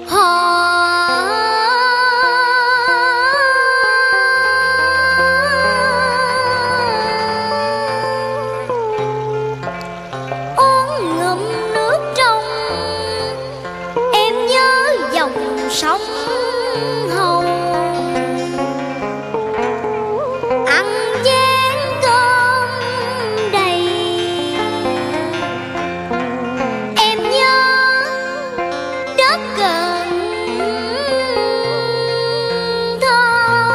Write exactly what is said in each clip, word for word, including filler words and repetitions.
Uống ngụm nước trong em nhớ dòng sông Hồng, ăn chén cơm đầy em nhớ đất Cần Thơ.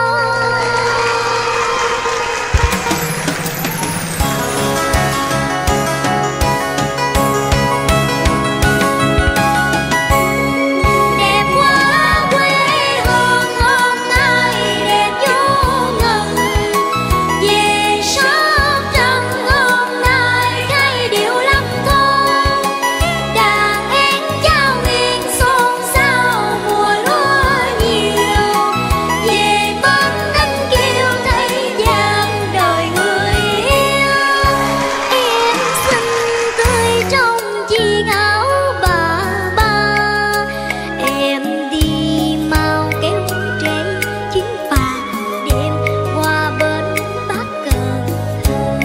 Đẹp quá quê hương hôm nay đẹp vô ngần, về Sóc Trăng hôm nay thay điệu lâm thôn, đàn én trao nghiêng xôn xao mùa lúa nhiều, về bên anh kêu thấy vàng đời người yêu. Em xinh tươi trong chiếc áo bà ba, em đi mau kéo trễ chuyến phà đêm qua bên Bắc Cần Thơ.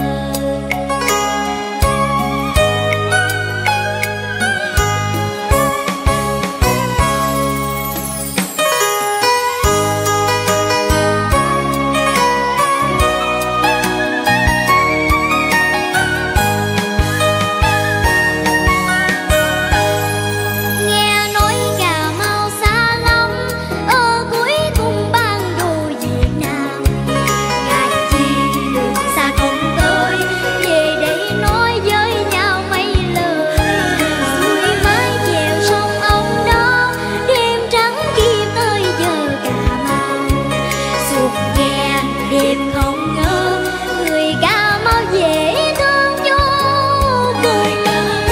Nghe nói Cà Mau xa lắm, ở cuối cùng bản đồ Việt Nam. Ngại chi đường xa không tới, về đây nói với nhau mấy lời. Xuôi mái chèo sông ông đó, đêm trắng kia tới giờ Cà Mau. Suốt nghe đêm không ngờ, người Cà Mau dễ thương vô cùng.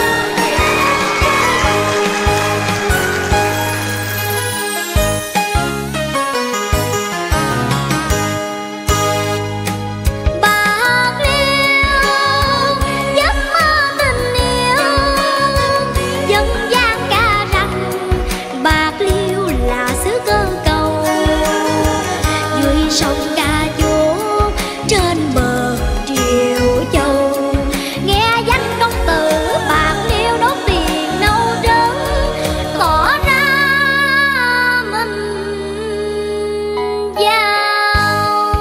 Bạc Liêu giấc mơ tình yêu, dân gian ca rằng Bạc Liêu là xứ cơ cầu, dưới sông Ca Chuốt trên bờ Triều Châu. Nghe danh công tử Bạc Liêu đốt tiền nâu trấn, tỏ ra mình giàu.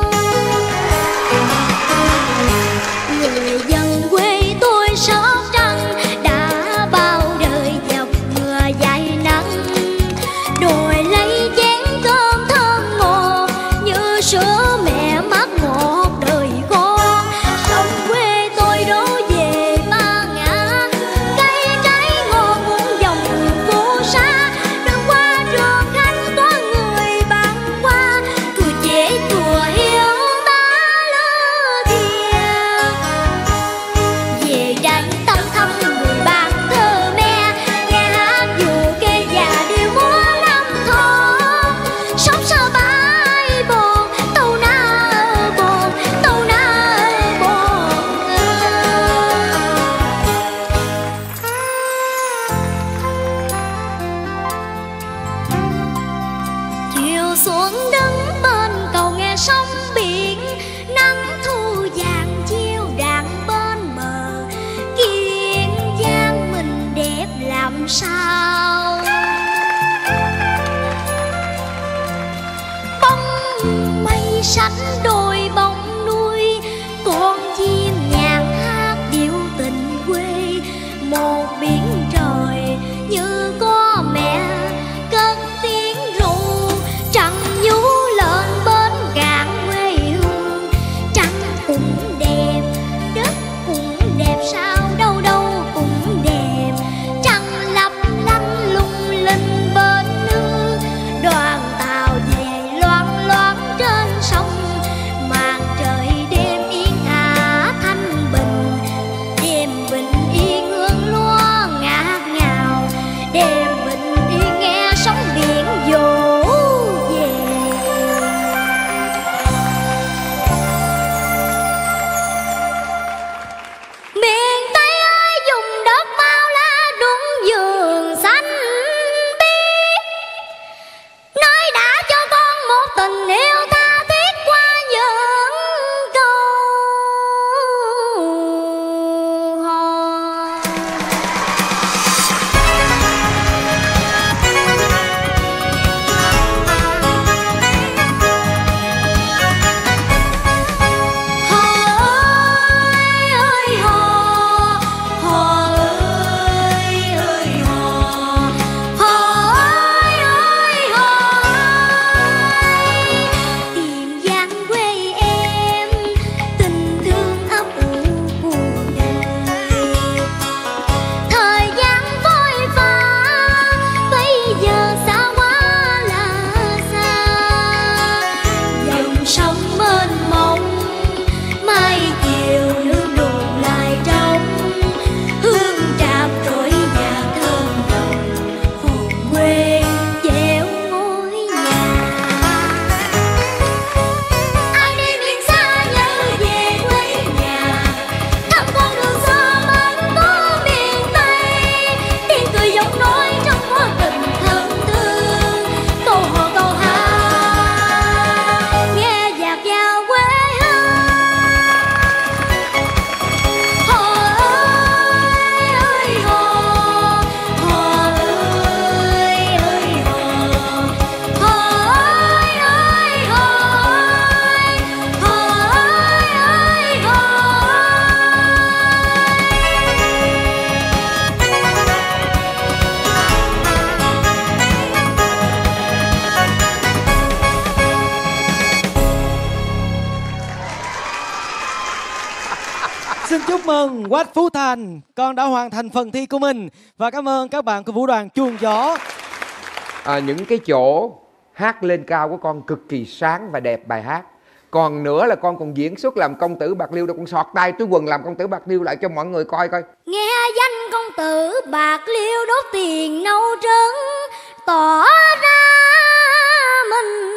Người dân quê tôi Sóc Trăng đã bao đời dọc mưa dài nắng, đòi lấy chén cơm thơm ngọt như sữa mẹ mát ngọt đời con. Sông quê tôi đổ về Ba Ngã, cây trái ngọt muôn dòng phố xa. Đường qua trường Khánh có người băng qua, cười chế chùa hiếu ta lứa thiêng. Về đánh tâm thăm người bạn thơ me, nghe hát dù kê già điệu múa năm thôn. Sóng sơ bãi bồn, tàu na bồn, tàu na bồn. Chiều xuống đứng bên cầu nghe sóng biển, nắng thu vàng chiếu đàn bên bờ. Kiên Giang mình đẹp làm sao, bóng mây xanh đôi bóng núi, con chim nhàn hát điệu tình quê. Một biển trời như có mẹ cất tiếng ru, trăng nhú lên bên cạn quê hương. Trăng cũng đẹp, đất cũng đẹp, sao đâu đâu cũng đẹp. Trăng lấp lánh lung linh bên nước, đoàn tàu về loan loáng trên sông. chúc mừng Quách Phú Thành, con đã hoàn thành phần thi của mình. Và cảm ơn các bạn của Vũ đoàn Chuông Gió. À, những cái chỗ hát lên cao của con cực kỳ sáng và đẹp bài hát. Còn nữa là con còn diễn xuất làm công tử Bạc Liêu, đâu con sọt tay túi quần làm công tử Bạc Liêu lại cho mọi người coi coi. Nghe danh công tử Bạc Liêu đốt tiền nâu trứng, tỏ ra mình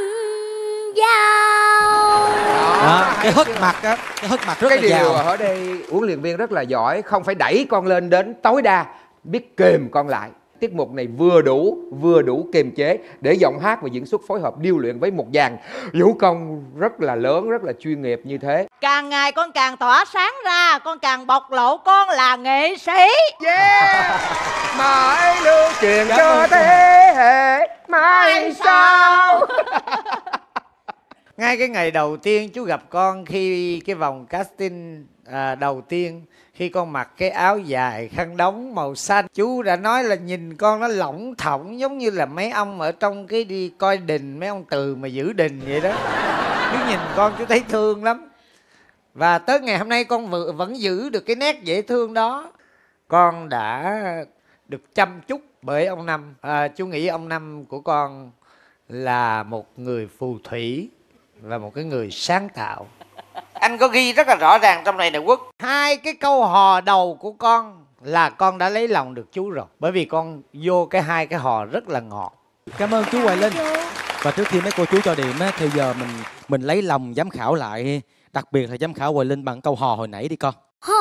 giàu. À, cái hất mặt á, cái hất mặt rất cái là giàu. điều ở đây huấn luyện viên rất là giỏi, không phải đẩy con lên đến tối đa, biết kềm con lại. Tiết mục này vừa đủ, vừa đủ kiềm chế để giọng hát và diễn xuất phối hợp điêu luyện với một dàn vũ công rất là lớn, rất là chuyên nghiệp như thế. Càng ngày con càng tỏa sáng ra, con càng bộc lộ con là nghệ sĩ. Yeah! Mãi lưu truyền cho thế hệ mai sau. Ngay cái ngày đầu tiên chú gặp con khi cái vòng casting à, đầu tiên, khi con mặc cái áo dài khăn đóng màu xanh, chú đã nói là nhìn con nó lỏng thỏng giống như là mấy ông ở trong cái đi coi đình, mấy ông Từ mà giữ đình vậy đó. Chú nhìn con chú thấy thương lắm. Và tới ngày hôm nay con vừa vẫn giữ được cái nét dễ thương đó. Con đã được chăm chút bởi ông Năm. À, chú nghĩ ông Năm của con là một người phù thủy và một cái người sáng tạo. Anh có ghi rất là rõ ràng trong này nè Quốc. Hai cái câu hò đầu của con là con đã lấy lòng được chú rồi. Bởi vì con vô cái hai cái hò rất là ngọt. Cảm ơn chú Hoài Linh. Và trước khi mấy cô chú cho điểm á, thì giờ mình mình lấy lòng giám khảo lại, đặc biệt là giám khảo Hoài Linh bằng câu hò hồi nãy đi con. Hò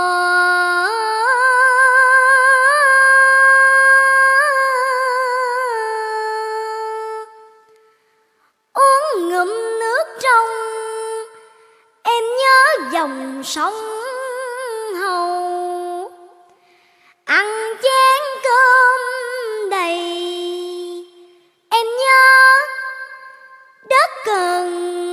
uống ngụm nước trong, em nhớ dòng sông Hầu. Ăn chén cơm đầy, em nhớ đất Cần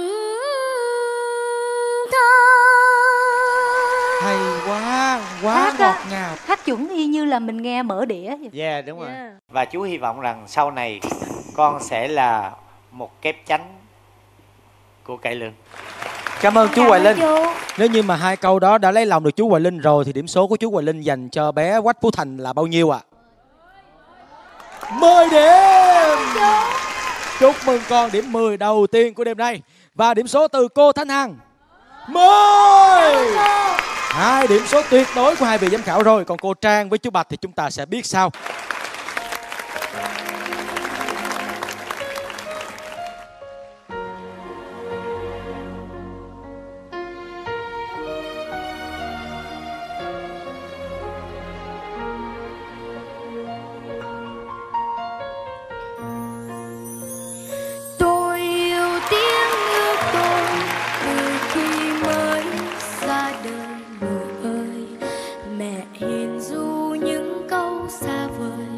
Thơ. Hay quá, quá Hát ngọt á, ngào. hát chuẩn y như là mình nghe mở đĩa vậy. Yeah, đúng rồi. Yeah. Và chú hy vọng rằng sau này con sẽ là một kép chánh của cải lương. Cảm ơn chú Hoài Linh. Chú. Nếu như mà hai câu đó đã lấy lòng được chú Hoài Linh rồi thì điểm số của chú Hoài Linh dành cho bé Quách Phú Thành là bao nhiêu ạ? À? mười điểm. Chúc mừng con điểm mười đầu tiên của đêm nay. Và điểm số từ cô Thanh Hằng mười. Hai điểm số tuyệt đối của hai vị giám khảo rồi. Còn cô Trang với chú Bạch thì chúng ta sẽ biết sau. Tôi yêu tiếng yêu tôi từ khi mới ra đời, người ơi. Mẹ hiền ru những câu xa vời,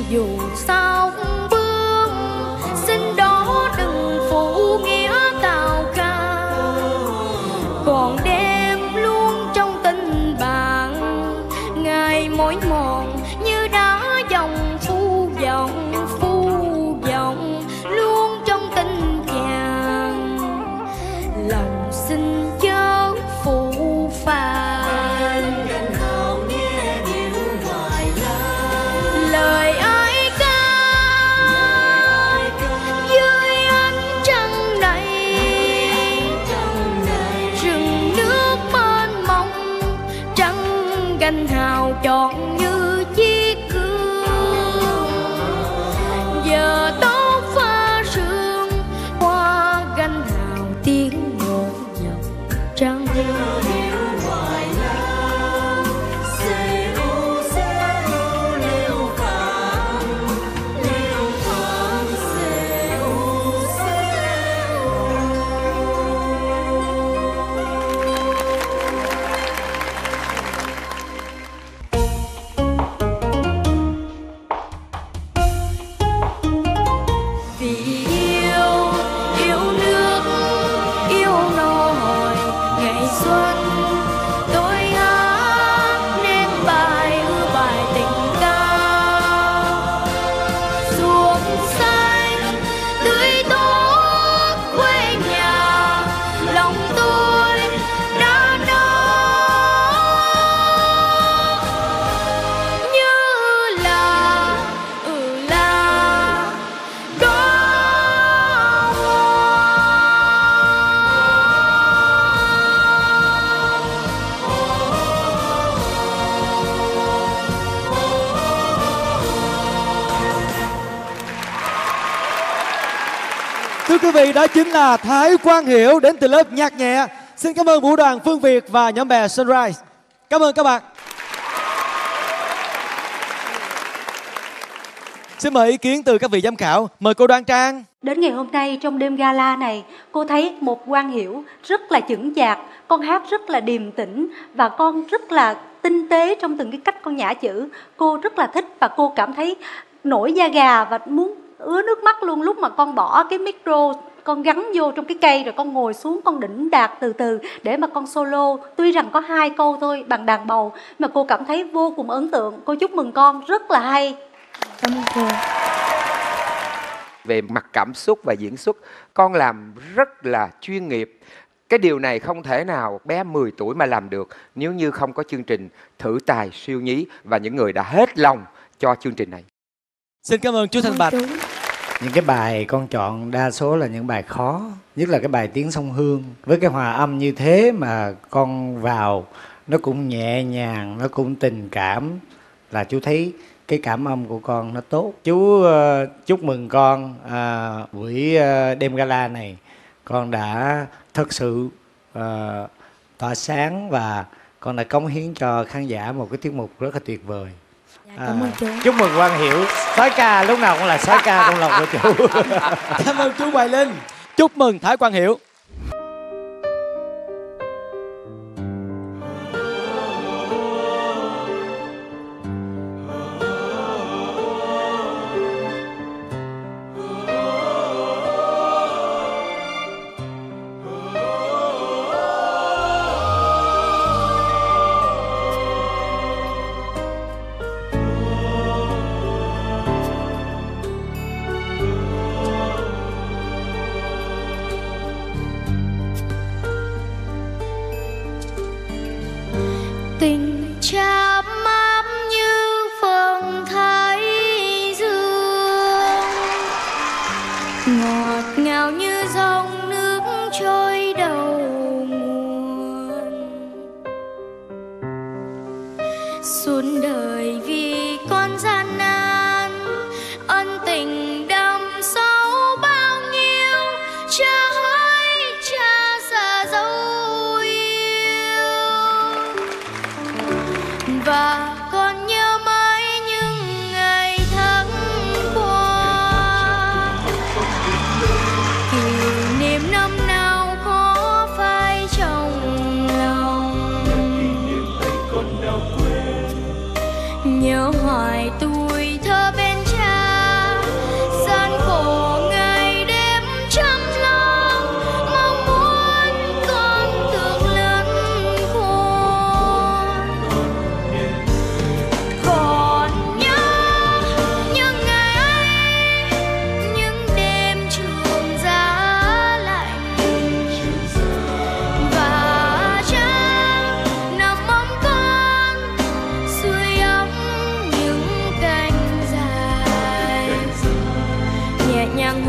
dù sao bước xin đó đừng phụ nghĩa tào ca, còn đem luôn trong tình bạn ngày mỏi mòn như đá dòng phu dòng phu dòng luôn trong tình chàng. Lòng xin chớ phụ phàng lời ai ca dưới ánh trăng này, rừng nước mênh mông trăng gành hào trọn như chiếc gương. Giờ tóc pha sương qua gành hào tiếng ngột dòng trăng. Thưa quý vị, đó chính là Thái Quang Hiểu đến từ lớp nhạc nhẹ. Xin cảm ơn vũ đoàn Phương Việt và nhóm bè Sunrise. Cảm ơn các bạn. Xin mời ý kiến từ các vị giám khảo. Mời cô Đoan Trang. Đến ngày hôm nay trong đêm gala này, cô thấy một Quang Hiểu rất là chững chạc, con hát rất là điềm tĩnh và con rất là tinh tế trong từng cái cách con nhả chữ. Cô rất là thích và cô cảm thấy nổi da gà và muốn ứa nước mắt luôn lúc mà con bỏ cái micro, con gắn vô trong cái cây rồi con ngồi xuống con đỉnh đạc từ từ để mà con solo. Tuy rằng có hai câu thôi bằng đàn bầu mà cô cảm thấy vô cùng ấn tượng. Cô chúc mừng con rất là hay. Cảm ơn cô. Về mặt cảm xúc và diễn xuất, con làm rất là chuyên nghiệp. Cái điều này không thể nào bé mười tuổi mà làm được nếu như không có chương trình Thử Tài Siêu Nhí và những người đã hết lòng cho chương trình này. Xin cảm ơn chú Thanh Bạch. Những cái bài con chọn đa số là những bài khó, nhất là cái bài Tiếng Sông Hương. Với cái hòa âm như thế mà con vào, nó cũng nhẹ nhàng, nó cũng tình cảm, là chú thấy cái cảm âm của con nó tốt. Chú uh, chúc mừng con uh, buổi uh, đêm gala này. Con đã thật sự uh, tỏa sáng và con đã cống hiến cho khán giả một cái tiết mục rất là tuyệt vời. Dạ, cảm ơn chú. À, chúc mừng Quang Hiểu. Soái ca lúc nào cũng là soái ca trong lòng của chú. Cảm ơn chú Hoài Linh. Chúc mừng Thái Quang Hiểu.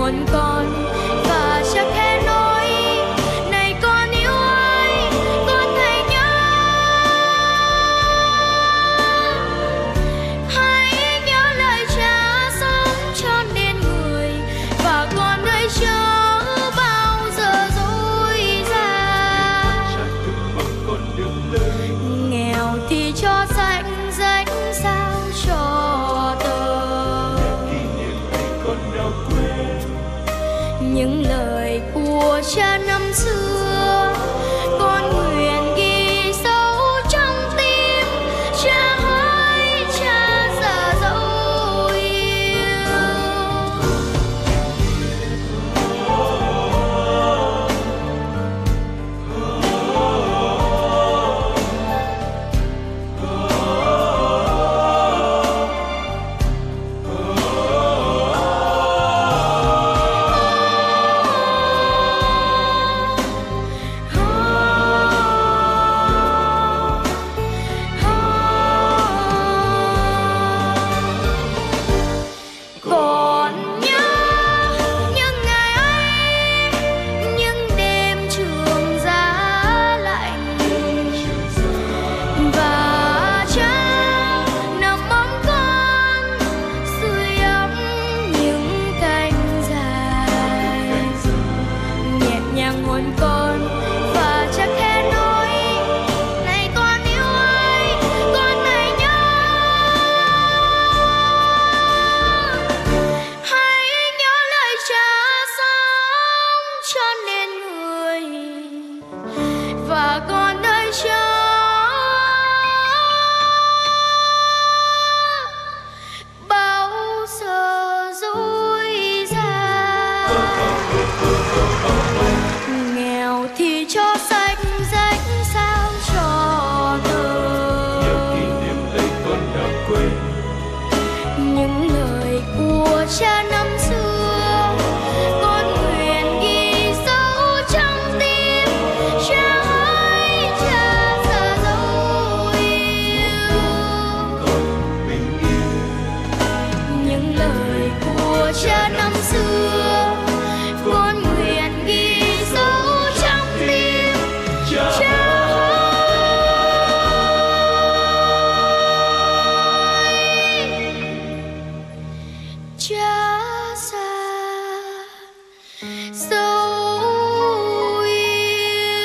hồn con và chắc khẽ nói này con yêu ơi, con hãy nhớ, hãy nhớ lời cha sống cho nên người, và con ơi chớ bao giờ dối gian. Nghèo thì cho xanh rách sao cho tờ, những lời của cha năm xưa con nguyện ghi sâu trong tim. Cha hỡi cha già dấu yêu, còn nhớ những ngày ấy, những đêm trường giá lạnh, và cha nằm ôm con sưởi ấm những cánh dài, nhẹ nhàng hôn con và cha khẽ nói này con yêu ơi, con hãy nhớ, hãy nhớ lời cha sống cho nên người, và con ơi chớ bao giờ dối gian. Nghèo thì cho sách rách sao cho tờ, những lời của cha năm xưa con nguyện ghi sâu trong tim. Cha hỡi cha già dấu yêu, những lời của cha năm xưa con nguyện ghi sâu trong tim. Cha cha già dấu yêu.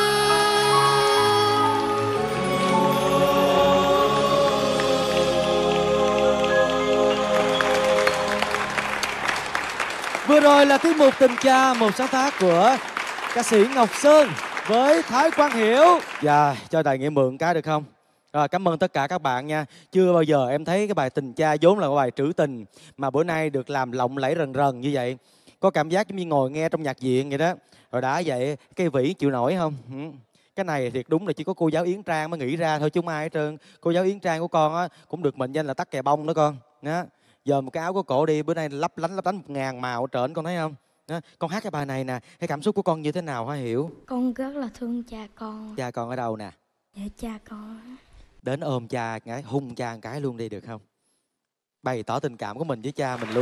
Vừa rồi là tiết mục Tình Cha, một sáng tác của ca sĩ Ngọc Sơn với Thái Quang Hiểu. Dạ, cho Tài Nghĩa mượn cái được không? Rồi, cảm ơn tất cả các bạn nha. Chưa bao giờ em thấy cái bài Tình Cha vốn là cái bài trữ tình mà bữa nay được làm lộng lẫy rần rần như vậy. Có cảm giác giống như ngồi nghe trong nhạc viện vậy đó. Rồi đã vậy, cái vĩ chịu nổi không? Ừ. Cái này thiệt đúng là chỉ có cô giáo Yến Trang mới nghĩ ra thôi chứ không ai hết trơn. Cô giáo Yến Trang của con á cũng được mệnh danh là tắc kè bông đó con. Đó. Giờ một cái áo của cổ đi, bữa nay lấp lánh lấp lánh một ngàn màu ở trển, con thấy không? Đó. Con hát cái bài này nè, cái cảm xúc của con như thế nào hả Hiểu? Con rất là thương cha con. Cha con ở đâu nè? Dạ cha con. Đến ôm cha cái, hung cha một cái luôn đi được không? Bày tỏ tình cảm của mình với cha mình luôn.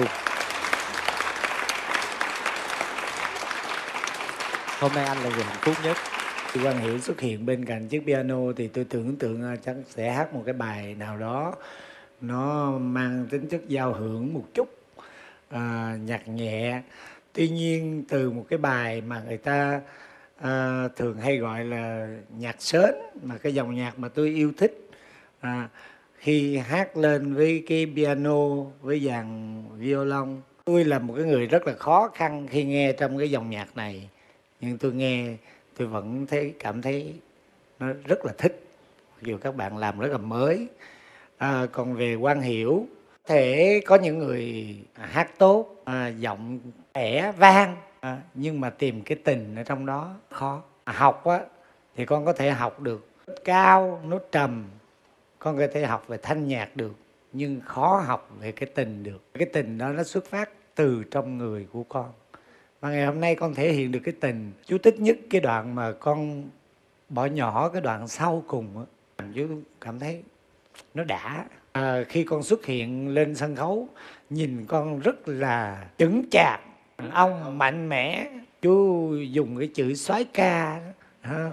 Hôm nay anh là người hạnh phúc nhất. Khi Quang Hiểu xuất hiện bên cạnh chiếc piano thì tôi tưởng tượng chắc sẽ hát một cái bài nào đó nó mang tính chất giao hưởng một chút, à, nhạc nhẹ. Tuy nhiên từ một cái bài mà người ta à, thường hay gọi là nhạc sến, mà cái dòng nhạc mà tôi yêu thích, à, khi hát lên với cái piano, với dàn violon, tôi là một cái người rất là khó khăn khi nghe trong cái dòng nhạc này, nhưng tôi nghe tôi vẫn thấy cảm thấy nó rất là thích, mặc dù các bạn làm rất là mới. À, còn về Quang Hiểu, thể có những người hát tốt, à, giọng khẽ vang, à, nhưng mà tìm cái tình ở trong đó khó. À, học á thì con có thể học được nốt cao, nốt trầm, con có thể học về thanh nhạc được, nhưng khó học về cái tình được. Cái tình đó nó xuất phát từ trong người của con. Và ngày hôm nay con thể hiện được cái tình. Chú thích nhất cái đoạn mà con bỏ nhỏ cái đoạn sau cùng á, chú cảm thấy nó đã. À, khi con xuất hiện lên sân khấu, nhìn con rất là chững chạc, Ông mạnh mẽ, chú dùng cái chữ soái ca đó.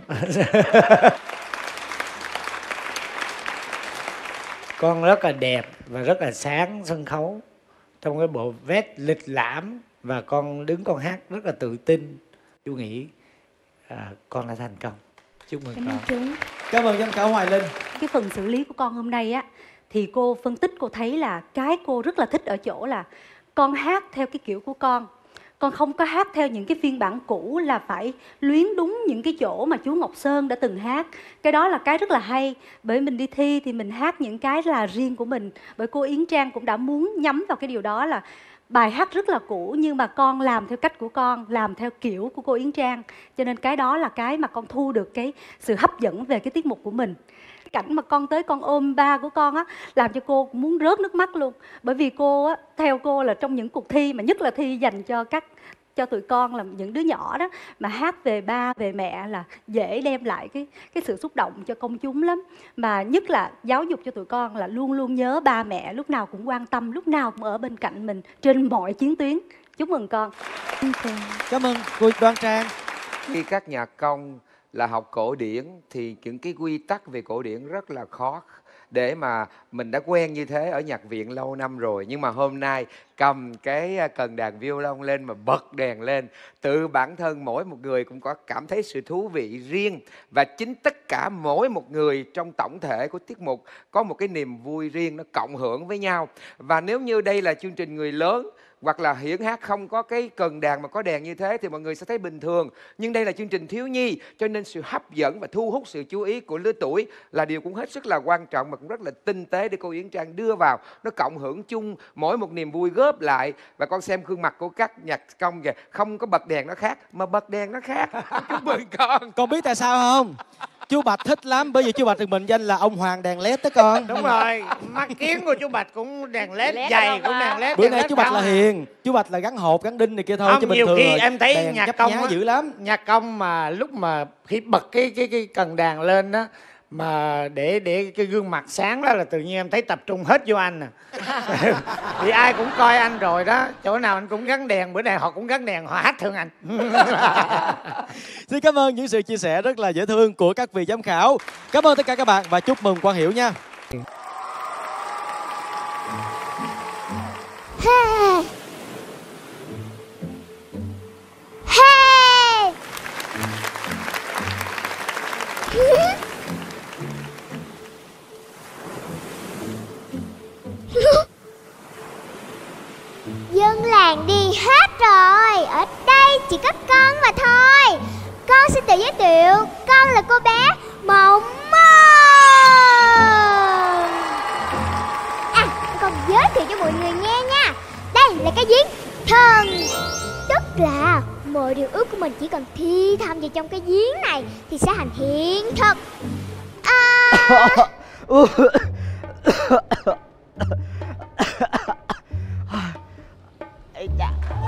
Con rất là đẹp và rất là sáng sân khấu, trong cái bộ vest lịch lãm, và con đứng con hát rất là tự tin. Chú nghĩ à, con đã thành công. Chúc mừng Cảm con. ơn chú. Cảm ơn giám khảo Hoài Linh. Cái phần xử lý của con hôm nay á, thì cô phân tích cô thấy là cái cô rất là thích ở chỗ là con hát theo cái kiểu của con. Con không có hát theo những cái phiên bản cũ là phải luyến đúng những cái chỗ mà chú Ngọc Sơn đã từng hát. Cái đó là cái rất là hay. Bởi mình đi thi thì mình hát những cái là riêng của mình. Bởi cô Yến Trang cũng đã muốn nhắm vào cái điều đó là bài hát rất là cũ nhưng mà con làm theo cách của con, làm theo kiểu của cô Yến Trang. Cho nên cái đó là cái mà con thu được cái sự hấp dẫn về cái tiết mục của mình. Cảnh mà con tới con ôm ba của con á, làm cho cô muốn rớt nước mắt luôn. Bởi vì cô á, theo cô là trong những cuộc thi mà nhất là thi dành cho các cho tụi con là những đứa nhỏ đó, mà hát về ba về mẹ là dễ đem lại cái cái sự xúc động cho công chúng lắm. Mà nhất là giáo dục cho tụi con là luôn luôn nhớ ba mẹ, lúc nào cũng quan tâm, lúc nào cũng ở bên cạnh mình trên mọi chiến tuyến. Chúc mừng con. Cảm ơn cô Đoan Trang. Khi các nhạc công là học cổ điển thì những cái quy tắc về cổ điển rất là khó để mà mình đã quen như thế ở nhạc viện lâu năm rồi. Nhưng mà hôm nay cầm cái cần đàn violon lên mà bật đèn lên, tự bản thân mỗi một người cũng có cảm thấy sự thú vị riêng. Và chính tất cả mỗi một người trong tổng thể của tiết mục có một cái niềm vui riêng, nó cộng hưởng với nhau. Và nếu như đây là chương trình người lớn hoặc là hiển hát không có cái cần đàn mà có đèn như thế thì mọi người sẽ thấy bình thường. Nhưng đây là chương trình thiếu nhi, cho nên sự hấp dẫn và thu hút sự chú ý của lứa tuổi là điều cũng hết sức là quan trọng mà cũng rất là tinh tế để cô Yến Trang đưa vào. Nó cộng hưởng chung mỗi một niềm vui góp lại. Và con xem gương mặt của các nhạc công kìa, không có bật đèn nó khác mà bật đèn nó khác. Chúc mừng con. Con biết tại sao không? Chú Bạch thích lắm, bởi vì chú Bạch được mệnh danh là ông hoàng đèn led đó con. Đúng rồi, mắt kiến của chú Bạch cũng đèn led, giày cũng đèn led. Bữa nay chú Bạch là hiền, chú Bạch là gắn hộp gắn đinh này kia thôi. Không, chứ bình nhiều thường khi là em thấy đèn nhạc nhấp công nhá á, dữ lắm. nhạc công mà lúc mà khi bật cái cái cái cần đàn lên đó mà để để cái gương mặt sáng đó là tự nhiên em thấy tập trung hết vô anh nè. Thì ai cũng coi anh rồi đó, chỗ nào anh cũng gắn đèn, bữa nay họ cũng gắn đèn, họ hát thương anh. Xin cảm ơn những sự chia sẻ rất là dễ thương của các vị giám khảo. Cảm ơn tất cả các bạn và chúc mừng Quang Hiểu nha. Hey. Hey. Dân làng đi hết rồi, ở đây chỉ có con mà thôi. Con xin tự giới thiệu, con là cô bé Mộng Mơ. À, con giới thiệu cho mọi người nghe nha. Đây là cái giếng thần, tức là mọi điều ước của mình chỉ cần thi tham vào trong cái giếng này thì sẽ thành hiện thực. À... Ê chà.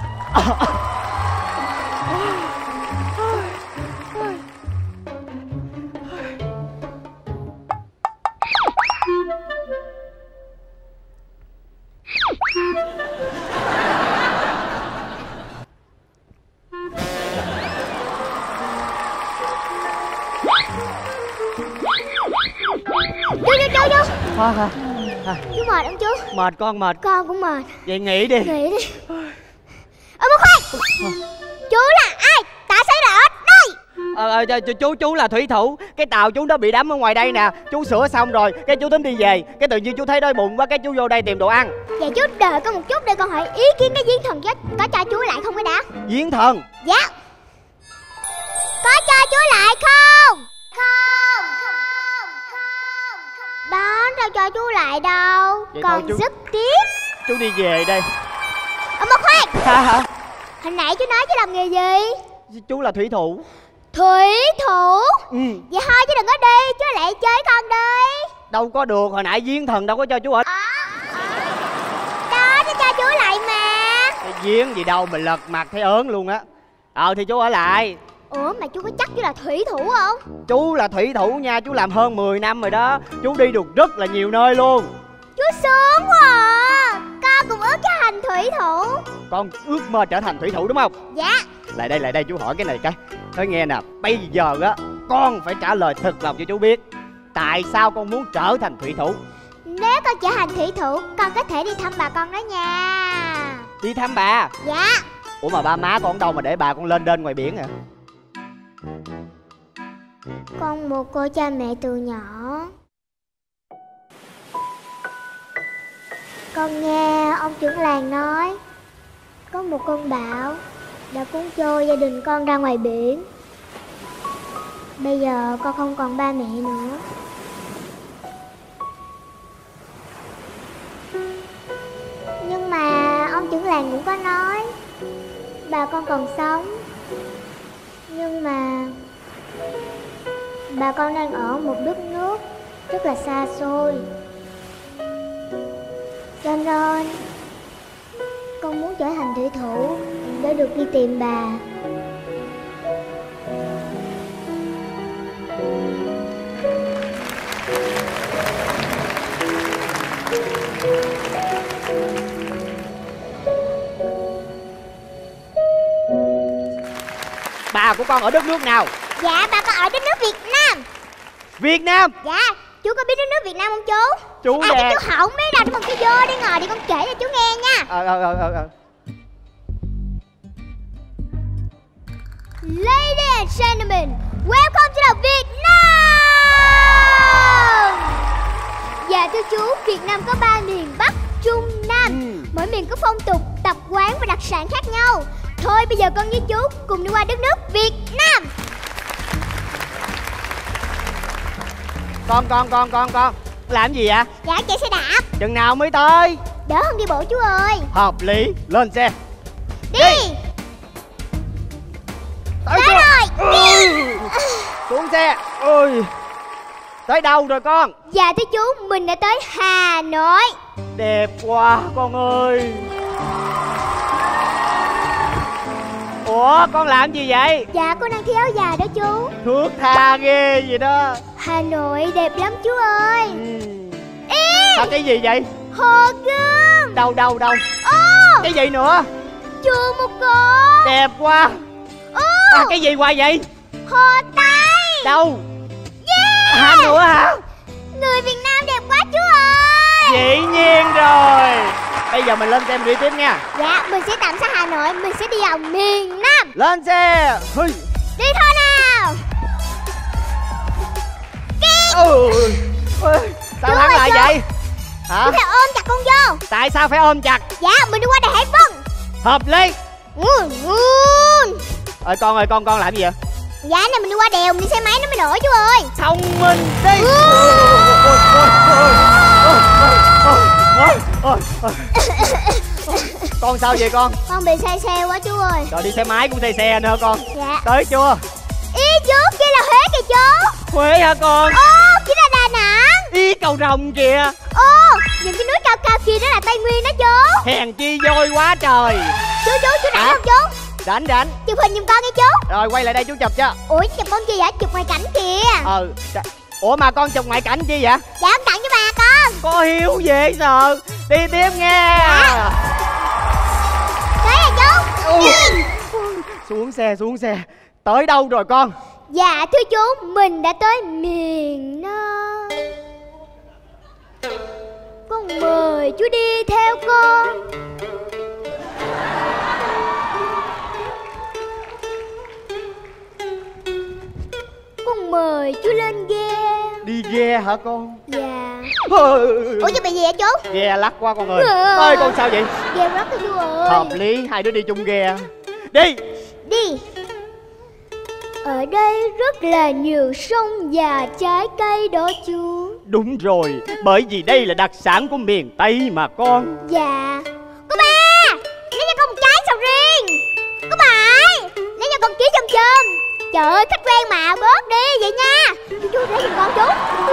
Chú chú chú chú. Khoan hả? À, Chú mệt không chú? mệt con mệt. Con cũng mệt. Vậy nghỉ đi. Nghỉ đi. Ơ mà khoan, chú là ai? Tại sao lại ở đây? Ờ, ờ, chú chú là thủy thủ. Cái tàu chú nó bị đắm ở ngoài đây nè. Chú sửa xong rồi, cái chú tính đi về. Cái tự nhiên chú thấy đói bụng quá, cái chú vô đây tìm đồ ăn. Vậy chú đợi con một chút để con hỏi ý kiến cái giếng thần chết có cho chú lại không cái đã? Giếng thần? Dạ. Có cho chú lại không? Không. Không. Không. Đó, đâu cho chú lại đâu. Vậy Còn thôi chú- rất tiếc. Chú đi về đây. Ơ mà khoan, Hả hả? hồi nãy chú nói chú làm nghề gì? Chú là thủy thủ. Thủy thủ. Ừ. Vậy thôi chứ đừng có đi, chú lại chơi con đi. Đâu có được, hồi nãy giếng thần đâu có cho chú ở. Đó, nó cho chú lại mà. Cái giếng gì đâu mà lật mặt thấy ớn luôn á. Ờ thì chú ở lại. Ủa mà chú có chắc chú là thủy thủ không? Chú là thủy thủ nha, chú làm hơn mười năm rồi đó. Chú đi được rất là nhiều nơi luôn. Chú sướng quá à. Con cũng ước cho thành thủy thủ. con ước mơ trở thành thủy thủ đúng không? Dạ. Lại đây, lại đây, chú hỏi cái này cái. Nói nghe nè, bây giờ á con phải trả lời thật lòng cho chú biết, tại sao con muốn trở thành thủy thủ? Nếu con trở thành thủy thủ, con có thể đi thăm bà con đó nha. Đi thăm bà? Dạ. Ủa mà ba má con đâu mà để bà con lên đên ngoài biển à? Con một cô cha mẹ từ nhỏ. Con nghe ông trưởng làng nói có một cơn bão đã cuốn trôi gia đình con ra ngoài biển. Bây giờ con không còn ba mẹ nữa. Nhưng mà ông trưởng làng cũng có nói bà con còn sống. Nhưng mà bà con đang ở một đất nước rất là xa xôi. Cho nên con muốn trở thành thủy thủ để được đi tìm bà. Bà của con ở đất nước nào? Dạ, bà con ở đất nước Việt Nam. Việt Nam? Dạ, chú có biết đất nước Việt Nam không chú? Chú à, nè. À, chú không biết đâu, con cứ vô đi ngồi đi con kể cho chú nghe nha. Ờ, ờ, ờ, ờ. Ladies and gentlemen, welcome to the Việt Nam. Dạ thưa chú, Việt Nam có ba miền Bắc, Trung, Nam. ừ. Mỗi miền có phong tục, tập quán và đặc sản khác nhau. Thôi bây giờ con với chú cùng đi qua đất nước Việt Nam. Con, con, con, con, con làm gì vậy? Dạ chạy xe đạp. Chừng nào mới tới? Đỡ hơn đi bộ chú ơi. Hợp lý, lên xe. Đi, đi. Tới, tới rồi. Đi. Xuống xe. Ôi, tới đâu rồi con? Dạ thưa chú, mình đã tới Hà Nội. Đẹp quá con ơi. Ủa con làm gì vậy? Dạ con đang thi áo dài đó chú. Thước tha ghê gì đó. Hà Nội đẹp lắm chú ơi. ừ. Ê, à, cái gì vậy? Hồ Gươm. Đâu đâu đâu? Ô, cái gì nữa? Chùa Một Cột. Đẹp quá. Ô, à, cái gì hoài vậy? Hồ Tây. Đâu? Yeah. À, nữa hả? Người Việt Nam đẹp quá chú ơi. Dĩ nhiên rồi. Bây giờ mình lên xe mình đi tiếp nha. Dạ, mình sẽ tạm xa Hà Nội, mình sẽ đi vào miền Nam. Lên xe. Hây. Đi thôi nào. Ừ. Sao chú thắng lại chú. vậy? Hả? Chú phải ôm chặt con vô. Tại sao phải ôm chặt? Dạ, mình đi qua đèo Hải Vân. Hợp lý. Ngon ngon. Ơi con ơi, con con làm gì vậy? Dạ này mình đi qua đèo, mình đi xe máy nó mới nổi chú ơi. Thông minh đi. Con sao vậy con? Con bị say xe quá chú ơi. Rồi đi xe máy cũng say xe nữa con. Dạ. Tới chưa? Ý chú, kia là Huế kìa chú. Huế hả con? Ô, kia là Đà Nẵng. Ý cầu rồng kìa. Ô, những cái núi cao cao kia đó là Tây Nguyên đó chú. Hèn chi vui quá trời. Chú chú, chú rảnh không chú? Rảnh rảnh. Chụp hình giùm con nghe chú. Rồi quay lại đây chú chụp cho. Ủa chụp con gì vậy? Chụp ngoại cảnh kìa. Ừ. Ủa mà con chụp ngoại cảnh chi vậy? Dạ con tặng cho bà con. Có hiếu dễ sợ. Đi tiếp nghe. Dạ. Tới rồi chú. Ừ. Xuống xe, xuống xe. Tới đâu rồi con? Dạ thưa chú, mình đã tới miền Nam. Con mời chú đi theo con. Con mời chú lên ghe. Đi ghe hả con? Dạ. Ừ. Ủa chứ bị gì vậy chú? Ghe lắc quá con ơi. Ừ. Ơi con sao vậy? Ghe rớt rồi chú ơi. Hợp lý, hai đứa đi chung ghe. Đi. Đi. Ở đây rất là nhiều sông và trái cây đó chú. Đúng rồi, bởi vì đây là đặc sản của miền Tây mà con. Dạ. Cô ba, lấy cho con một trái sầu riêng. Cô bảy, lấy cho con ký chôm chôm. Trời ơi, khách quen mà, bớt đi vậy nha. Chú chú lấy giùm con chú.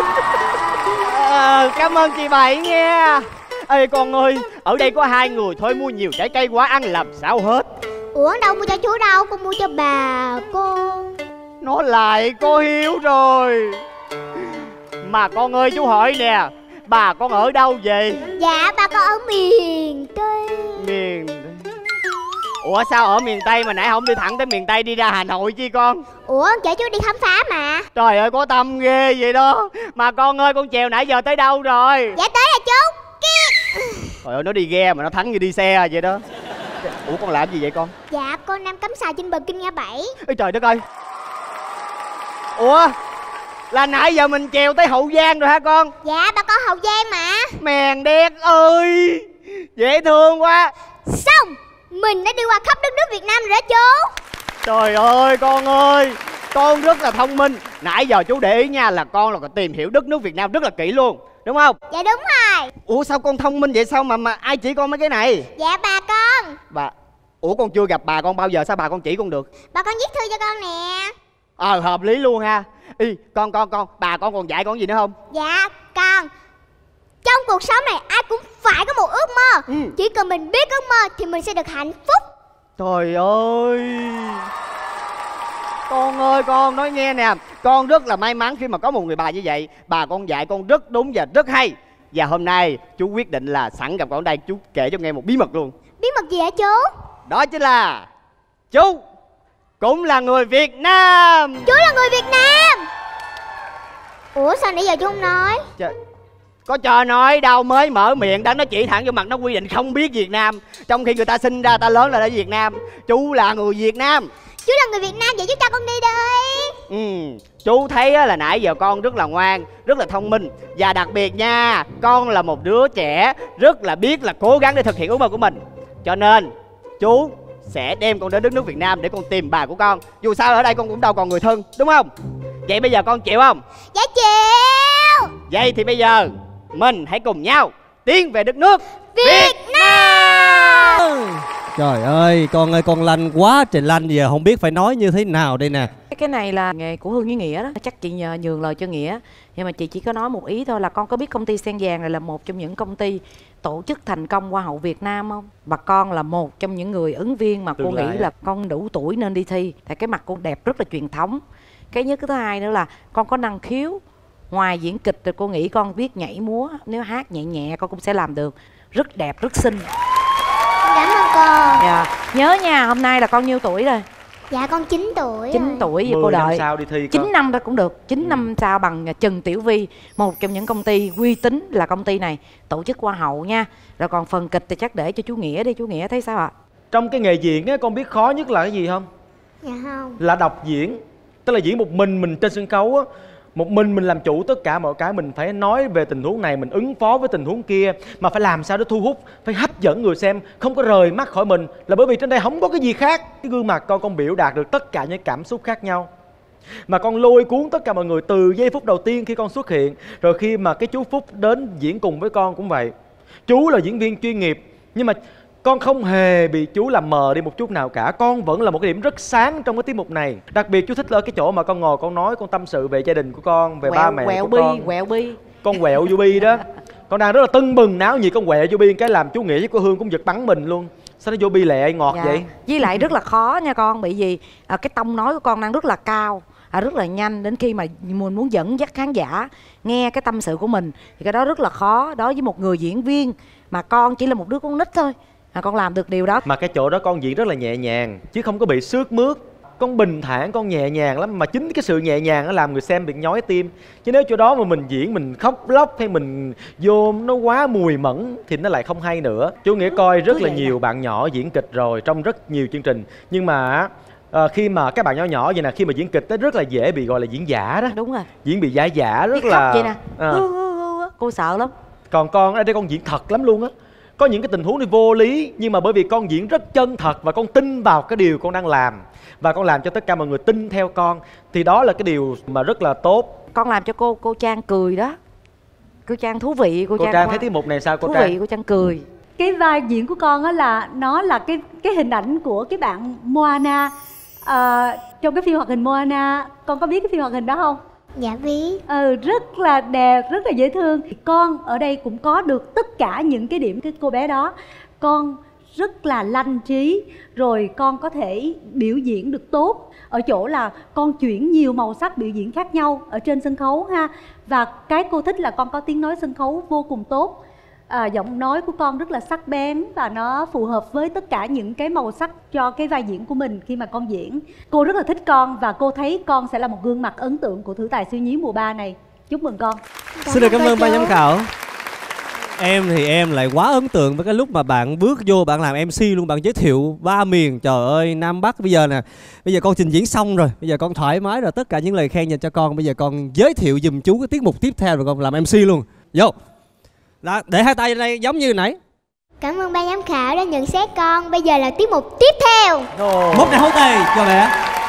À, cảm ơn chị Bảy nghe. Ê con ơi, ở đây có hai người thôi, mua nhiều trái cây quá ăn làm sao hết. Ủa đâu mua cho chú đâu, con mua cho bà con. Nó lại có hiếu rồi. Mà con ơi chú hỏi nè, bà con ở đâu vậy? Dạ bà con ở miền Tây. Miền Ủa sao ở miền Tây mà nãy không đi thẳng tới miền Tây đi ra Hà Nội chi con? Ủa chở chú đi khám phá mà. Trời ơi có tâm ghê vậy đó. Mà con ơi con chèo nãy giờ tới đâu rồi? Dạ tới rồi chú. Trời ơi nó đi ghe mà nó thắng như đi xe vậy đó. Ủa con làm gì vậy con? Dạ con đang cắm sào trên bờ Kinh Nga Bảy. Ê trời đất ơi. Ủa là nãy giờ mình chèo tới Hậu Giang rồi hả con? Dạ bà con Hậu Giang mà. Mèn đét ơi, dễ thương quá. Xong mình đã đi qua khắp đất nước Việt Nam rồi đó chú. Trời ơi con ơi, con rất là thông minh. Nãy giờ chú để ý nha là con là còn tìm hiểu đất nước Việt Nam rất là kỹ luôn, đúng không? Dạ đúng rồi. Ủa sao con thông minh vậy, sao mà mà ai chỉ con mấy cái này? Dạ bà con. Bà, ủa con chưa gặp bà con bao giờ, sao bà con chỉ con được? Bà con viết thư cho con nè. Ờ hợp lý luôn ha. Ê con con con, bà con còn dạy con gì nữa không? Dạ con, trong cuộc sống này ai cũng phải có một ước mơ. Ừ. Chỉ cần mình biết ước mơ thì mình sẽ được hạnh phúc. Trời ơi, con ơi con nói nghe nè, con rất là may mắn khi mà có một người bà như vậy. Bà con dạy con rất đúng và rất hay. Và hôm nay chú quyết định là sẵn gặp con ở đây, chú kể cho nghe một bí mật luôn. Bí mật gì hả chú? Đó chính là chú cũng là người Việt Nam. Chú là người Việt Nam. Ủa sao nãy giờ chú không nói? Trời, có cho nói đâu, mới mở miệng đã nó chỉ thẳng vô mặt nó quy định không biết Việt Nam. Trong khi người ta sinh ra ta lớn là ở Việt Nam. Chú là người Việt Nam. Chú là người Việt Nam vậy chú cho con đi đi. Ừ, chú thấy là nãy giờ con rất là ngoan, rất là thông minh. Và đặc biệt nha, con là một đứa trẻ rất là biết là cố gắng để thực hiện ước mơ của mình. Cho nên chú sẽ đem con đến đất nước Việt Nam để con tìm bà của con. Dù sao ở đây con cũng đâu còn người thân, đúng không? Vậy bây giờ con chịu không? Dạ chịu. Vậy thì bây giờ mình hãy cùng nhau tiến về đất nước Việt, Việt Nam. Trời ơi, con ơi con lanh quá trời lanh, giờ không biết phải nói như thế nào đây nè. Cái này là nghề của Hương với Nghĩa đó. Chắc chị nhờ nhường lời cho Nghĩa. Nhưng mà chị chỉ có nói một ý thôi là con có biết công ty Sen Vàng này là một trong những công ty tổ chức thành công Hoa hậu Việt Nam không? Và con là một trong những người ứng viên mà cô Tương nghĩ lai. là con đủ tuổi nên đi thi. Tại cái mặt con đẹp rất là truyền thống. Cái nhất cái thứ hai nữa là con có năng khiếu. Ngoài diễn kịch rồi cô nghĩ con biết nhảy múa. Nếu hát nhẹ nhẹ con cũng sẽ làm được. Rất đẹp, rất xinh. Cảm ơn cô. Dạ. Nhớ nha, hôm nay là con nhiêu tuổi rồi? Dạ con chín tuổi. chín tuổi vậy cô mười năm đợi. sau đi thi chín con. năm thôi cũng được. chín năm sau bằng Trần Tiểu Vi, một trong những công ty uy tín là công ty này tổ chức Hoa hậu nha. Rồi còn phần kịch thì chắc để cho chú Nghĩa đi, chú Nghĩa thấy sao ạ? Trong cái nghề diễn á, con biết khó nhất là cái gì không? Dạ không. Là đọc diễn. Tức là diễn một mình mình trên sân khấu á, một mình mình làm chủ tất cả mọi cái. Mình phải nói về tình huống này, mình ứng phó với tình huống kia, mà phải làm sao để thu hút, phải hấp dẫn người xem, không có rời mắt khỏi mình. Là bởi vì trên đây không có cái gì khác. Cái gương mặt con con biểu đạt được tất cả những cảm xúc khác nhau, mà con lôi cuốn tất cả mọi người từ giây phút đầu tiên khi con xuất hiện. Rồi khi mà cái chú Phúc đến diễn cùng với con cũng vậy. Chú là diễn viên chuyên nghiệp, nhưng mà con không hề bị chú làm mờ đi một chút nào cả. Con vẫn là một cái điểm rất sáng trong cái tiết mục này. Đặc biệt chú thích ở cái chỗ mà con ngồi con nói, con tâm sự về gia đình của con, về ba mẹ quẹo của bi, con. quẹo bi. Con quẹo vô bi đó. Con đang rất là tưng bừng náo nhiệt, con quẹo vô bi cái làm chú Nghĩa với cô Hương cũng giật bắn mình luôn. Sao nó vô bi lẹ ngọt Dạ. vậy? Với lại rất là khó nha con, bởi vì à, cái tông nói của con đang rất là cao, à, rất là nhanh. Đến khi mà mình muốn dẫn dắt khán giả nghe cái tâm sự của mình thì cái đó rất là khó. Đối với một người diễn viên mà con chỉ là một đứa con nít thôi mà con làm được điều đó. Mà cái chỗ đó con diễn rất là nhẹ nhàng, chứ không có bị xước mướt. Con bình thản, con nhẹ nhàng lắm. Mà chính cái sự nhẹ nhàng nó làm người xem bị nhói tim. Chứ nếu chỗ đó mà mình diễn mình khóc lóc hay mình vô nó quá mùi mẫn thì nó lại không hay nữa. Chú Nghĩa coi rất là nhiều bạn nhỏ diễn kịch rồi trong rất nhiều chương trình. Nhưng mà à, khi mà các bạn nhỏ nhỏ vậy nè, khi mà diễn kịch nó rất là dễ bị gọi là diễn giả đó. Đúng rồi. Diễn bị giả giả rất Biết là khóc vậy nè. à. Hư, hư, hư, hư. Cô sợ lắm. Còn con ở đây con diễn thật lắm luôn á. Có những cái tình huống này vô lý, nhưng mà bởi vì con diễn rất chân thật và con tin vào cái điều con đang làm, và con làm cho tất cả mọi người tin theo con, thì đó là cái điều mà rất là tốt. Con làm cho cô cô Trang cười đó. Cô Trang thú vị. Cô, Cô Trang, Trang quá thấy tiết mục này sao cô thú Trang? vị, cô Trang cười. Cái vai diễn của con á là nó là cái cái hình ảnh của cái bạn Moana. À, trong cái phim hoạt hình Moana, con có biết cái phim hoạt hình đó không? Dạ biết. Ừ, rất là đẹp, rất là dễ thương. Con ở đây cũng có được tất cả những cái điểm cái cô bé đó. Con rất là lanh trí, rồi con có thể biểu diễn được tốt ở chỗ là con chuyển nhiều màu sắc biểu diễn khác nhau ở trên sân khấu ha. Và cái cô thích là con có tiếng nói sân khấu vô cùng tốt. À, giọng nói của con rất là sắc bén và nó phù hợp với tất cả những cái màu sắc cho cái vai diễn của mình khi mà con diễn. Cô rất là thích con và cô thấy con sẽ là một gương mặt ấn tượng của Thử Tài Siêu Nhí mùa ba này. Chúc mừng con. Xin được cảm ơn ban giám khảo. Em thì em lại quá ấn tượng với cái lúc mà bạn bước vô bạn làm em xê luôn, bạn giới thiệu ba miền, trời ơi, Nam Bắc. Bây giờ nè, bây giờ con trình diễn xong rồi, bây giờ con thoải mái rồi, tất cả những lời khen dành cho con, bây giờ con giới thiệu giùm chú cái tiết mục tiếp theo rồi con làm em xê luôn. Vô. Đó, để hai tay lên đây giống như nãy. Cảm ơn ban giám khảo đã nhận xét con. Bây giờ là tiết mục tiếp theo. Một tràng hô tay cho mẹ.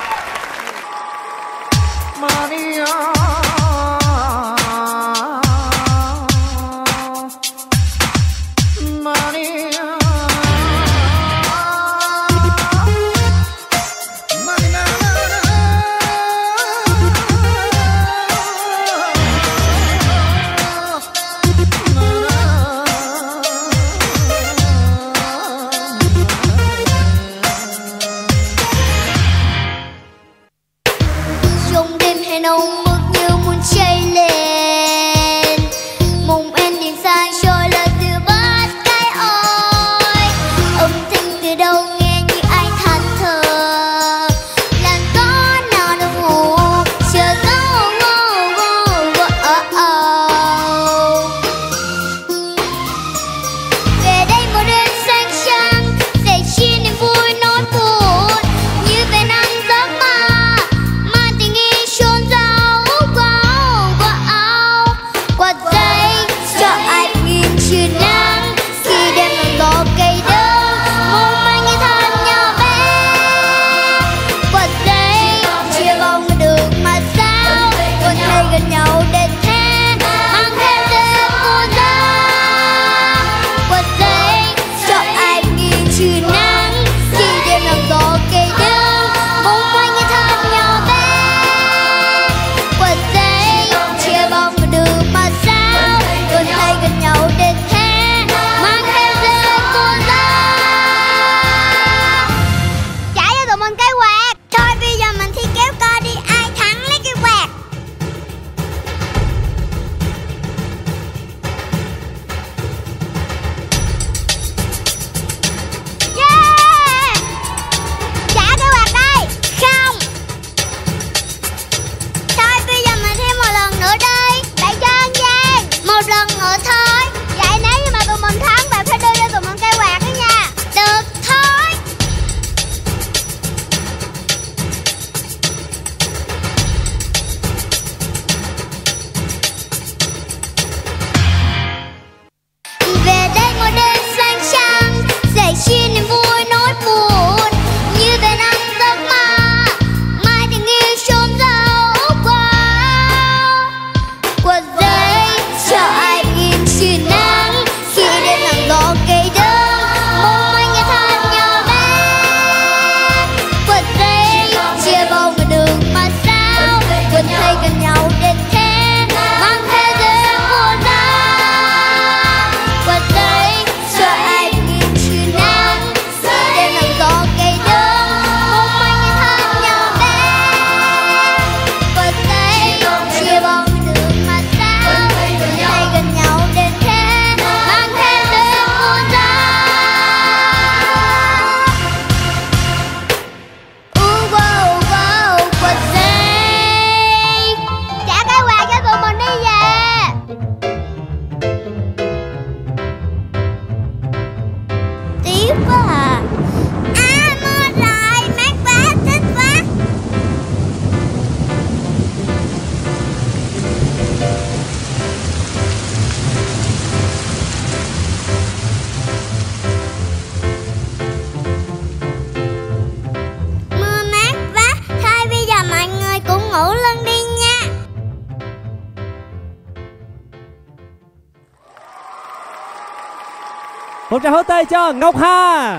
Một tràng hỗ tay cho Ngọc Hà.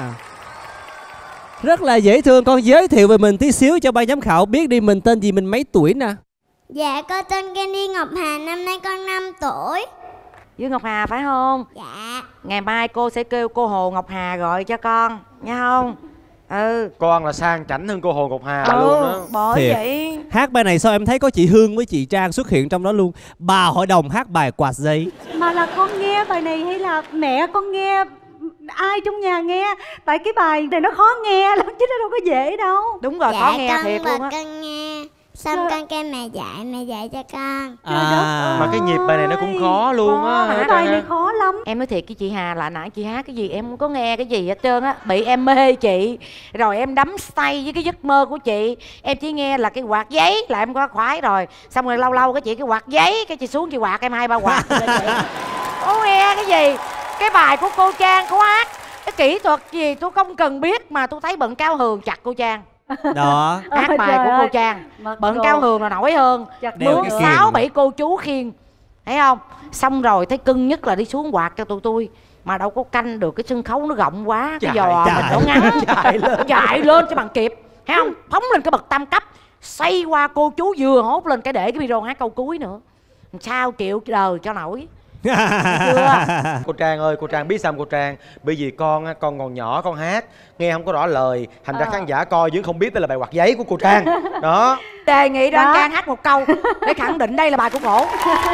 Rất là dễ thương, con giới thiệu về mình tí xíu cho ban giám khảo biết đi, mình tên gì, mình mấy tuổi nè? Dạ con tên Candy Ngọc Hà, năm nay con năm tuổi. Với Ngọc Hà phải không? Dạ. Ngày mai cô sẽ kêu cô Hồ Ngọc Hà gọi cho con, nha không? Ừ. Con là sang chảnh hơn cô Hồ Ngọc Hà Ừ, luôn đó. bởi Thiệt. vậy. Hát bài này sao em thấy có chị Hương với chị Trang xuất hiện trong đó luôn. Bà hội đồng hát bài Quạt Giấy. Mà là con nghe bài này hay là mẹ con nghe, ai trong nhà nghe? Tại cái bài này nó khó nghe lắm chứ nó đâu có dễ đâu. Đúng rồi, Dạ có nghe con thiệt và luôn á. con nghe. Xong con kêu mẹ dạy, mẹ dạy cho con. À. Mà cái nhịp bài này nó cũng khó luôn á. Khó, hả Cái Trang bài này ha? khó lắm. Em nói thiệt với chị Hà là nãy chị hát cái gì em không có nghe cái gì hết trơn á. Bị em mê chị. Rồi em đắm say với cái giấc mơ của chị. Em chỉ nghe là cái quạt giấy là em có khoái rồi. Xong rồi lâu lâu cái chị cái quạt giấy, cái chị xuống chị quạt em hai ba quạt. Không nghe cái gì. Cái bài của cô Trang cô hát, cái kỹ thuật gì tôi không cần biết mà tôi thấy Bận Cao Hường chặt cô Trang. Đó. Hát Ôi bài trời của cô ơi. Trang. Mà Bận cô- Cao Hường là nổi hơn. Chặt Đeo Mướn cái sáu kiềng. bảy cô chú khiêng. Thấy không? Xong rồi thấy cưng nhất là đi xuống quạt cho tụi tôi. Mà đâu có canh được cái sân khấu nó rộng quá. Cái Chạy, giò chạy. mình nó ngắn. Chạy lên. Chạy lên cho bằng kịp. Thấy không? Phóng lên cái bậc tam cấp. Xoay qua cô chú vừa hốt lên cái để cái micro hát câu cuối nữa. Sao chịu đời cho nổi. Cô Trang ơi, cô Trang biết sao không cô Trang? Bởi vì con á, con còn nhỏ, con hát nghe không có rõ lời, thành ra Ờ. khán giả coi vẫn không biết đây là bài Quạt Giấy của cô Trang. Đó. Đề nghị Đoan Đó. Trang hát một câu để khẳng định đây là bài của cổ.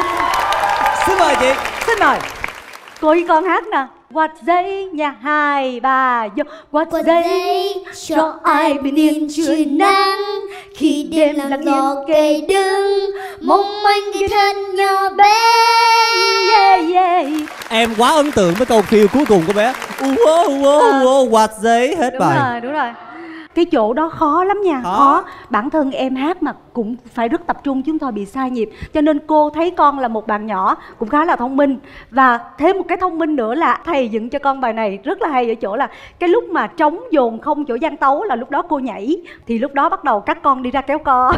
Xin mời chị. Xin mời. Cô với con hát nè. Quạt giấy nhà hai ba vô. Quạt, Quạt giấy giấy cho ai bình yên trời nắng. Khi đêm lặng ngọt yên cây đứng, mong manh cái thân nhỏ bé. yeah, yeah. Em quá ấn tượng với câu kêu cuối cùng của bé. Ua ua ua quạt giấy hết Đúng bài. rồi, đúng rồi. Cái chỗ đó khó lắm nha, Khó. khó. Bản thân em hát mà cũng phải rất tập trung, chúng tôi bị sai nhịp. Cho nên cô thấy con là một bạn nhỏ cũng khá là thông minh. Và thêm một cái thông minh nữa là thầy dựng cho con bài này rất là hay ở chỗ là cái lúc mà trống dồn không chỗ gian tấu là lúc đó cô nhảy. Thì lúc đó bắt đầu các con đi ra kéo co.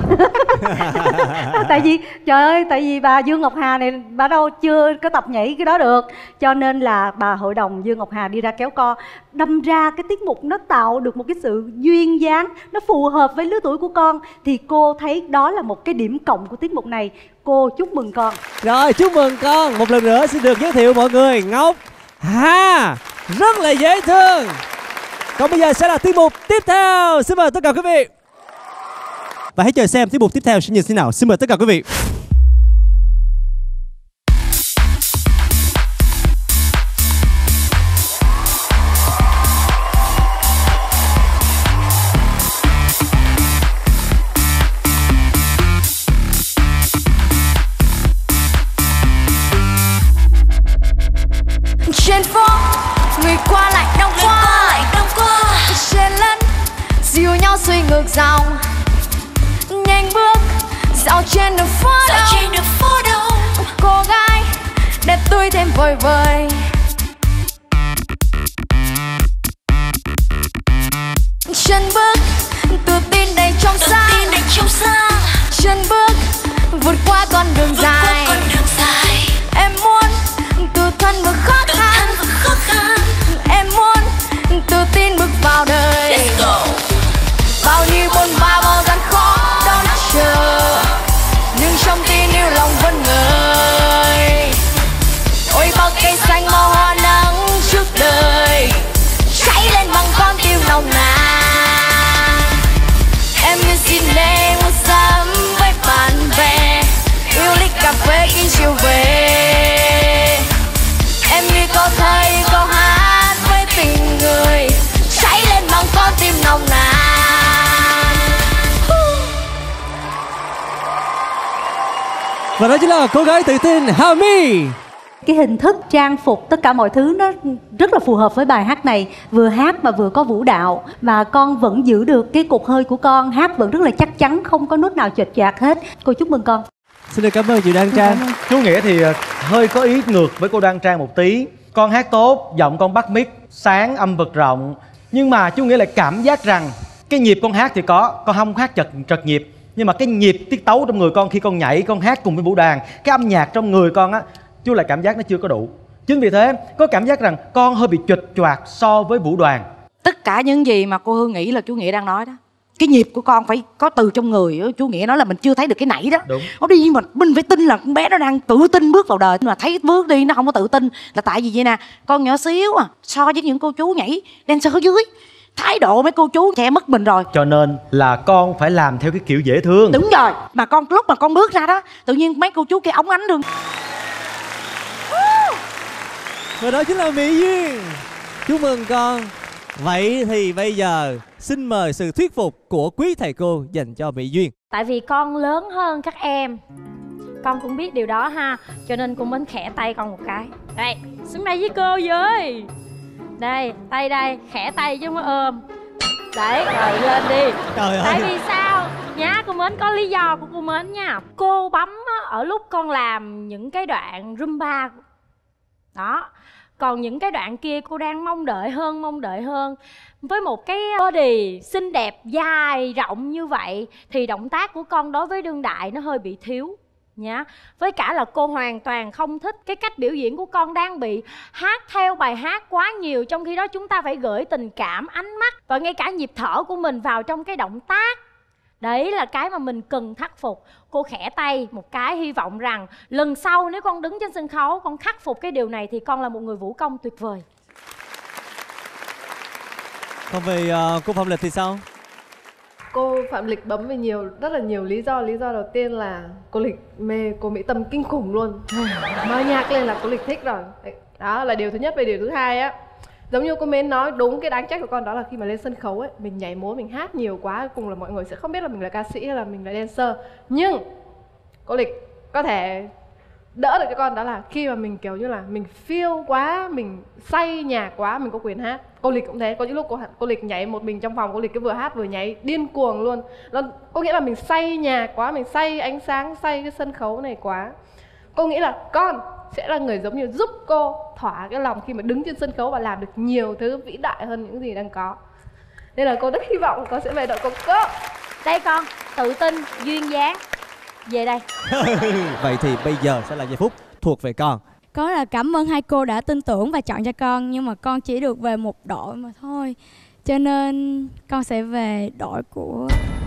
Tại vì trời ơi, tại vì bà Dương Ngọc Hà này bà đâu chưa có tập nhảy cái đó được. Cho nên là bà hội đồng Dương Ngọc Hà đi ra kéo co. Đâm ra cái tiết mục nó tạo được một cái sự duyên dáng, nó phù hợp với lứa tuổi của con. Thì cô thấy đó là một cái điểm cộng của tiết mục này. Cô chúc mừng con. Rồi chúc mừng con. Một lần nữa xin được giới thiệu mọi người, Ngọc Hà rất là dễ thương. Còn bây giờ sẽ là tiết mục tiếp theo. Xin mời tất cả quý vị. Và hãy chờ xem tiết mục tiếp theo sẽ như thế nào. Xin mời tất cả quý vị. Trên phố người qua lại đông qua, trên lẫn dìu nhau xuôi ngược dòng, nhanh bước dạo trên đường phố đông. Cô gái đẹp tươi thêm vời vời, chân bước tự tin đầy trong sáng, chân bước vượt qua con đường dài. Em muốn tự thân vượt khó khăn, em muốn tự tin bước vào đời. Bao nhiêu bôn ba bao gian khó đón chờ, nhưng trong tim yêu lòng vẫn ngời. Ôi bao cây xanh màu hoa nắng trước đời, cháy lên bằng con tim nồng nàn. Em như xin đêm mua sắm với bạn bè, yêu ly cà phê khi chiều về. Em như có thấy câu hát với tình người, cháy lên bằng con tim nồng nàn. Và đó chính là cô gái tự tin Hà My. Cái hình thức trang phục tất cả mọi thứ nó rất là phù hợp với bài hát này. Vừa hát mà vừa có vũ đạo. Và con vẫn giữ được cái cột hơi của con. Hát vẫn rất là chắc chắn, không có nốt nào chệch choạc hết. Cô chúc mừng con. Xin được cảm ơn chị Đoan Trang. Chú Nghĩa thì hơi có ý ngược với cô Đoan Trang một tí. Con hát tốt, giọng con bắt mic, sáng âm vực rộng. Nhưng mà chú Nghĩa lại cảm giác rằng cái nhịp con hát thì có, con không hát chật trật nhịp. Nhưng mà cái nhịp tiết tấu trong người con khi con nhảy, con hát cùng với vũ đàn, cái âm nhạc trong người con á, chú lại cảm giác nó chưa có đủ. Chính vì thế có cảm giác rằng con hơi bị chệch choạc so với vũ đoàn. Tất cả những gì mà cô Hương nghĩ là chú Nghĩa đang nói đó. Cái nhịp của con phải có từ trong người. Chú Nghĩa nói là mình chưa thấy được cái nãy đó. Đúng. Nó đi mà mình phải tin là con bé nó đang tự tin bước vào đời. Mà thấy bước đi nó không có tự tin là tại vì vậy nè. Con nhỏ xíu à, so với những cô chú nhảy dancer ở dưới Thái độ mấy cô chú che mất mình rồi. Cho nên là con phải làm theo cái kiểu dễ thương. Đúng rồi. Mà con lúc mà con bước ra đó, tự nhiên mấy cô chú kia ống ánh đường. Và đó chính là Mỹ Duyên. Chúc mừng con. Vậy thì bây giờ xin mời sự thuyết phục của quý thầy cô dành cho Mỹ Duyên. Tại vì con lớn hơn các em, con cũng biết điều đó ha, cho nên con muốn khẽ tay con một cái. Đây, xuống đây với cô với. Đây, tay đây, khẽ tay chứ không có ôm. Đấy, rồi lên đi. Trời Tại ơi. vì sao? Nhá, cô Mến có lý do của cô Mến nha. Cô bấm á, ở lúc con làm những cái đoạn Zumba. Đó. Còn những cái đoạn kia cô đang mong đợi hơn, mong đợi hơn. Với một cái body xinh đẹp, dài, rộng như vậy thì động tác của con đối với đương đại nó hơi bị thiếu nhá. Với cả là cô hoàn toàn không thích cái cách biểu diễn của con đang bị hát theo bài hát quá nhiều. Trong khi đó chúng ta phải gửi tình cảm, ánh mắt và ngay cả nhịp thở của mình vào trong cái động tác. Đấy là cái mà mình cần khắc phục. Cô khẽ tay một cái, hy vọng rằng lần sau nếu con đứng trên sân khấu con khắc phục cái điều này thì con là một người vũ công tuyệt vời. Còn về uh, cô Phạm Lịch thì sao? Cô Phạm Lịch bấm vì nhiều, rất là nhiều lý do. Lý do đầu tiên là cô Lịch mê cô Mỹ Tâm kinh khủng luôn. Nói nhạc lên là cô Lịch thích rồi. Đó là điều thứ nhất. Về điều thứ hai á, giống như cô Mến nói, đúng cái đáng trách của con đó là khi mà lên sân khấu ấy, mình nhảy múa, mình hát nhiều quá, cùng là mọi người sẽ không biết là mình là ca sĩ hay là mình là dancer. Nhưng cô Lịch có thể đỡ được cái con đó là khi mà mình kiểu như là mình feel quá, mình say nhạc quá, mình có quyền hát. Cô Lịch cũng thế, có những lúc cô, cô Lịch nhảy một mình trong phòng, cô Lịch cứ vừa hát vừa nhảy điên cuồng luôn. Nó có nghĩa là mình say nhạc quá, mình say ánh sáng, say cái sân khấu này quá. Cô nghĩ là con sẽ là người giống như giúp cô thỏa cái lòng khi mà đứng trên sân khấu và làm được nhiều thứ vĩ đại hơn những gì đang có. Nên là cô rất hy vọng con sẽ về đội công cô. Đây con, tự tin, duyên dáng. Về đây. Vậy thì bây giờ sẽ là giây phút thuộc về con. Có là cảm ơn hai cô đã tin tưởng và chọn cho con, nhưng mà con chỉ được về một đội mà thôi. Cho nên con sẽ về đội của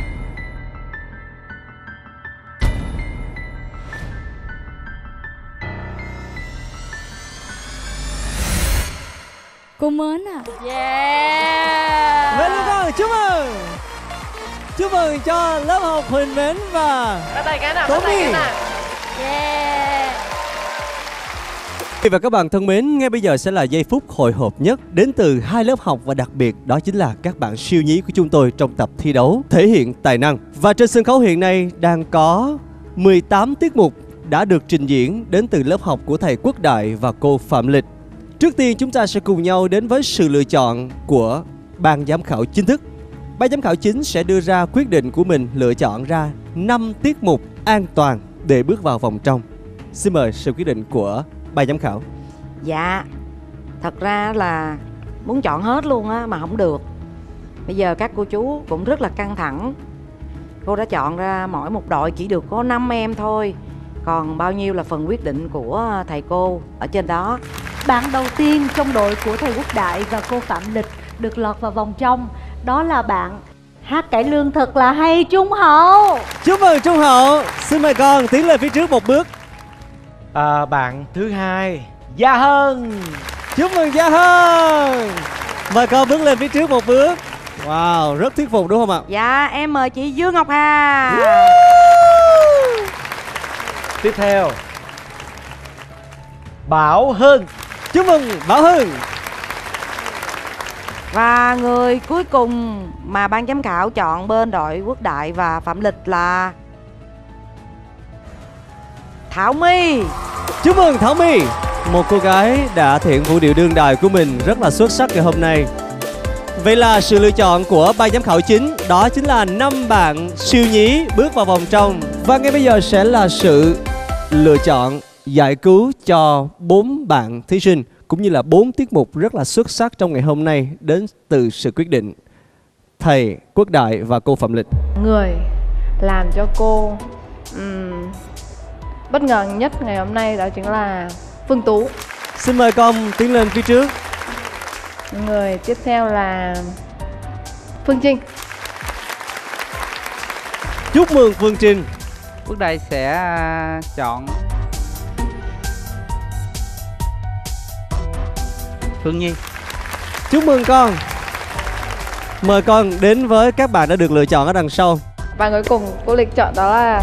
cô Mến à. Yeah. Mến con, chúc mừng. Chúc mừng cho lớp học Huỳnh Mến và Tố My. Yeah. Quý vị và các bạn thân mến, ngay bây giờ sẽ là giây phút hồi hộp nhất đến từ hai lớp học và đặc biệt đó chính là các bạn siêu nhí của chúng tôi trong tập thi đấu thể hiện tài năng. Và trên sân khấu hiện nay đang có mười tám tiết mục đã được trình diễn đến từ lớp học của thầy Quốc Đại và cô Phạm Lịch. Trước tiên chúng ta sẽ cùng nhau đến với sự lựa chọn của ban giám khảo chính thức. Ban giám khảo chính sẽ đưa ra quyết định của mình lựa chọn ra năm tiết mục an toàn để bước vào vòng trong. Xin mời sự quyết định của ban giám khảo. Dạ, thật ra là muốn chọn hết luôn á mà không được. Bây giờ các cô chú cũng rất là căng thẳng. Cô đã chọn ra mỗi một đội chỉ được có năm em thôi. Còn bao nhiêu là phần quyết định của thầy cô ở trên đó. Bạn đầu tiên trong đội của thầy Quốc Đại và cô Phạm Lịch được lọt vào vòng trong, đó là bạn hát cải lương thật là hay, Trung Hậu. Chúc mừng Trung Hậu. Xin mời con tiến lên phía trước một bước. À, bạn thứ hai, Gia Hân. Chúc mừng Gia Hân. Mời con bước lên phía trước một bước. Wow, rất thuyết phục đúng không ạ? Dạ, em mời chị Dương Ngọc Hà. Tiếp theo, Bảo Hưng. Chúc mừng Bảo Hưng. Và người cuối cùng mà ban giám khảo chọn bên đội Quốc Đại và Phạm Lịch là Thảo My. Chúc mừng Thảo My, một cô gái đã thể hiện vũ điệu đương đài của mình rất là xuất sắc ngày hôm nay. Vậy là sự lựa chọn của ban giám khảo chính đó chính là năm bạn siêu nhí bước vào vòng trong. Và ngay bây giờ sẽ là sự lựa chọn giải cứu cho bốn bạn thí sinh cũng như là bốn tiết mục rất là xuất sắc trong ngày hôm nay đến từ sự quyết định thầy Quốc Đại và cô Phạm Lịch. Người làm cho cô um, bất ngờ nhất ngày hôm nay đó chính là Phương Tú. Xin mời con tiến lên phía trước. Người tiếp theo là Phương Trinh. Chúc mừng Phương Trinh. Quốc Đại sẽ chọn Phương Nhi. Chúc mừng con. Mời con đến với các bạn đã được lựa chọn ở đằng sau. Và cuối cùng cô Lịch chọn đó là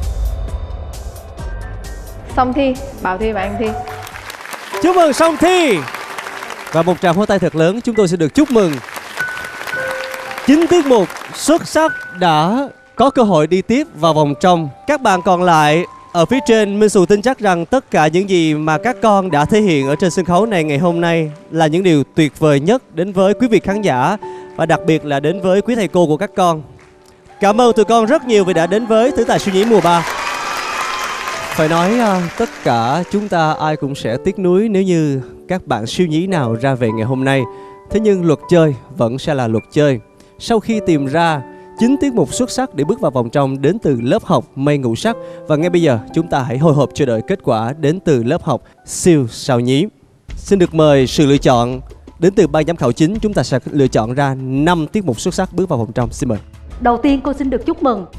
Song Thi, Bảo Thi và Anh Thi. Chúc mừng Song Thi. Và một tràng pháo tay thật lớn chúng tôi sẽ được chúc mừng chín tiết mục xuất sắc đã có cơ hội đi tiếp vào vòng trong. Các bạn còn lại ở phía trên, Minh Xù tin chắc rằng tất cả những gì mà các con đã thể hiện ở trên sân khấu này ngày hôm nay là những điều tuyệt vời nhất đến với quý vị khán giả và đặc biệt là đến với quý thầy cô của các con. Cảm ơn tụi con rất nhiều vì đã đến với Thử Tài Siêu Nhí mùa ba. Phải nói uh, tất cả chúng ta ai cũng sẽ tiếc nuối nếu như các bạn siêu nhí nào ra về ngày hôm nay. Thế nhưng luật chơi vẫn sẽ là luật chơi. Sau khi tìm ra chín tiết mục xuất sắc để bước vào vòng trong đến từ lớp học Mây Ngũ Sắc, và ngay bây giờ chúng ta hãy hồi hộp chờ đợi kết quả đến từ lớp học Siêu Sao Nhí. Xin được mời sự lựa chọn đến từ ban giám khảo chính. Chúng ta sẽ lựa chọn ra năm tiết mục xuất sắc bước vào vòng trong. Xin mời. Đầu tiên cô xin được chúc mừng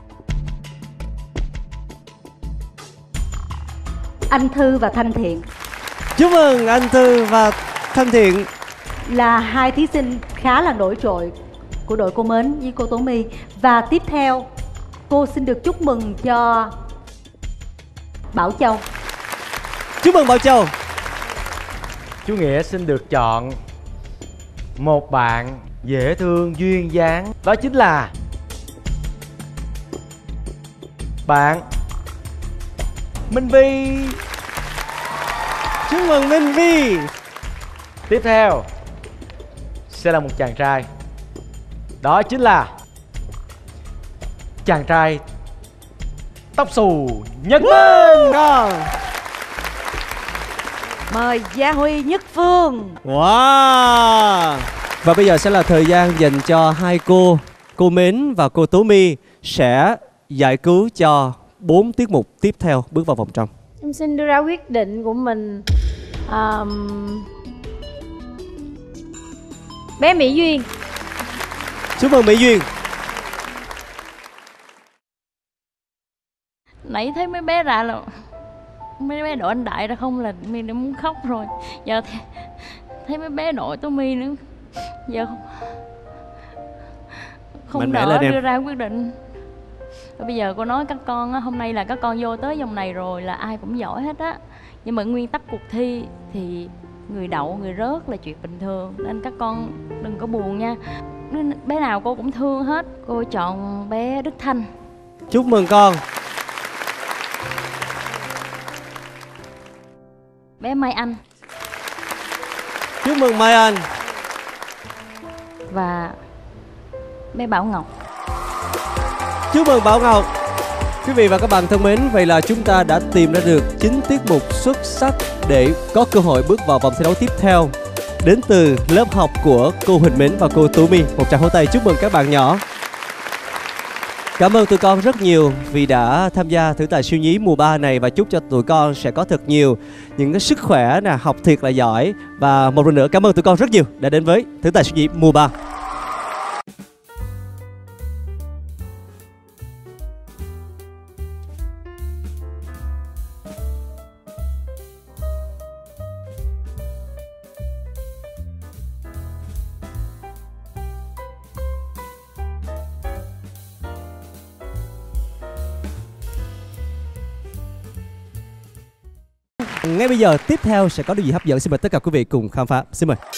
Anh Thư và Thanh Thiện. Chúc mừng anh Thư và Thanh Thiện là hai thí sinh khá là nổi trội của đội cô Mến với cô Tố My. Và tiếp theo cô xin được chúc mừng cho Bảo Châu. Chúc mừng Bảo Châu. Chú Nghĩa xin được chọn một bạn dễ thương duyên dáng, đó chính là bạn Minh Vi. Chúc mừng Minh Vi. Tiếp theo sẽ là một chàng trai, đó chính là chàng trai tóc xù Nhất Phương. Con mời Gia Huy, Nhất Phương. Wow. Và bây giờ sẽ là thời gian dành cho hai cô, cô Mến và cô Tố My sẽ giải cứu cho bốn tiết mục tiếp theo bước vào vòng trong. Em xin đưa ra quyết định của mình. um, Bé Mỹ Duyên. Chúc mừng Mỹ Duyên. Nãy thấy mấy bé ra là mấy bé đội anh Đại ra không là My đã muốn khóc rồi. Giờ th thấy mấy bé đội Tố My nữa, giờ không không đỡ đưa ra quyết định. Và bây giờ cô nói các con á, hôm nay là các con vô tới vòng này rồi là ai cũng giỏi hết á, nhưng mà nguyên tắc cuộc thi thì người đậu người rớt là chuyện bình thường, nên các con đừng có buồn nha. Bé nào cô cũng thương hết. Cô chọn bé Đức Thanh. Chúc mừng con. Bé Mai Anh. Chúc mừng Mai Anh. Và bé Bảo Ngọc. Chúc mừng Bảo Ngọc. Quý vị và các bạn thân mến, vậy là chúng ta đã tìm ra được chín tiết mục xuất sắc để có cơ hội bước vào vòng thi đấu tiếp theo đến từ lớp học của cô Huỳnh Mến và cô Tú My. Một tràng pháo tay chúc mừng các bạn nhỏ. Cảm ơn tụi con rất nhiều vì đã tham gia Thử Tài Siêu Nhí mùa ba này, và chúc cho tụi con sẽ có thật nhiều những cái sức khỏe nè, học thiệt là giỏi. Và một lần nữa cảm ơn tụi con rất nhiều đã đến với Thử Tài Siêu Nhí mùa ba. Ngay bây giờ tiếp theo sẽ có điều gì hấp dẫn, xin mời tất cả quý vị cùng khám phá. Xin mời.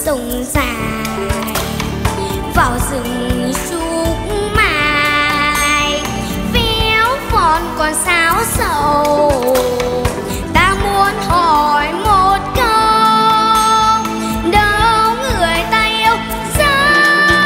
sông dài vào rừng trúc mai véo von còn sáo sầu. Ta muốn hỏi một câu đâu người ta yêu dấu.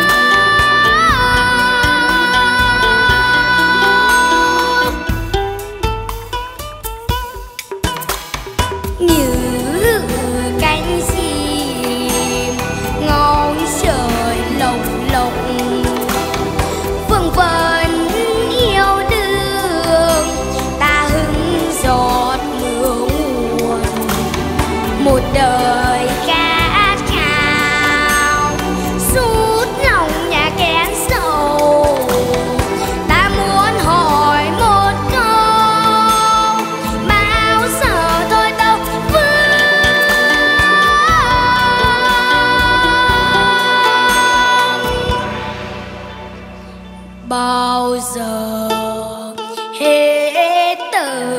Như cánh chim ngóng trời lồng lộng vương vấn yêu đương. Ta hứng giọt mưa nguồn một đời khát khao rút lòng nhà kén sầu. Ta muốn hỏi một câu bao giờ thôi đâu bao giờ hết từ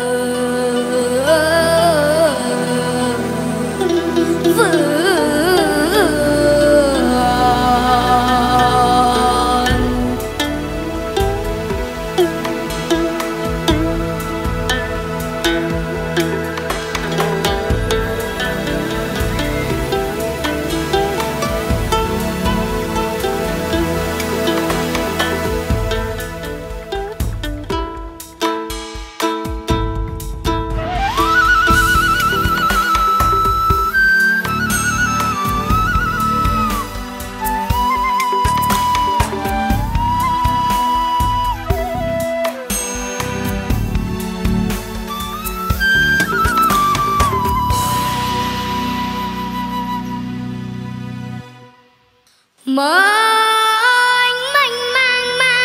mênh mênh mang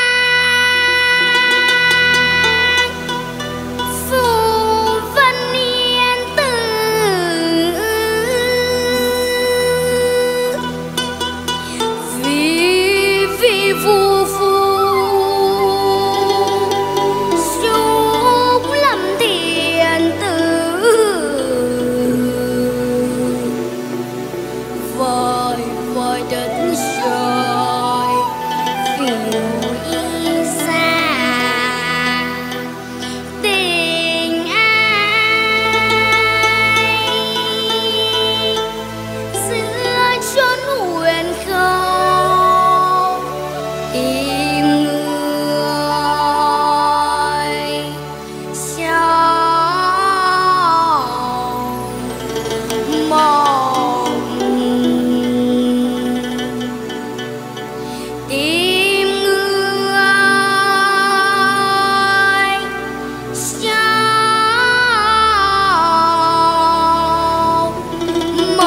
mang phù vân yên tử. Vì vì phù phù xúc lâm thiền tử. Vời vời đất trời phiêu y xa tình ai giữa chốn huyền không im người trong mộng. Tìm người trong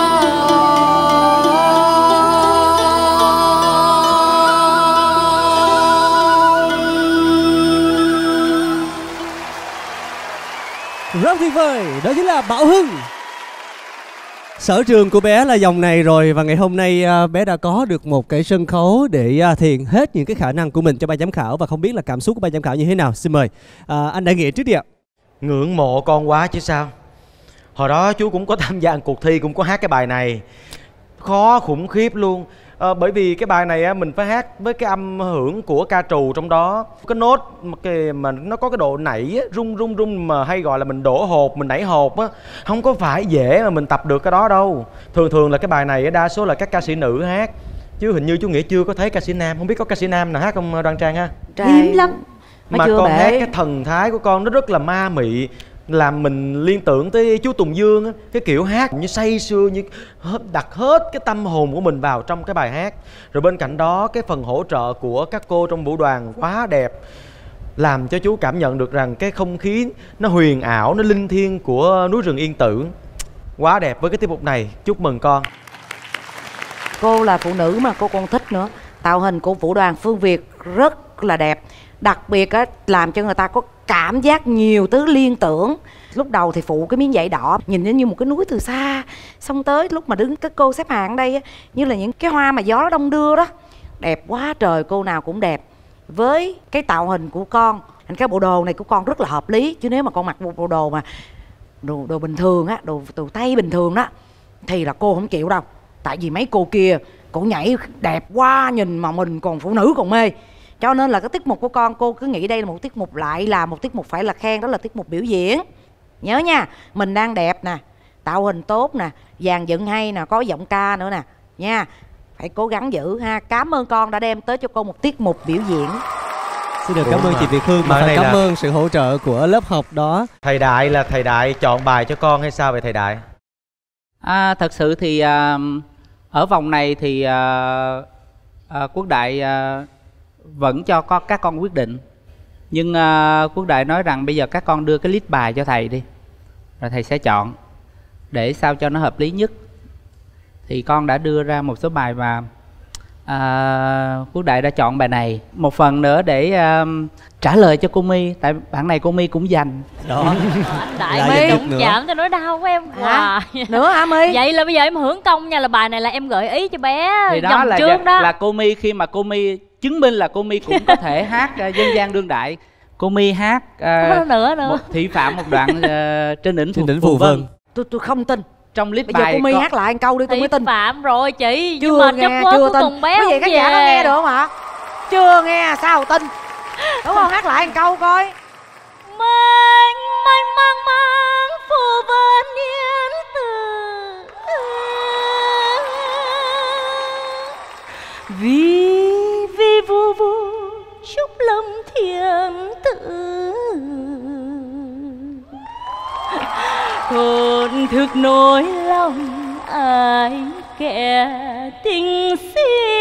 Rất tuyệt vời, đó chính là Bảo Hưng. Sở trường của bé là dòng này rồi, và ngày hôm nay à, bé đã có được một cái sân khấu để à, thiền hết những cái khả năng của mình cho ban giám khảo, và không biết là cảm xúc của ban giám khảo như thế nào. Xin mời à, anh Đại Nghĩa trước đi ạ. Ngưỡng mộ con quá chứ sao. Hồi đó chú cũng có tham gia cuộc thi, cũng có hát cái bài này. Khó khủng khiếp luôn. à, Bởi vì cái bài này á, mình phải hát với cái âm hưởng của ca trù trong đó. Cái nốt mà, cái, mà nó có cái độ nảy á, rung rung rung mà hay gọi là mình đổ hột, mình nảy hột á. Không có phải dễ mà mình tập được cái đó đâu. Thường thường là cái bài này đa số là các ca sĩ nữ hát, chứ hình như chú Nghĩa chưa có thấy ca sĩ nam. Không biết có ca sĩ nam nào hát không Đoan Trang ha? Hiếm lắm. Mà con bể. Hát cái thần thái của con nó rất là ma mị, làm mình liên tưởng tới chú Tùng Dương á. Cái kiểu hát như say sưa, như đặt hết cái tâm hồn của mình vào trong cái bài hát. Rồi bên cạnh đó cái phần hỗ trợ của các cô trong vũ đoàn quá đẹp, làm cho chú cảm nhận được rằng cái không khí nó huyền ảo, nó linh thiêng của núi rừng Yên Tử. Quá đẹp với cái tiết mục này. Chúc mừng con. Cô là phụ nữ mà cô còn thích nữa. Tạo hình của vũ đoàn Phương Việt rất là đẹp. Đặc biệt á, làm cho người ta có cảm giác nhiều thứ liên tưởng. Lúc đầu thì phụ cái miếng vải đỏ, nhìn nó như một cái núi từ xa. Xong tới lúc mà đứng các cô xếp hàng ở đây á, như là những cái hoa mà gió nó đông đưa đó. Đẹp quá trời, cô nào cũng đẹp. Với cái tạo hình của con, cái bộ đồ này của con rất là hợp lý. Chứ nếu mà con mặc một bộ đồ mà đồ, đồ bình thường á, đồ tù tây bình thường đó, thì là cô không chịu đâu. Tại vì mấy cô kia cô nhảy đẹp quá, nhìn mà mình còn phụ nữ còn mê. Cho nên là cái tiết mục của con, cô cứ nghĩ đây là một tiết mục, lại là một tiết mục phải là khen, đó là tiết mục biểu diễn. Nhớ nha, mình đang đẹp nè, tạo hình tốt nè, dàn dựng hay nè, có giọng ca nữa nè nha. Phải cố gắng giữ ha. Cảm ơn con đã đem tới cho cô một tiết mục biểu diễn. Xin được cảm ơn chị Việt Hương, mà phải cảm ơn sự hỗ trợ của lớp học đó. Thầy Đại là thầy Đại chọn bài cho con hay sao vậy thầy Đại? À, thật sự thì à, ở vòng này thì à, à, Quốc Đại à, vẫn cho con, các con quyết định. Nhưng à, Quốc Đại nói rằng bây giờ các con đưa cái list bài cho thầy đi, rồi thầy sẽ chọn để sao cho nó hợp lý nhất. Thì con đã đưa ra một số bài mà à, Quốc Đại đã chọn bài này. Một phần nữa để à, trả lời cho cô My, tại bạn này cô My cũng dành đó. Đại My đụng chạm cho nỗi đau của em hoài. Nữa hả My? Vậy là bây giờ em hưởng công nha, là bài này là em gợi ý cho bé thì đó dòng là trước đó. Là cô My, khi mà cô My chứng minh là cô My cũng có thể hát uh, dân gian đương đại. Cô My hát uh, nữa nữa một thị phạm một đoạn uh, trên đỉnh trên đỉnh Phù Vân. Tôi tôi không tin. Trong clip bây bài giờ cô My có... hát lại một câu đi tôi mới tin. Phạm rồi chị, chưa nhưng mà nghe, chất quá chưa cuối cùng bé quý vị khán giả có nghe được không ạ? Chưa nghe sao tin, đúng không? Hát lại một câu coi. Mênh mênh mang mang Phù Vân yên tử, vì vì vu vu chúc lâm thiên tử, thổn thức nỗi lòng ai kẻ tình si,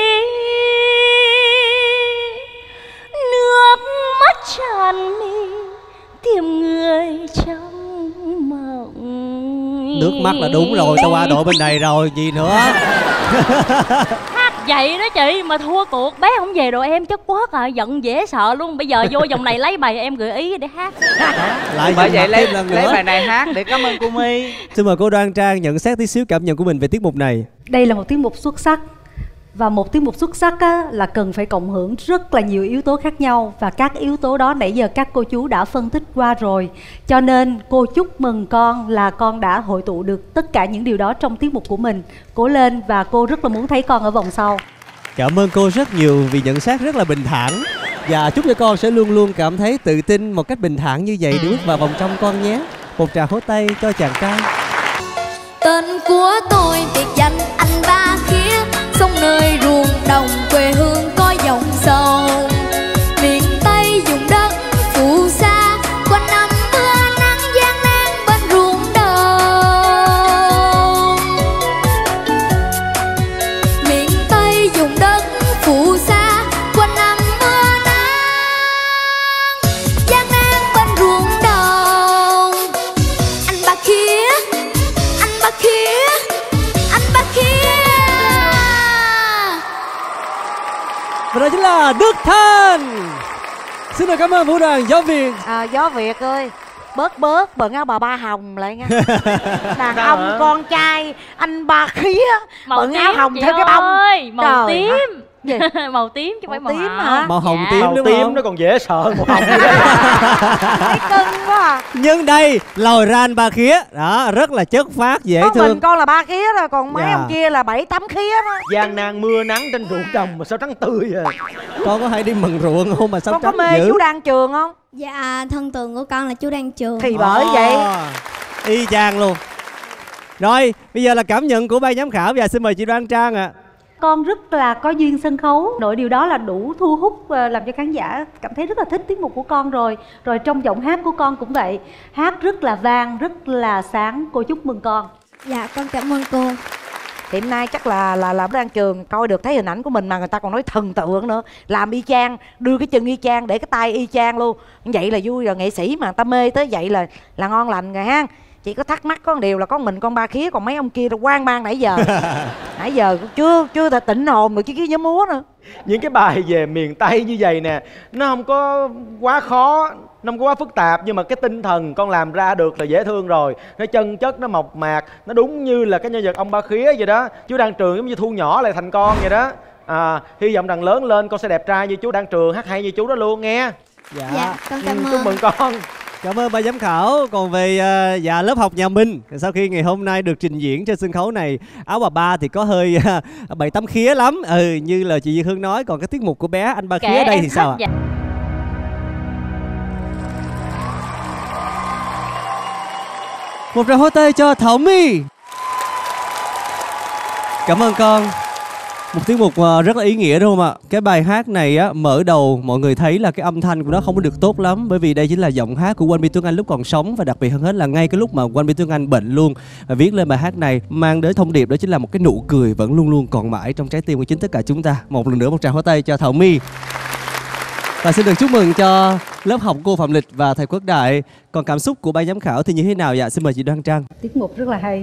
nước mắt tràn mi tìm người trong mộng. Nước mắt là đúng rồi, tao qua đội bên này rồi gì nữa. Hát vậy đó chị, mà thua cuộc bé không về đội em chất quất à, giận dễ sợ luôn. Bây giờ vô vòng này lấy bài em gợi ý để hát. Lại bởi vậy lấy, lấy bài này hát để cảm ơn cô My. Xin mời cô Đoan Trang nhận xét tí xíu cảm nhận của mình về tiết mục này. Đây là một tiết mục xuất sắc. Và một tiết mục xuất sắc á, là cần phải cộng hưởng rất là nhiều yếu tố khác nhau. Và các yếu tố đó nãy giờ các cô chú đã phân tích qua rồi. Cho nên cô chúc mừng con là con đã hội tụ được tất cả những điều đó trong tiết mục của mình. Cố lên, và cô rất là muốn thấy con ở vòng sau. Cảm ơn cô rất nhiều vì nhận xét rất là bình thản. Và chúc cho con sẽ luôn luôn cảm thấy tự tin một cách bình thản như vậy để bước vào vòng trong con nhé. Một tràng hỗ tay cho chàng trai. Tên của tôi biệt danh anh Ba Khía, sông nơi ruộng đồng quê hương có dòng sông, miền Tây vùng đất phù sa, quanh năm mưa nắng gian nan bên ruộng đồng. Miền Tây vùng đất phù sa, quanh năm mưa nắng gian nan bên ruộng đồng. Anh Ba Khía, anh Ba Khía, anh Ba Khía. Và đó chính là Đức Thanh. Xin được cảm ơn vũ đoàn Gió Việt. À, Gió Việt ơi, bớt bớt bận áo bà Ba Hồng lại nha. Đàn Sao ông hả? con trai anh Ba Khía Màu bận tím áo hồng chị theo cái bông. ơi, màu Trời tím. Gì? Màu tím chứ không phải màu tím hồng. hả? Màu hồng Dạ. tím Màu đúng tím không? nó còn dễ sợ màu hồng. Thấy cưng quá à. Nhưng đây lòi ra anh Ba Khía. Đó, rất là chất phát, dễ Có thương. mình con là Ba Khía rồi, còn mấy Dạ. ông kia là bảy tám Khía đó. Gian nan mưa nắng trên ruộng đồng mà sao trắng tươi à. Con có hay đi mần ruộng không mà sao Con có trắng mê dữ? chú Đan Trường không? Dạ, thân tượng của con là chú Đan Trường. Thì bởi vậy. À, y chang luôn. Rồi, bây giờ là cảm nhận của ban giám khảo. Và xin mời chị Đoan Trang ạ. À. Con rất là có duyên sân khấu, nội điều đó là đủ thu hút, làm cho khán giả cảm thấy rất là thích tiết mục của con rồi. Rồi trong giọng hát của con cũng vậy, hát rất là vang, rất là sáng. Cô chúc mừng con. Dạ, con cảm ơn cô. Hiện nay chắc là là là Đan Trường coi được thấy hình ảnh của mình mà người ta còn nói thần tượng nữa, làm y chang, đưa cái chân y chang, để cái tay y chang luôn. Vậy là vui rồi, nghệ sĩ mà người ta mê tới vậy là là ngon lành rồi ha. Chỉ có thắc mắc có một điều là có mình con Ba Khía, còn mấy ông kia là hoang mang nãy giờ. Nãy giờ cũng chưa chưa thể tỉnh hồn được cái cái nhóm múa nữa. Những cái bài về miền Tây như vậy nè, nó không có quá khó, nó không có quá phức tạp, nhưng mà cái tinh thần con làm ra được là dễ thương rồi. Nó chân chất, nó mộc mạc, nó đúng như là cái nhân vật ông Ba Khía vậy đó. Chú Đan Trường giống như thu nhỏ lại thành con vậy đó. À, hy vọng rằng lớn lên con sẽ đẹp trai như chú Đan Trường, hát hay như chú đó luôn nghe. Dạ, con cảm Ừ, ơn. chúc mừng con. Cảm ơn ban giám khảo. Còn về uh, dạ lớp học nhà Minh, sau khi ngày hôm nay được trình diễn trên sân khấu này, áo bà ba thì có hơi uh, bảy tám khía lắm, ừ, như là chị Diên Hương nói. Còn cái tiết mục của bé anh ba khía ở đây thì sao ạ? Dạ. Một tràng hoa tay cho Thảo My. Cảm ơn con. Một tiết mục rất là ý nghĩa đúng không ạ? Cái bài hát này á, mở đầu mọi người thấy là cái âm thanh của nó không có được tốt lắm, bởi vì đây chính là giọng hát của Quang Minh Tuấn Anh lúc còn sống, và đặc biệt hơn hết là ngay cái lúc mà Quang Minh Tuấn Anh bệnh luôn, và viết lên bài hát này mang đến thông điệp đó chính là một cái nụ cười vẫn luôn luôn còn mãi trong trái tim của chính tất cả chúng ta. Một lần nữa một tràng pháo tay cho Thảo My. Và xin được chúc mừng cho lớp học cô Phạm Lịch và thầy Quốc Đại. Còn cảm xúc của ban giám khảo thì như thế nào dạ? Xin mời chị Đoan Trang. Tiết mục rất là hay,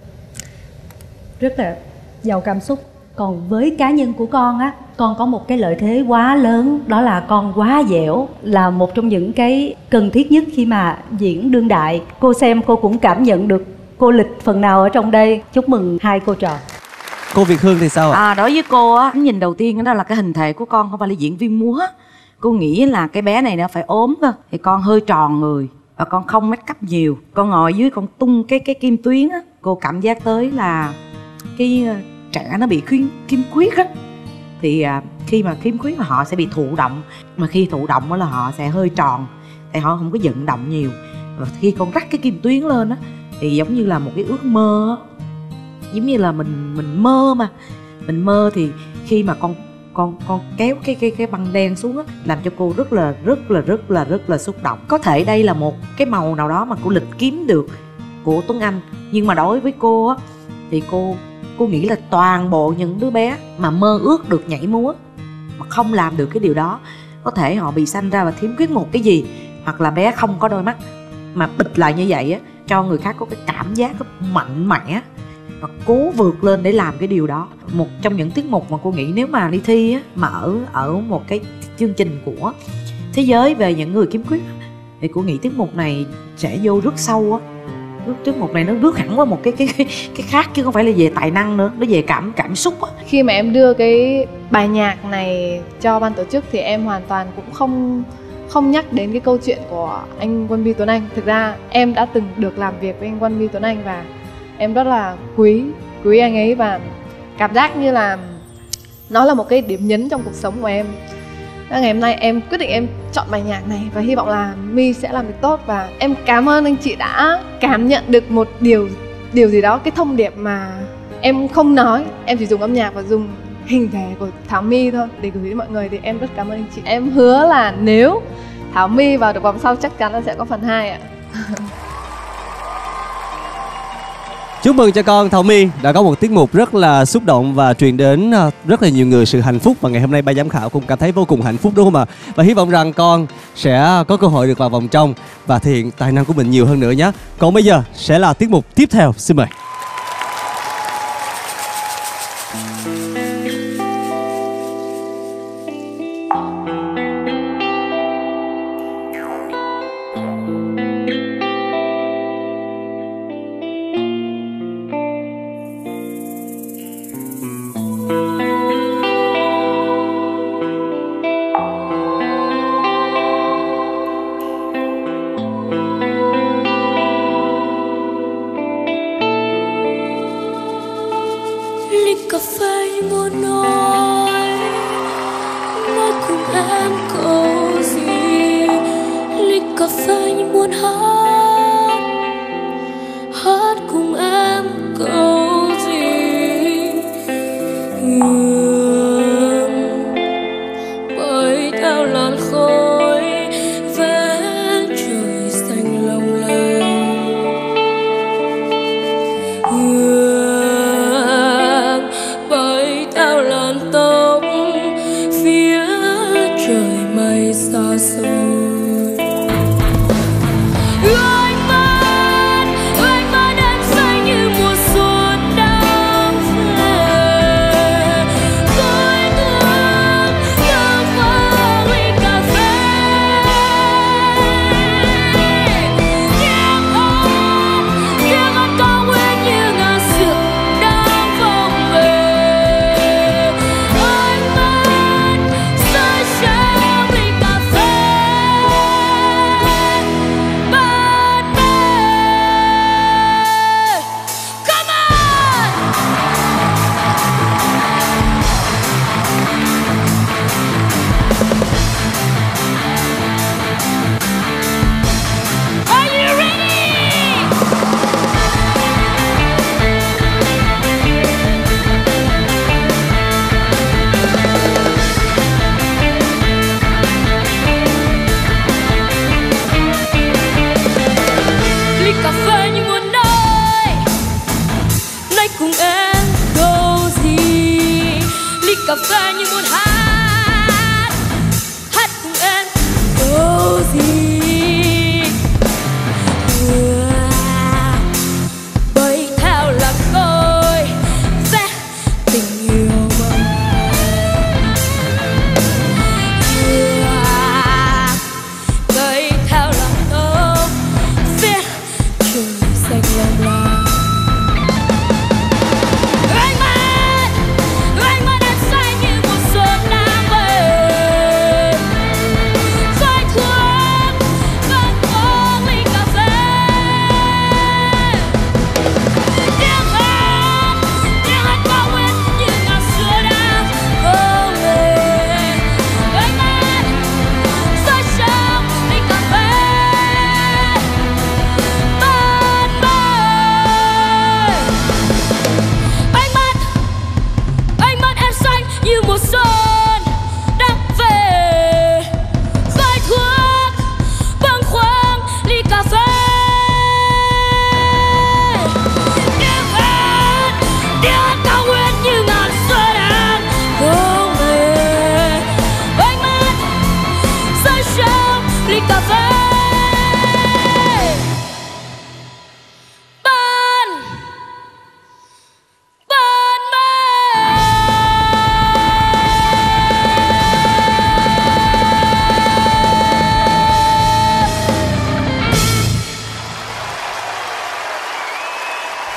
rất là giàu cảm xúc. Còn với cá nhân của con á, con có một cái lợi thế quá lớn, đó là con quá dẻo, là một trong những cái cần thiết nhất khi mà diễn đương đại. Cô xem cô cũng cảm nhận được cô Lịch phần nào ở trong đây. Chúc mừng hai cô trò. Cô Việt Hương thì sao ạ? À, đối với cô á, nhìn đầu tiên đó là cái hình thể của con không phải là diễn viên múa. Cô nghĩ là cái bé này nó phải ốm cơ, thì con hơi tròn người và con không make up nhiều. Con ngồi dưới con tung cái cái kim tuyến á, cô cảm giác tới là cái trẻ nó bị khiếm khiếm khuyết á, thì à, khi mà khiếm khuyết là họ sẽ bị thụ động, mà khi thụ động đó là họ sẽ hơi tròn, thì họ không có vận động nhiều. Và khi con rắc cái kim tuyến lên á thì giống như là một cái ước mơ á, giống như là mình mình mơ mà mình mơ thì khi mà con con con kéo cái cái cái băng đen xuống á, làm cho cô rất là rất là rất là rất là xúc động. Có thể đây là một cái màu nào đó mà cô Lịch kiếm được của Tuấn Anh, nhưng mà đối với cô á thì cô cô nghĩ là toàn bộ những đứa bé mà mơ ước được nhảy múa mà không làm được cái điều đó, có thể họ bị sanh ra và thiếu khuyết một cái gì, hoặc là bé không có đôi mắt mà bịt lại như vậy á, cho người khác có cái cảm giác mạnh mẽ và cố vượt lên để làm cái điều đó. Một trong những tiết mục mà cô nghĩ nếu mà đi thi á, mà ở ở một cái chương trình của thế giới về những người khiếm khuyết thì cô nghĩ tiết mục này sẽ vô rất sâu á. Tiết mục này nó rước hẳn qua một cái cái cái cái khác, chứ không phải là về tài năng nữa, nó về cảm cảm xúc á. Khi mà em đưa cái bài nhạc này cho ban tổ chức thì em hoàn toàn cũng không không nhắc đến cái câu chuyện của anh Quang Minh Tuấn Anh. Thực ra em đã từng được làm việc với anh Quang Minh Tuấn Anh và em rất là quý quý anh ấy, và cảm giác như là nó là một cái điểm nhấn trong cuộc sống của em. Ngày hôm nay em quyết định em chọn bài nhạc này và hy vọng là My sẽ làm được tốt. Và em cảm ơn anh chị đã cảm nhận được một điều điều gì đó, cái thông điệp mà em không nói, em chỉ dùng âm nhạc và dùng hình thể của Thảo My thôi để gửi đến mọi người. Thì em rất cảm ơn anh chị. Em hứa là nếu Thảo My vào được vòng sau chắc chắn là sẽ có phần hai ạ. Chúc mừng cho con Thảo My đã có một tiết mục rất là xúc động và truyền đến rất là nhiều người sự hạnh phúc, và ngày hôm nay ban giám khảo cũng cảm thấy vô cùng hạnh phúc đúng không ạ? Và hy vọng rằng con sẽ có cơ hội được vào vòng trong và thể hiện tài năng của mình nhiều hơn nữa nhé. Còn bây giờ sẽ là tiết mục tiếp theo, xin mời. Hãy subscribe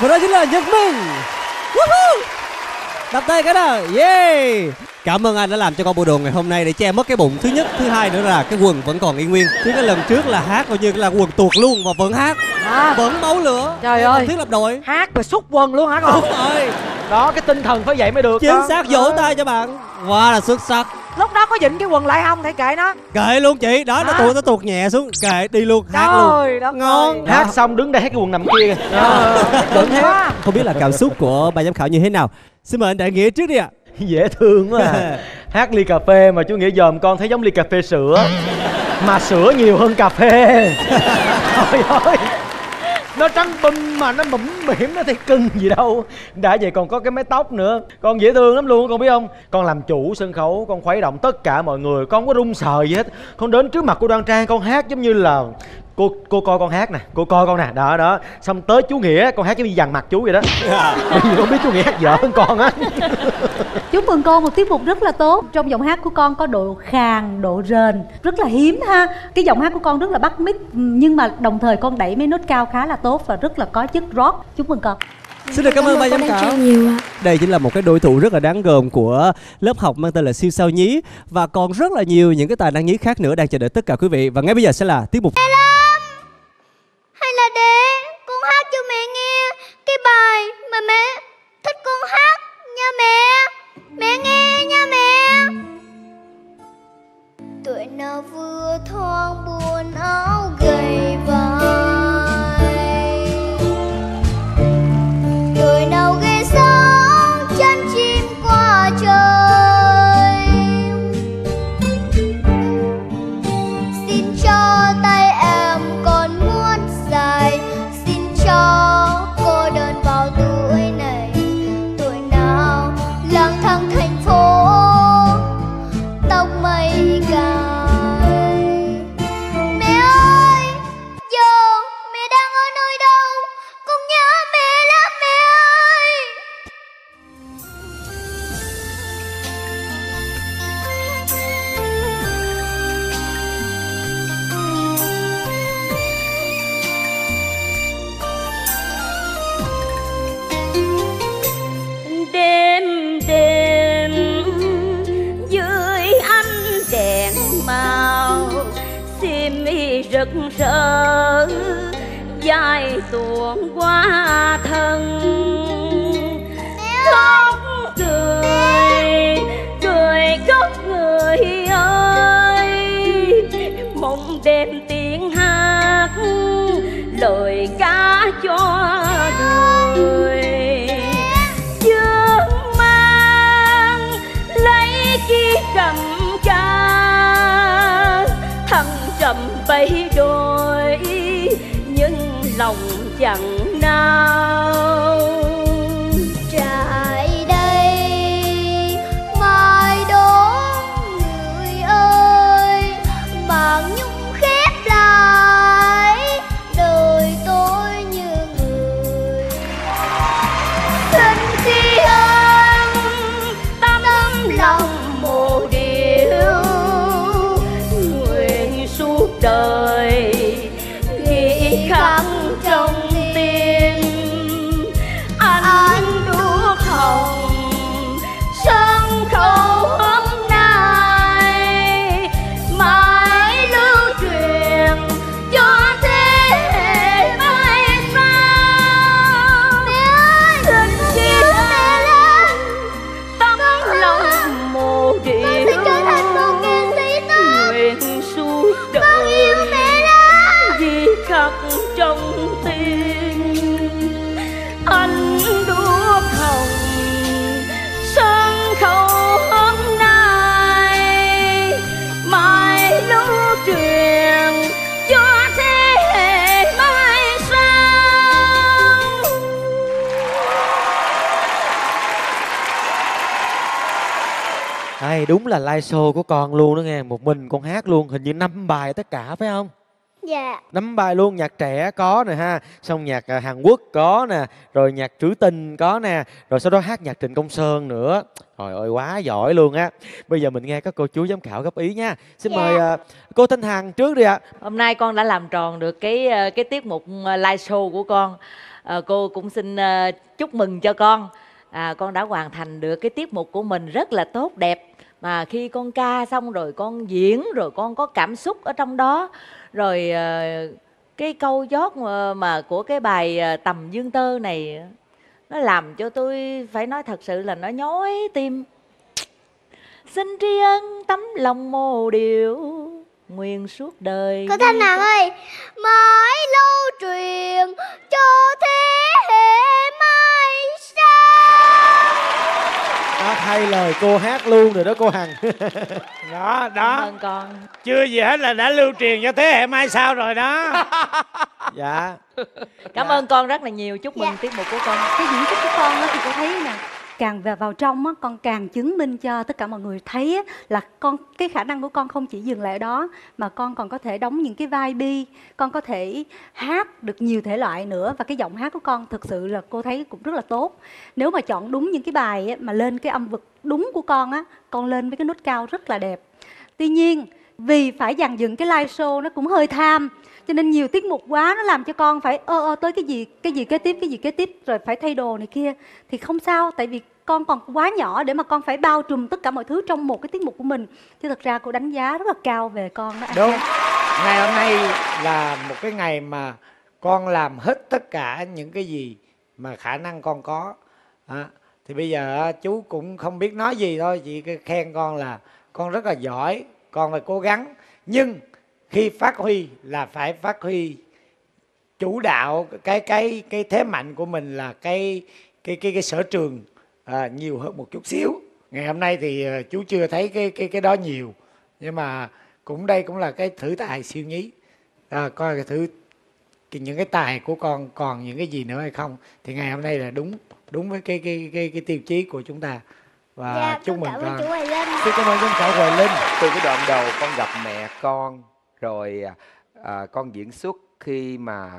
và đó chính là Nhật Minh. Woohoo! Đập tay cái nào, yeah! Cảm ơn anh đã làm cho con bộ đồ ngày hôm nay để che mất cái bụng. Thứ nhất, thứ hai nữa là cái quần vẫn còn y nguyên. Chứ cái lần trước là hát coi như là quần tuột luôn mà vẫn hát, à. vẫn máu lửa. Trời ơi, thiết lập đội hát rồi xúc quần luôn hả con? Đúng rồi, đó cái tinh thần phải vậy mới được. Chính đó. xác, vỗ tay cho bạn. Quá là xuất sắc. Lúc đó có dịnh cái quần lại không? Thấy kệ nó. Kệ luôn chị, đó nó tuột nó tuột nhẹ xuống, kệ đi luôn, hát Trời luôn. Ngon. Hát xong đứng đây hát cái quần nằm kia kìa. Đừng quá. Không biết là cảm xúc của ban giám khảo như thế nào. Xin mời anh Đại Nghĩa trước đi ạ. Dễ thương quá à. Hát ly cà phê mà chú Nghĩa dòm con thấy giống ly cà phê sữa, mà sữa nhiều hơn cà phê. Trời ơi, nó trắng bum mà nó mũm mỉm, nó thấy cưng gì đâu. Đã vậy còn có cái mái tóc nữa. Con dễ thương lắm luôn, con biết không? Con làm chủ sân khấu, con khuấy động tất cả mọi người, con không có run sợ gì hết. Con đến trước mặt cô Đoan Trang, con hát giống như là cô cô coi con hát nè, cô coi con nè, đó đó. Xong tới chú Nghĩa, con hát giống như dằn mặt chú vậy đó. Bởi vì con biết chú Nghĩa hát dở hơn con á. Chúc mừng con một tiết mục rất là tốt. Trong giọng hát của con có độ khàn, độ rền rất là hiếm ha. Cái giọng hát của con rất là bắt mic, nhưng mà đồng thời con đẩy mấy nốt cao khá là tốt và rất là có chất rock. Chúc mừng con. Xin được cảm ơn ban giám khảo. Đây chính là một cái đối thủ rất là đáng gờm của lớp học mang tên là Siêu Sao Nhí. Và còn rất là nhiều những cái tài năng nhí khác nữa đang chờ đợi tất cả quý vị. Và ngay bây giờ sẽ là tiết mục. Hay là để con hát cho mẹ nghe cái bài mà mẹ thích con hát nha mẹ. Mẹ nghe nha mẹ. Tuổi nào vừa thoáng buồn áo gầy vai, tuổi nào ghé sóng chân chim qua trời. Xin cho tay em còn muốn dài, xin cho cô đơn vào tuổi này. Tuổi nào lang thang thành phố tóc mây cài. Mẹ ơi, giờ mẹ đang ở nơi đâu? Con nhớ mẹ lắm mẹ ơi. Đêm đêm dưới ánh đèn màu, xiêm y rực rỡ dài tuôn qua thân. Khóc cười cười khóc người ơi, mộng đêm tiếng hát lời ca cho đời. Dương mang lấy chi cầm ca, thăng trầm bay đôi nhưng lòng chẳng nào. Trại đây mai đó người ơi, màn nhung khép lại đời tôi như người. Xin tri ân tâm lòng mồ điệu, Nguyện suốt đời ghi khắc trong tim. Anh đuốc hồng sân khấu hôm nay, mãi lưu truyền cho thế hệ mai sau. Xin chia tấm lòng mồ điệu, nguyện suốt đời ghi khắc trong tim. Anh đuốc hồng sân khấu hôm nay, mãi lưu truyền cho thế hệ mai sau. Đây đúng là live show của con luôn đó nghe. Một mình con hát luôn, hình như năm bài tất cả phải không? Dạ. Năm bài luôn, nhạc trẻ có nè ha, xong nhạc à, Hàn Quốc có nè, rồi nhạc trữ tình có nè, rồi sau đó hát nhạc Trịnh Công Sơn nữa. Trời ơi quá giỏi luôn á. Bây giờ mình nghe các cô chú giám khảo góp ý nha. Xin Dạ. mời à, cô Thanh Hằng trước đi ạ. Hôm nay con đã làm tròn được cái cái tiết mục live show của con. à, cô cũng xin uh, chúc mừng cho con. À, con đã hoàn thành được cái tiết mục của mình rất là tốt đẹp. Mà khi con ca xong rồi con diễn, rồi con có cảm xúc ở trong đó. Rồi uh, cái câu chót mà, mà của cái bài uh, Tầm Dương Tơ này, nó làm cho tôi phải nói thật sự là nó nhói tim. Xin tri ân tấm lòng mồ điệu, nguyện suốt đời. Cô Thanh Hằng ơi, mãi lưu truyền cho thế hệ mai sau. Đó, thay lời cô hát luôn rồi đó cô Hằng. Đó, đó. Cảm ơn con. Chưa gì hết là đã lưu truyền cho thế hệ mai sau rồi đó. Dạ. Cảm dạ. ơn con rất là nhiều. Chúc mừng dạ. tiết mục của con. Cái diễn xuất của con đó thì cô thấy nè, càng vào vào trong á, con càng chứng minh cho tất cả mọi người thấy á, là con cái khả năng của con không chỉ dừng lại ở đó, mà con còn có thể đóng những cái vai bi, con có thể hát được nhiều thể loại nữa, và cái giọng hát của con thực sự là cô thấy cũng rất là tốt. Nếu mà chọn đúng những cái bài á, mà lên cái âm vực đúng của con á, con lên với cái nốt cao rất là đẹp. Tuy nhiên vì phải dàn dựng cái live show nó cũng hơi tham, cho nên nhiều tiết mục quá nó làm cho con phải ơ ơ tới cái gì cái gì kế tiếp cái gì kế tiếp rồi phải thay đồ này kia. Thì không sao, tại vì con còn quá nhỏ để mà con phải bao trùm tất cả mọi thứ trong một cái tiết mục của mình. Chứ thật ra cô đánh giá rất là cao về con đó. Đúng. Ngày hôm nay là một cái ngày mà con làm hết tất cả những cái gì mà khả năng con có. À, thì bây giờ chú cũng không biết nói gì thôi, chỉ khen con là con rất là giỏi, con phải cố gắng. Nhưng khi phát huy là phải phát huy chủ đạo, cái cái cái thế mạnh của mình là cái cái cái cái sở trường à, nhiều hơn một chút xíu. Ngày hôm nay thì chú chưa thấy cái cái cái đó nhiều, nhưng mà cũng đây cũng là cái thử tài siêu nhí. À, coi cái thử những cái tài của con còn những cái gì nữa hay không. Thì ngày hôm nay là đúng đúng với cái cái cái cái tiêu chí của chúng ta. Và dạ, chúc mừng con. Xin cảm ơn giám khảo Hoài Linh. Từ cái đoạn đầu con gặp mẹ con, rồi à, con diễn xuất khi mà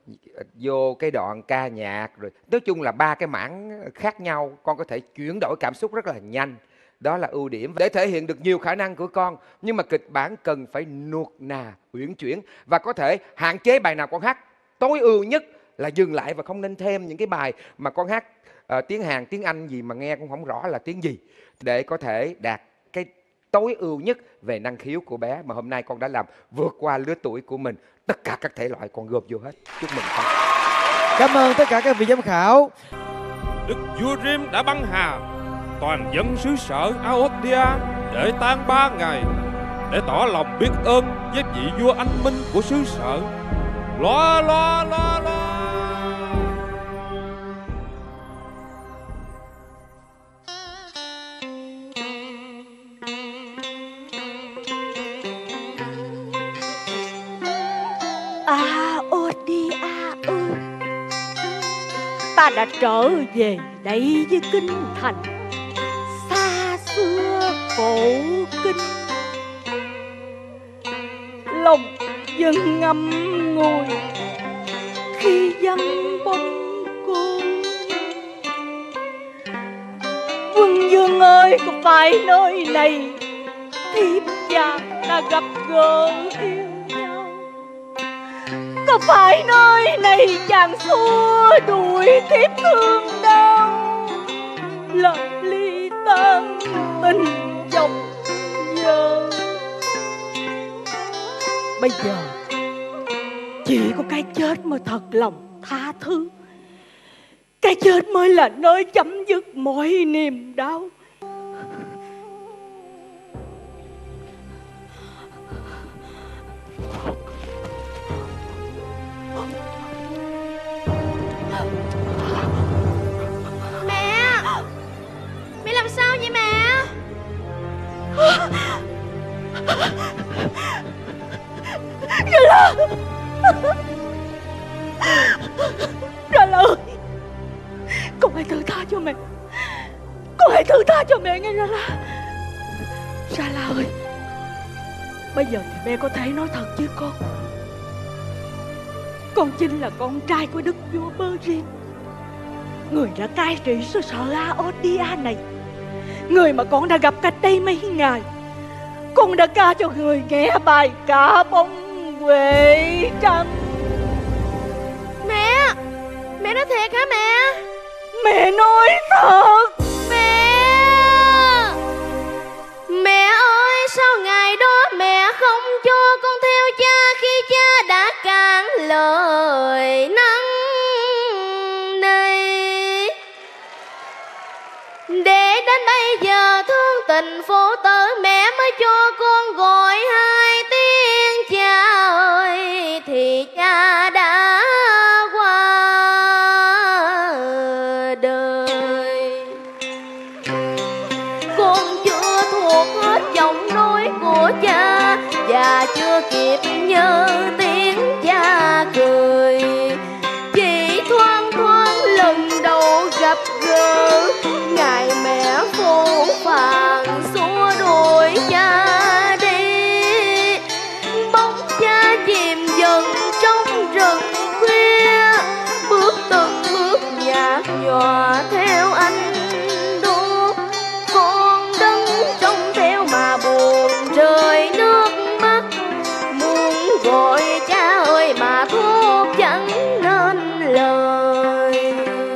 vô cái đoạn ca nhạc, rồi nói chung là ba cái mảng khác nhau, con có thể chuyển đổi cảm xúc rất là nhanh. Đó là ưu điểm để thể hiện được nhiều khả năng của con. Nhưng mà kịch bản cần phải nuột nà, uyển chuyển, và có thể hạn chế bài nào con hát. Tối ưu nhất là dừng lại và không nên thêm những cái bài mà con hát uh, tiếng Hàn, tiếng Anh gì mà nghe cũng không rõ là tiếng gì, để có thể đạt cái tối ưu nhất về năng khiếu của bé. Mà hôm nay con đã làm vượt qua lứa tuổi của mình. Tất cả các thể loại con gộp vô hết. Chúc mừng con. Cảm ơn tất cả các vị giám khảo. Đức vua Rim đã băng hà, toàn dân xứ sở Aodia để tan ba ngày, để tỏ lòng biết ơn với vị vua anh minh của xứ sở. Loa loa loa loa. Aodia ơi, ta đã trở về đây với kinh thành xa xưa cổ kinh. Lòng dân ngâm ngùi khi dân bóng cô. Quân vương ơi, có phải nơi này thiếp chàng đã gặp gỡ yêu nhau? Có phải nơi này chàng xua đuổi thiếp thương đau, lời ly tan tình chồng vợ? Bây giờ chỉ có cái chết mới thật lòng tha thứ. Cái chết mới là nơi chấm dứt mọi niềm đau. Mẹ, mẹ làm sao vậy mẹ? Ra La, Ra La ơi, con hãy thứ tha cho mẹ. Con hãy thứ tha cho mẹ nghe Ra La. Ra La ơi, bây giờ thì mẹ có thể nói thật với con. Con chính là con trai của đức vua Berlin, người đã cai trị xứ sở Aodia này, người mà con đã gặp cách đây mấy ngày. Con đã ca cho người nghe bài ca bông Huệ Trăng. Mẹ, mẹ nói nói thiệt hả mẹ? Mẹ nói thật. Mẹ, mẹ ơi, sao ngày đó mẹ không cho con theo cha khi cha đã cạn lời năn nỉ? Để đến bây giờ thương tình phố tử mẹ mới cho con gọi hai tiếng cha ơi, thì cha đã qua đời. Con chưa thuộc hết giọng nói của cha và chưa kịp nhớ tiếng cha cười. Chỉ thoáng thoáng lần đầu gặp gỡ, ngày mẹ phô phàng xua đuổi cha đi. Bóng cha chìm dần trong rừng khuya, bước từng bước nhạt nhòa theo anh đuốc. Con đứng trông theo mà buồn rơi nước mắt, muốn gọi cha ơi mà thốt chẳng nên lời.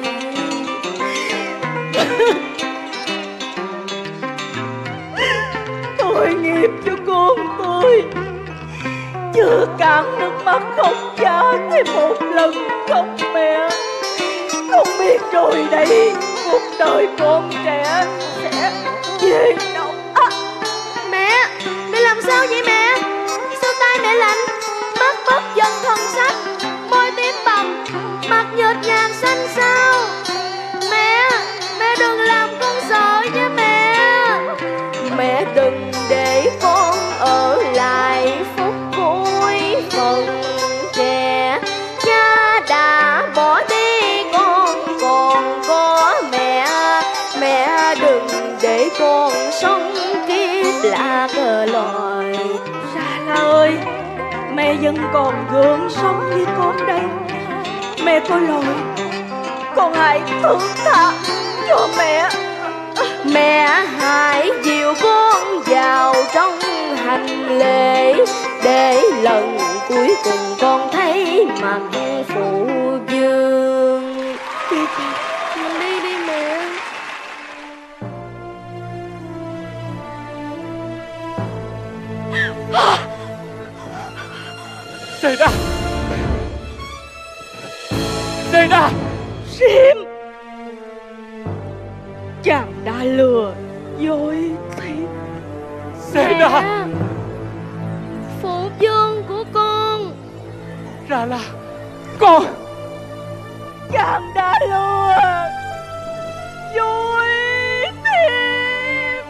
Tội nghiệp cho con tôi, chưa cạn nước mắt không cha thêm một lần không mẹ. Không biết rồi đây cuộc đời con trẻ sẽ về đâu. À, mẹ, mẹ làm sao vậy mẹ? Sao tay mẹ lạnh, mắt bất dần thần sắc, môi tím bầm, mặt nhợt nhạt xanh xao. Mẹ, mẹ đừng làm con sợ nha mẹ. Mẹ đừng để con ở lại phút cuối phần trẻ. Cha đã bỏ đi con còn có mẹ. Mẹ đừng để con sống kiếp lạc loài. Ra là ơi, mẹ vẫn còn gượng sống với con đây. Mẹ có lỗi, con hãy thương tha cho mẹ. Mẹ hãy dìu con vào trong hành lễ, để lần cuối cùng con thấy mặt phụ vương. Đi, mình đi đi mẹ. Zayda, Zayda, Sim, chàng đã lừa dối thiệt. Zayda, phụ vương của con. Ra là con, chàng đã lừa dối thiệt.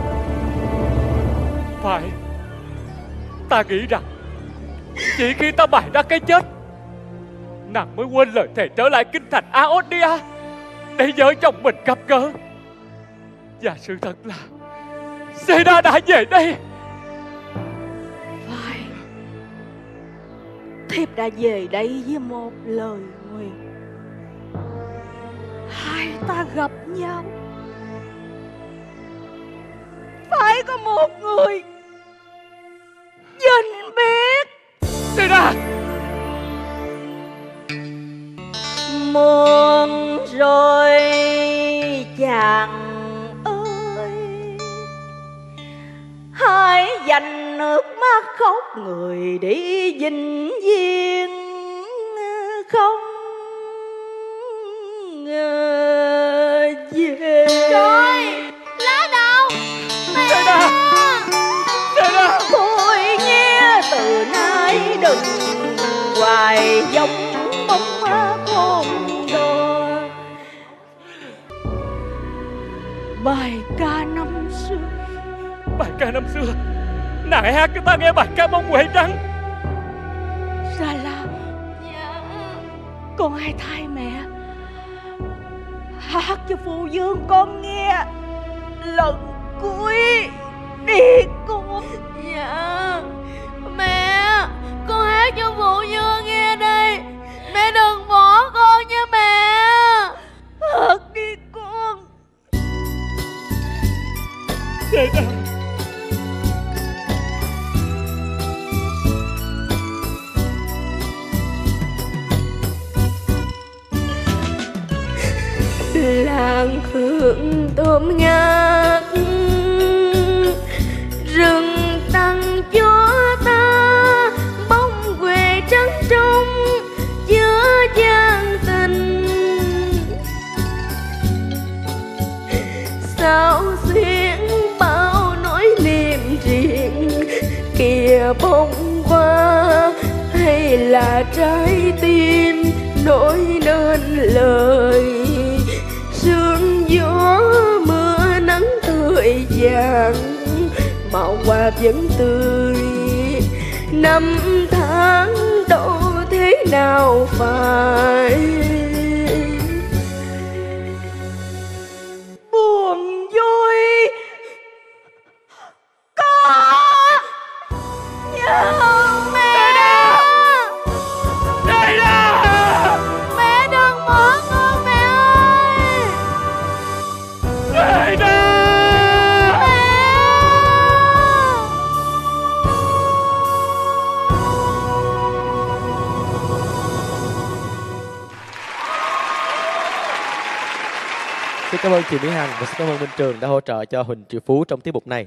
Phải, ta nghĩ rằng chỉ khi ta bày ra cái chết, nàng mới quên lời thề trở lại kinh thành Aodia để vợ chồng mình gặp gỡ. Và sự thật là Zayda đã về đây. Phải, thiếp đã về đây với một lời nguyện. Hai ta gặp nhau, phải có một người dành biết. Zayda, muôn rồi chàng ơi, hãy dành nước mắt khóc người đi vĩnh viễn không ngờ về. Trời, lá đầu mẹ. Zayda, Zayda, thôi nghe từ nay đừng hoài giống bóng má con đò. Bài ca năm xưa. Bài ca năm xưa? Nàng hãy hát cho ta nghe bài ca bông huệ trắng. Ra là con hãy thay mẹ hát cho phụ vương con nghe lần cuối đi con. Dạ mẹ, con hát cho phụ vương nghe đây. Mẹ đừng bỏ con nha mẹ. Hát đi con. Zayda, làng hương thơm ngát, rừng tặng cho ta bông quê trắng trong giữa gian tình. Sao xuyên bao nỗi niềm riêng kìa bông hoa, hay là trái tim nỗi nên lời. Sương gió mưa nắng thời gian màu hoa vẫn tươi. Năm tháng đâu thế nào phải buồn vui có nhớ mẹ. Đây là Mẹ đừng bỏ con mẹ ơi. đây là Xin cảm ơn chị Mỹ Hằng và xin cảm ơn Minh Trường đã hỗ trợ cho Huỳnh Triệu Phú trong tiết mục này.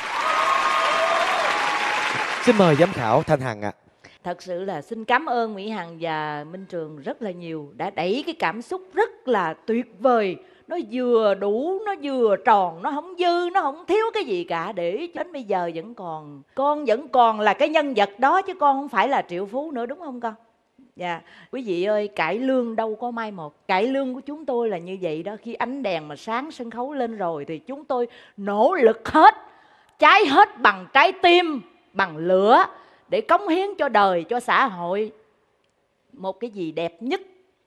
Xin mời giám khảo Thanh Hằng ạ. Thật sự là xin cảm ơn Mỹ Hằng và Minh Trường rất là nhiều, đã đẩy cái cảm xúc rất là tuyệt vời. Nó vừa đủ, nó vừa tròn, nó không dư, nó không thiếu cái gì cả. Để đến bây giờ vẫn còn, con vẫn còn là cái nhân vật đó chứ con không phải là Triệu Phú nữa, đúng không con? Dạ, quý vị ơi, cải lương đâu có mai một. Cải lương của chúng tôi là như vậy đó. Khi ánh đèn mà sáng sân khấu lên rồi thì chúng tôi nỗ lực hết, cháy hết bằng trái tim, bằng lửa, để cống hiến cho đời, cho xã hội một cái gì đẹp nhất,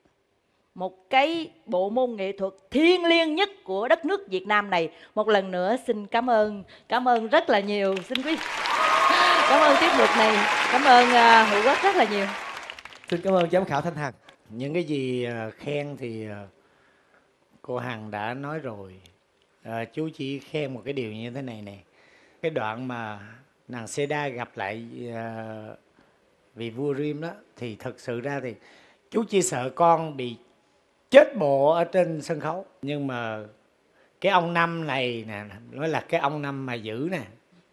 một cái bộ môn nghệ thuật thiêng liêng nhất của đất nước Việt Nam này. Một lần nữa xin cảm ơn, cảm ơn rất là nhiều. Xin quý cảm ơn tiết mục này, cảm ơn uh, Hữu Quốc rất là nhiều. Xin cảm ơn giám khảo Thanh Hằng. Những cái gì uh, khen thì uh, cô Hằng đã nói rồi. uh, Chú chỉ khen một cái điều như thế này nè. Cái đoạn mà nàng Seda gặp lại uh, vị vua Rim đó, thì thật sự ra thì chú chỉ sợ con bị chết bộ ở trên sân khấu. Nhưng mà cái ông Năm này nè, nói là cái ông Năm mà giữ nè,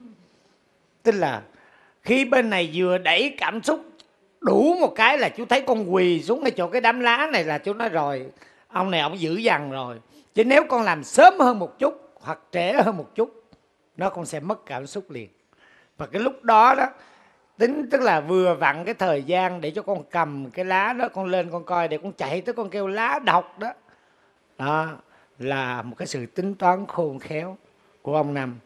tức là khi bên này vừa đẩy cảm xúc đủ một cái là chú thấy con quỳ xuống ngay chỗ cái đám lá này là chú nói rồi, ông này ông dữ dằn rồi. Chứ nếu con làm sớm hơn một chút hoặc trễ hơn một chút, nó con sẽ mất cảm xúc liền. Và cái lúc đó đó, tính tức là vừa vặn cái thời gian để cho con cầm cái lá đó, con lên con coi, để con chạy tới con kêu lá đọc đó. Đó là một cái sự tính toán khôn khéo của ông Năm.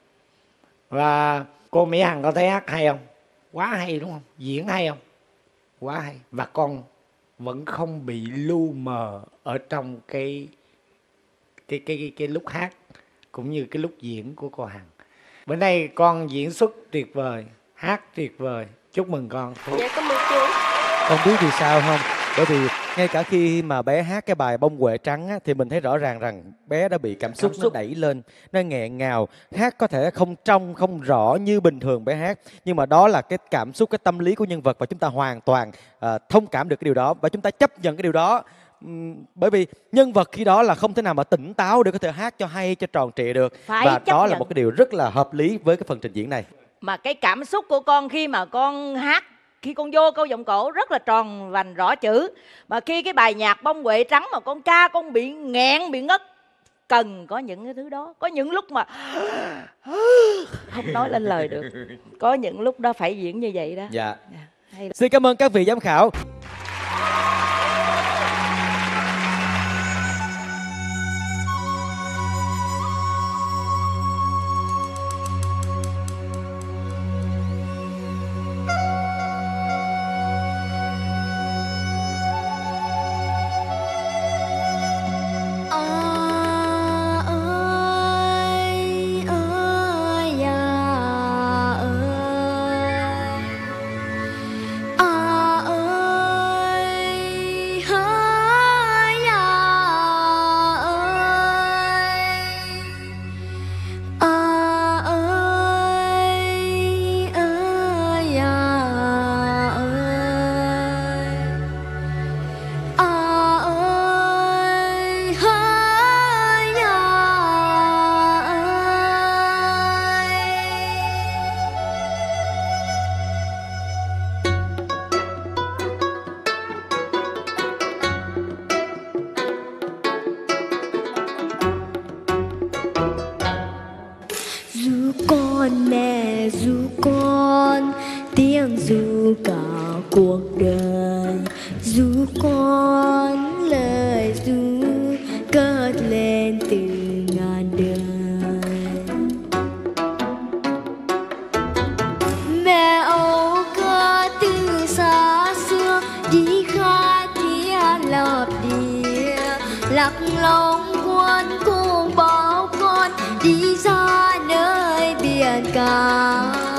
Và cô Mỹ Hằng có thấy hát hay không? Quá hay đúng không? Diễn hay không? Quá hay. Và con vẫn không bị lu mờ ở trong cái cái cái cái, cái lúc hát cũng như cái lúc diễn của cô Hằng. Bữa nay con diễn xuất tuyệt vời, hát tuyệt vời. Chúc mừng con. Dạ cảm ơn chú. Con biết vì sao không? Bởi vì ngay cả khi mà bé hát cái bài Bông Huệ Trắng á, thì mình thấy rõ ràng rằng bé đã bị cảm xúc, cảm xúc nó đẩy lên, nó nghẹn ngào. Hát có thể không trong, không rõ như bình thường bé hát, nhưng mà đó là cái cảm xúc, cái tâm lý của nhân vật, và chúng ta hoàn toàn uh, thông cảm được cái điều đó và chúng ta chấp nhận cái điều đó. Uhm, bởi vì nhân vật khi đó là không thể nào mà tỉnh táo để có thể hát cho hay, cho tròn trịa được. Phải và đó nhận. là một cái điều rất là hợp lý với cái phần trình diễn này. Mà cái cảm xúc của con khi mà con hát, khi con vô câu giọng cổ rất là tròn vành rõ chữ. Mà khi cái bài nhạc Bông Huệ Trắng mà con ca con bị nghẹn, bị ngất, cần có những cái thứ đó. Có những lúc mà không nói lên lời được. Có những lúc đó phải diễn như vậy đó. Dạ. Hay là... Xin cảm ơn các vị giám khảo. À ơi con mẹ ru con, tiếng ru cả cuộc đời. Ru con lời ru cất lên từ ngàn đời. Mẹ âu cơ từ xa xưa đi khai thiên lập địa, lạc long quân cùng bảo con đi ra nơi biển cả.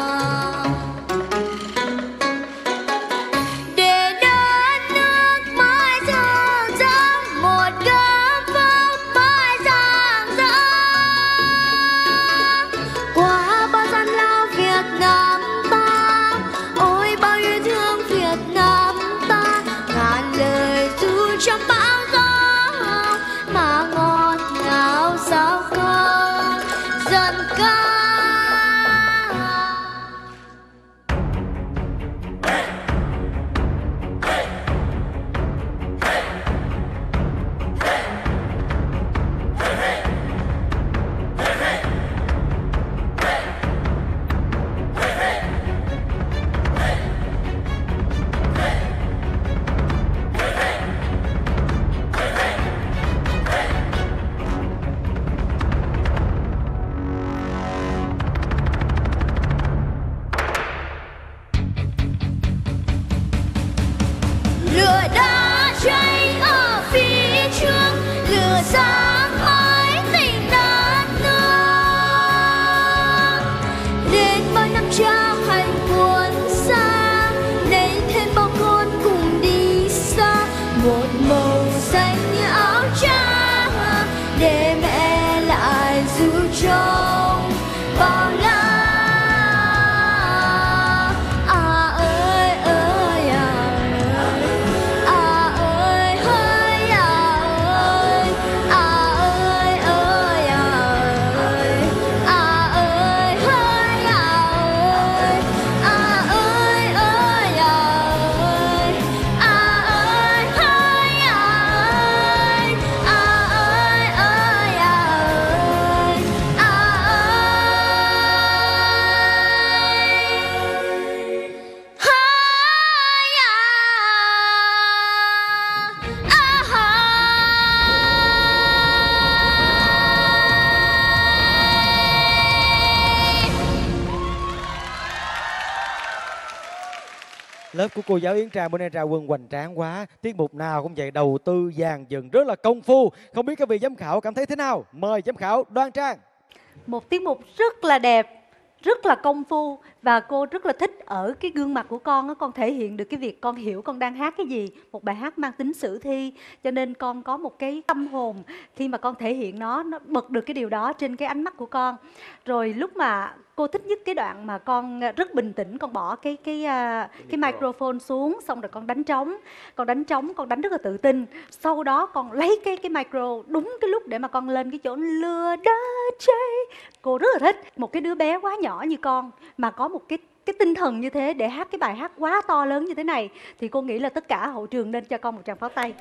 Lớp của cô giáo Yến Trang bữa nay ra quân hoành tráng quá. Tiết mục nào cũng vậy, đầu tư dàn dựng rất là công phu. Không biết các vị giám khảo cảm thấy thế nào? Mời giám khảo Đoan Trang. Một tiết mục rất là đẹp, rất là công phu. Và cô rất là thích ở cái gương mặt của con á, con thể hiện được cái việc con hiểu con đang hát cái gì. Một bài hát mang tính sử thi, cho nên con có một cái tâm hồn khi mà con thể hiện nó, nó bật được cái điều đó trên cái ánh mắt của con. Rồi lúc mà cô thích nhất cái đoạn mà con rất bình tĩnh, con bỏ cái cái cái, cái microphone xuống, xong rồi con đánh trống, con đánh trống, con đánh rất là tự tin. Sau đó con lấy cái cái micro đúng cái lúc để mà con lên cái chỗ lừa đá cháy. Cô rất là thích một cái đứa bé quá nhỏ như con mà có một cái cái tinh thần như thế để hát cái bài hát quá to lớn như thế này, thì cô nghĩ là tất cả hậu trường nên cho con một tràng pháo tay.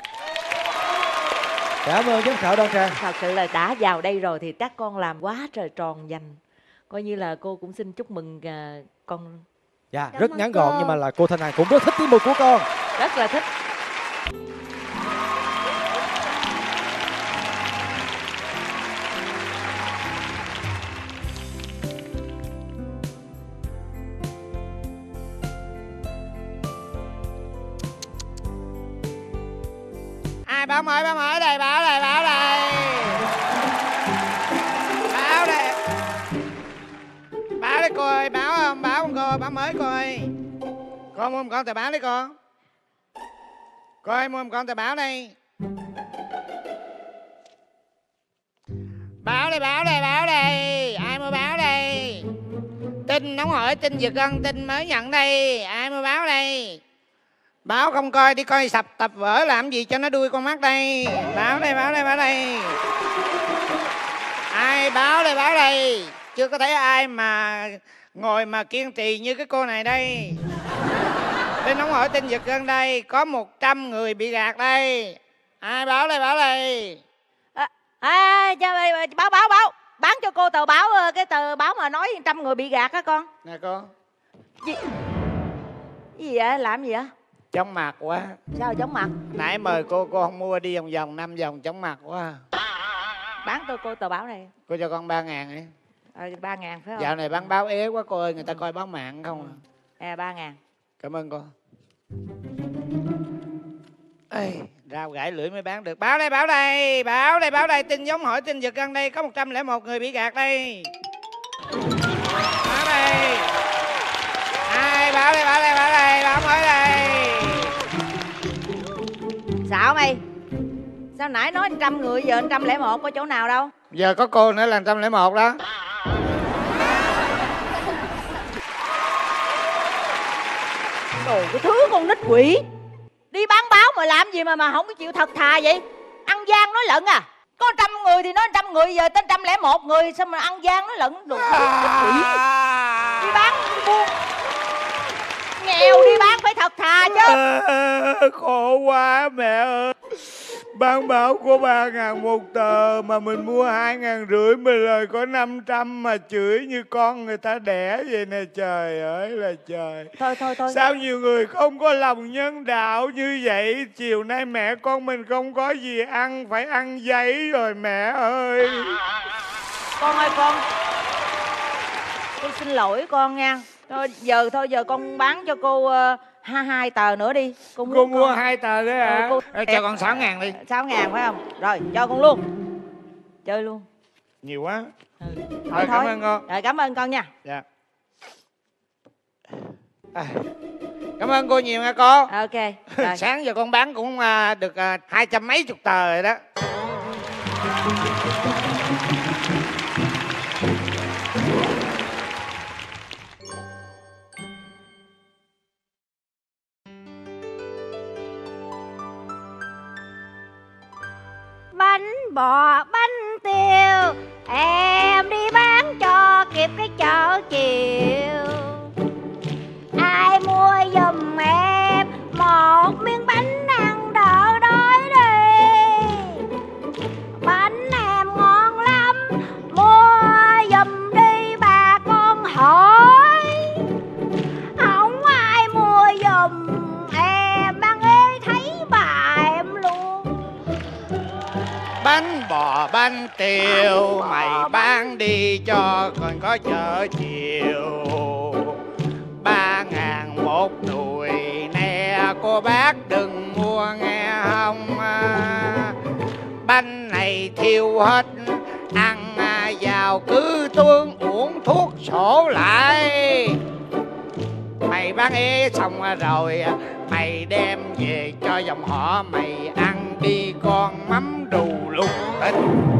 Cảm ơn giám khảo Đoan Trang. Thật sự là đã vào đây rồi thì các con làm quá trời tròn dành. Coi như là cô cũng xin chúc mừng uh, con. Dạ, cảm rất ngắn gọn nhưng mà là cô Thanh Hằng cũng rất thích tiết mục của con. Rất là thích. Ai báo mới báo mới đây, báo đây, báo đây. Báo đây. Báo đấy cô ơi, báo không? Báo không cô? Báo mới cô ơi. Con mua một con tờ báo đấy con. Cô ơi mua một con tờ báo đây. Báo đây, báo đây, báo đây. Ai mua báo đây? Tin nóng hổi, tin giật gân, tin mới nhận đây. Ai mua báo đây? Báo không coi, đi coi sập tập vở làm gì cho nó đuôi con mắt đây. Báo đây, báo đây, báo đây. Ai báo đây, báo đây. Chưa có thấy ai mà ngồi mà kiên trì như cái cô này đây. Tin nóng hổi, tin giật gân đây. Có một trăm người bị gạt đây. Ai báo đây, báo đây. À, à, báo báo báo bán cho cô tờ báo, cái tờ báo mà nói trăm người bị gạt á con. Nè con. Gì? Gì vậy? Làm gì vậy? Chóng mặt quá. Sao chóng mặt? Nãy mời cô, cô không mua đi vòng vòng năm vòng chóng mặt quá. Bán tôi cô tờ báo này. Cô cho con ba ngàn đi. Ờ, ba ngàn phải không? Dạo này bán báo ế quá cô ơi, người ta coi báo mạng không à. À, ba ngàn. Cảm ơn cô. Ê, rau gãi lưỡi mới bán được. Báo đây, báo đây, báo đây, báo đây. Tin giống hỏi tin giật gân đây. Có một trăm lẻ một người bị gạt đây. Báo đây. Ai, báo đây, báo đây, báo đây, báo mới đây. Xạo mày. Sao nãy nói trăm người giờ trăm lẻ một, có chỗ nào đâu? Giờ có cô nữa là một trăm lẻ một đó. Đồ cái thứ con nít quỷ. Đi bán báo mà làm gì mà mà không có chịu thật thà vậy? Ăn gian nói lận à? Có trăm người thì nói trăm người, giờ tới trăm lẻ một người sao mà ăn gian nói lận? Đồ cái nít quỷ. Đi bán đi buôn nghèo đi bán phải thật thà chứ. À, khổ quá mẹ ơi. Bán báo có ba ngàn một tờ mà mình mua hai ngàn rưỡi, mình lời có năm trăm mà chửi như con người ta đẻ vậy nè, trời ơi là trời. Thôi thôi thôi. Sao nhiều người không có lòng nhân đạo như vậy? Chiều nay mẹ con mình không có gì ăn, phải ăn giấy rồi mẹ ơi. Con ơi con, tôi xin lỗi con nha. Thôi giờ thôi giờ con bán cho cô uh, hai hai tờ nữa đi. Cô, Cô mua con... hai tờ đấy hả? Ừ, cô... Ê, cho con sáu ngàn đi. Sáu ngàn phải không? Rồi cho con luôn. Chơi luôn. Nhiều quá. Ừ. Thôi, Rồi, cảm thôi. ơn con. Rồi cảm ơn con nha. Dạ. À, cảm ơn cô nhiều nha cô. Ok. Rồi. Sáng giờ con bán cũng uh, được uh, hai trăm mấy chục tờ rồi đó. Bánh bò bánh tiêu em đi bán cho kịp cái chợ chiều. Ai mua giùm em một miếng bánh ăn đỡ đói đi. Bánh em ngon lắm, mua giùm đi bà con hỏi. Không ai mua giùm em bán ế thấy bà em luôn. Bánh bò bánh tiêu mày bán đi cho còn có chợ chiều. Ba ngàn một nùi nè cô bác đừng mua nghe không. Bánh này thiêu hết ăn vào cứ tương uống thuốc sổ lại. Mày bán ế xong rồi mày đem về cho dòng họ mày ăn đi con mắm đù lục tích.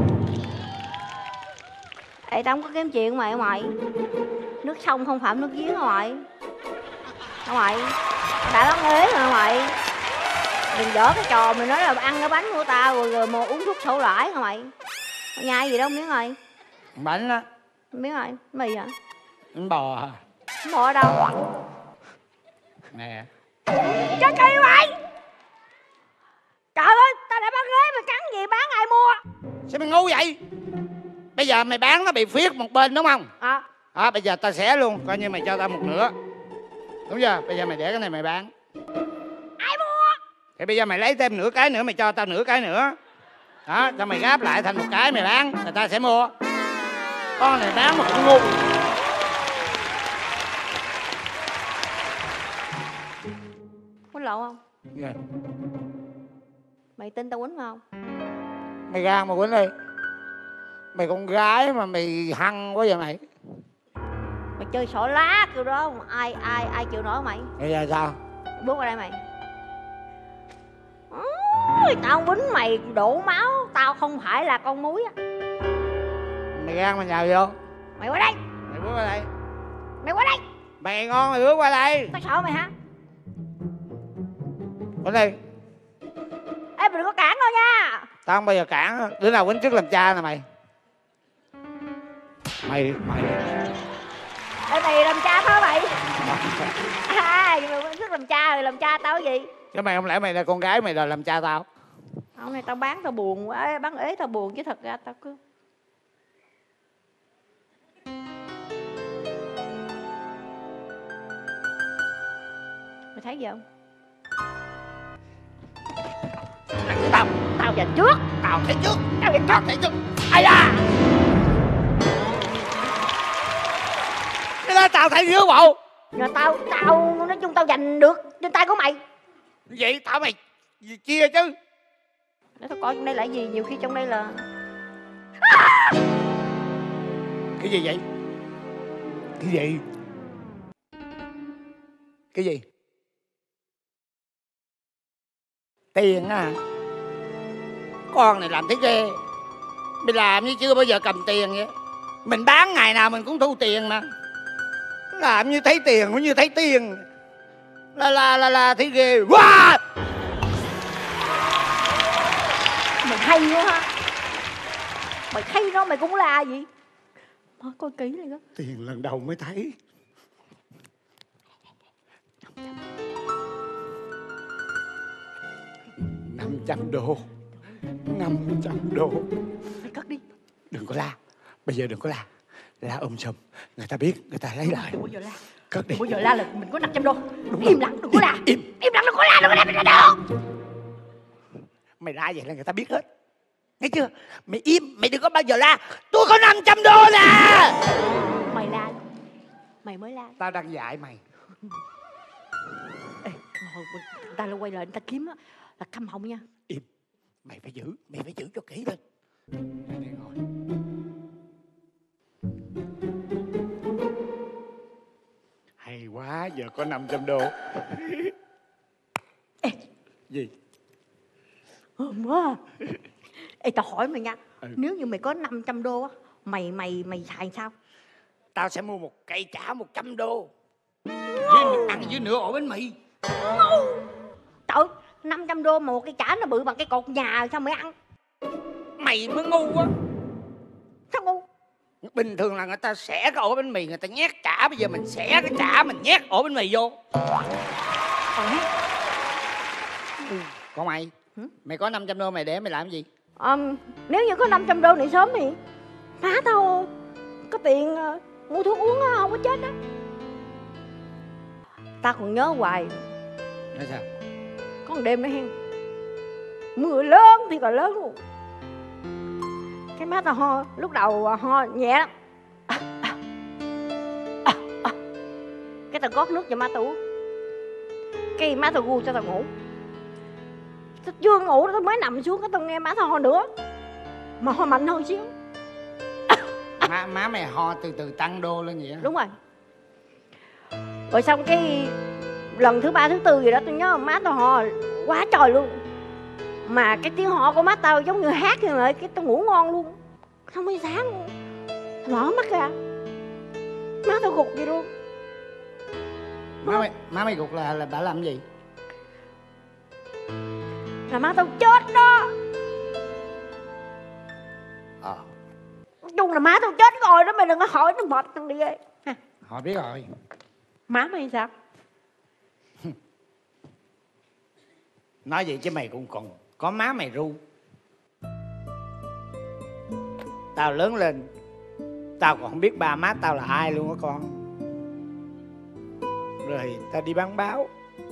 Ê tao không có kiếm chuyện mày mày. Nước sông không phạm nước giếng hả mày? Hả mày? Đã bán ế hả mày? Đừng dở cái trò mày nói là ăn cái bánh của tao rồi, rồi mà uống thuốc sổ lãi hả mày? Mày nhai gì đâu miếng rồi? Bánh á. Miếng rồi, mì hả? Bánh bò hả? Bánh bò ở đâu? Nè. Trời kỳ mày! Trời ơi, tao đã bán ế mày cắn gì bán ai mua? Sao mày ngu vậy? Bây giờ mày bán nó bị phiết một bên đúng không? À. À, bây giờ tao xé luôn, coi như mày cho tao một nửa. Đúng chưa? Bây giờ mày để cái này mày bán. Ai mua? Thì bây giờ mày lấy thêm nửa cái nữa, mày cho tao nửa cái nữa. Đó, cho mày gáp lại thành một cái mày bán, người ta sẽ mua. Con này bán mà cũng ngu. Quýnh lộn không? Yeah. Mày tin tao quýnh không? Mày ra mà quýnh đi. Mày con gái mà mày hăng quá vậy mày. Mày chơi sổ lá kiểu đó ai ai ai chịu nổi mày? Bây giờ sao? Bước qua đây mày. Ôi, tao quýnh mày đổ máu, tao không phải là con muối á. Mày gan mày nhào vô. Mày qua đây. Mày bước qua đây. Mày qua đây. Mày ngon mày bước qua đây. Tao sợ mày hả? Quýnh đi. Ê mày đừng có cản tao nha. Tao không bao giờ cản. Đứa nào quýnh trước làm cha nè mày. Mày mày. Ê mày làm cha tao mày. À mày quýnh trước làm cha rồi làm cha tao cái gì? Chứ mày không lẽ mày là con gái mày đòi làm cha tao? Hôm nay tao bán tao buồn quá, bán ế tao buồn chứ thật ra tao cứ mày thấy gì không? Tao Tao giành trước. Tao thấy trước. Tao giành trước. Thấy trước. Ai da. Cái đó tao thấy trước bộ. Rồi tao, tao, nói chung tao giành được trên tay của mày. Vậy tao mày chia chứ. Để tao coi trong đây là gì, nhiều khi trong đây là... Cái gì vậy? Cái gì? Cái gì? Tiền à? Con này làm thấy ghê. Mày làm như chưa bao giờ cầm tiền vậy. Mình bán ngày nào mình cũng thu tiền mà. Làm như thấy tiền cũng như thấy tiền. Là là là là thấy ghê. Wow! Mày hay quá ha. Mày hay đó, mày cũng là gì? Mà coi kỹ này đó. Tiền lần đầu mới thấy. Năm trăm đô. Năm trăm đô. Mày cất đi. Đừng có la. Bây giờ đừng có la. La um sùm. Người ta biết, người ta lấy lại. Đừng bao giờ la. Cất đi. Đừng bao giờ la là mình có năm trăm đô. Im lặng, đừng có la. Im. Im lặng, đừng có la, đừng có la, đừng có la. Mày la vậy là người ta biết hết. Nghe chưa? Mày im, mày đừng có bao giờ la. Tôi có năm trăm đô nè. Mày la. Mày mới la. Tao đang dạy mày. Ê, hồi người ta quay lại người ta kiếm á là câm họng nha. Im. Mày phải giữ, mày phải giữ cho kỹ lên. Đây ngồi. Hay quá, giờ có năm trăm đô. Ê. Gì? Hờn quá à. Ê, tao hỏi mày nha. Ừ. Nếu như mày có năm trăm đô á, mày mày mày xài sao? Tao sẽ mua một cây chả một trăm đô. Với ăn với nửa ổ bánh mì. Trời, năm trăm đô mà một cây chả nó bự bằng cái cột nhà sao mày ăn? Mày mới ngu quá. Sao ngu? Bình thường là người ta xẻ cái ổ bánh mì, người ta nhét chả. Bây giờ mình xẻ cái chả, mình nhét ổ bánh mì vô. Ừ. Còn mày? Hử? Mày có năm trăm đô mày để mày làm gì? Um, nếu như có năm trăm đô này sớm thì má tao có tiền uh, mua thuốc uống uh, không có chết đó. Tao còn nhớ hoài. Nói sao? Có một đêm đó hen, mưa lớn thì còn lớn luôn. Cái má tao ho, lúc đầu uh, ho nhẹ lắm. À, à, à, à. Cái tao gót nước cho má tao uống. Cái má tao gu cho tao ngủ. Tao chưa ngủ, tao mới nằm xuống, cái tao nghe má tao ho nữa. Mà ho mạnh hơn xíu. Má, má mày ho từ từ tăng đô lên vậy á? Đúng rồi. Rồi xong cái lần thứ ba thứ tư gì đó tôi nhớ má tao ho quá trời luôn. Mà cái tiếng ho của má tao giống như hát vậy mà cái tao ngủ ngon luôn. Xong mới sáng mở mắt ra má tao gục vậy luôn. Má mày, má mày gục là là bà làm gì? Là má tao chết đó. Ờ. Nói chung là má tao chết rồi đó, mày đừng có hỏi nó mệt thằng đi ghê. Họ biết rồi. Má mày sao? Nói vậy chứ mày cũng còn có má mày ru. Tao lớn lên tao còn không biết ba má tao là ai luôn á con. Rồi tao đi bán báo.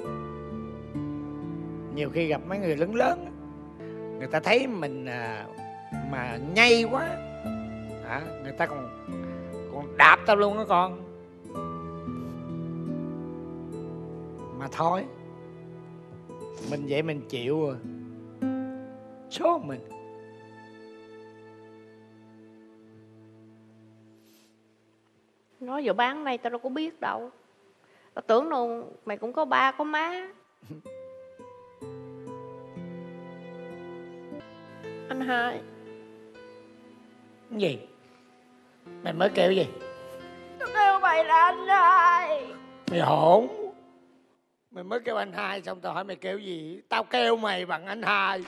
Nhiều khi gặp mấy người lớn lớn, người ta thấy mình à, mà nhây quá à, người ta còn còn đạp tao luôn á con. Mà thôi, mình vậy mình chịu rồi. Số mình. Nói giờ bán này tao đâu có biết đâu. Tao tưởng đâu mày cũng có ba có má. Anh hai. Cái gì? Mày mới kêu cái gì? Tao kêu mày là anh hai. Mày hỗn. Mày mới kêu anh hai xong tao hỏi mày kêu gì? Tao kêu mày bằng anh hai.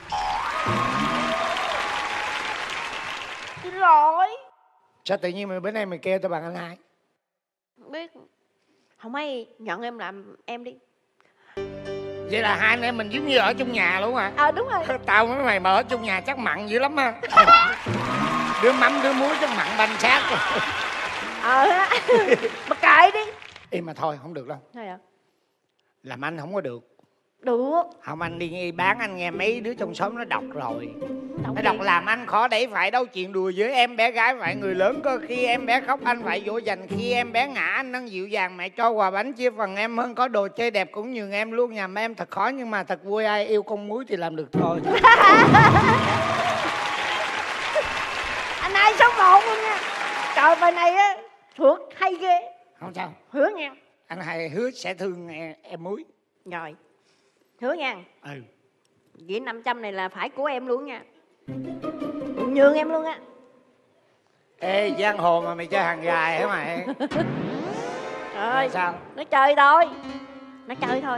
Xin lỗi. Sao tự nhiên mày bữa nay mày kêu tao bằng anh hai? Không biết. Không may nhận em làm em đi. Vậy là hai anh em mình giống như ở chung nhà luôn hả? Ờ à, đúng rồi. Tao với mày mà ở chung nhà chắc mặn dữ lắm ha. Đứa mắm đứa muối chắc mặn banh xác. Ờ ha. Mà kệ đi. Im mà thôi không được đâu. Thôi ạ. Làm anh không có được. Được. Không, anh đi nghe bán, anh nghe mấy đứa trong xóm nó đọc rồi. Đọc Nó gì? đọc làm anh khó đẩy phải đâu chuyện đùa với em bé gái phải người lớn cơ. Khi em bé khóc anh phải dỗ dành, khi em bé ngã anh nâng dịu dàng, mẹ cho quà bánh chia phần em hơn, có đồ chơi đẹp cũng nhường em luôn. Nhà em thật khó nhưng mà thật vui, ai yêu con muối thì làm được thôi. Anh hai số một luôn nha. Trời bài này á thuộc hay ghê. Không sao. Hứa nha. Anh hai hứa sẽ thương em, em muối. Rồi. Hứa nha. Ừ. Vậy năm trăm này là phải của em luôn nha. Nhường em luôn á. Ê, giang hồ mà mày chơi hàng dài hả mày? Rồi. Sao? Nó chơi thôi. Nó chơi thôi.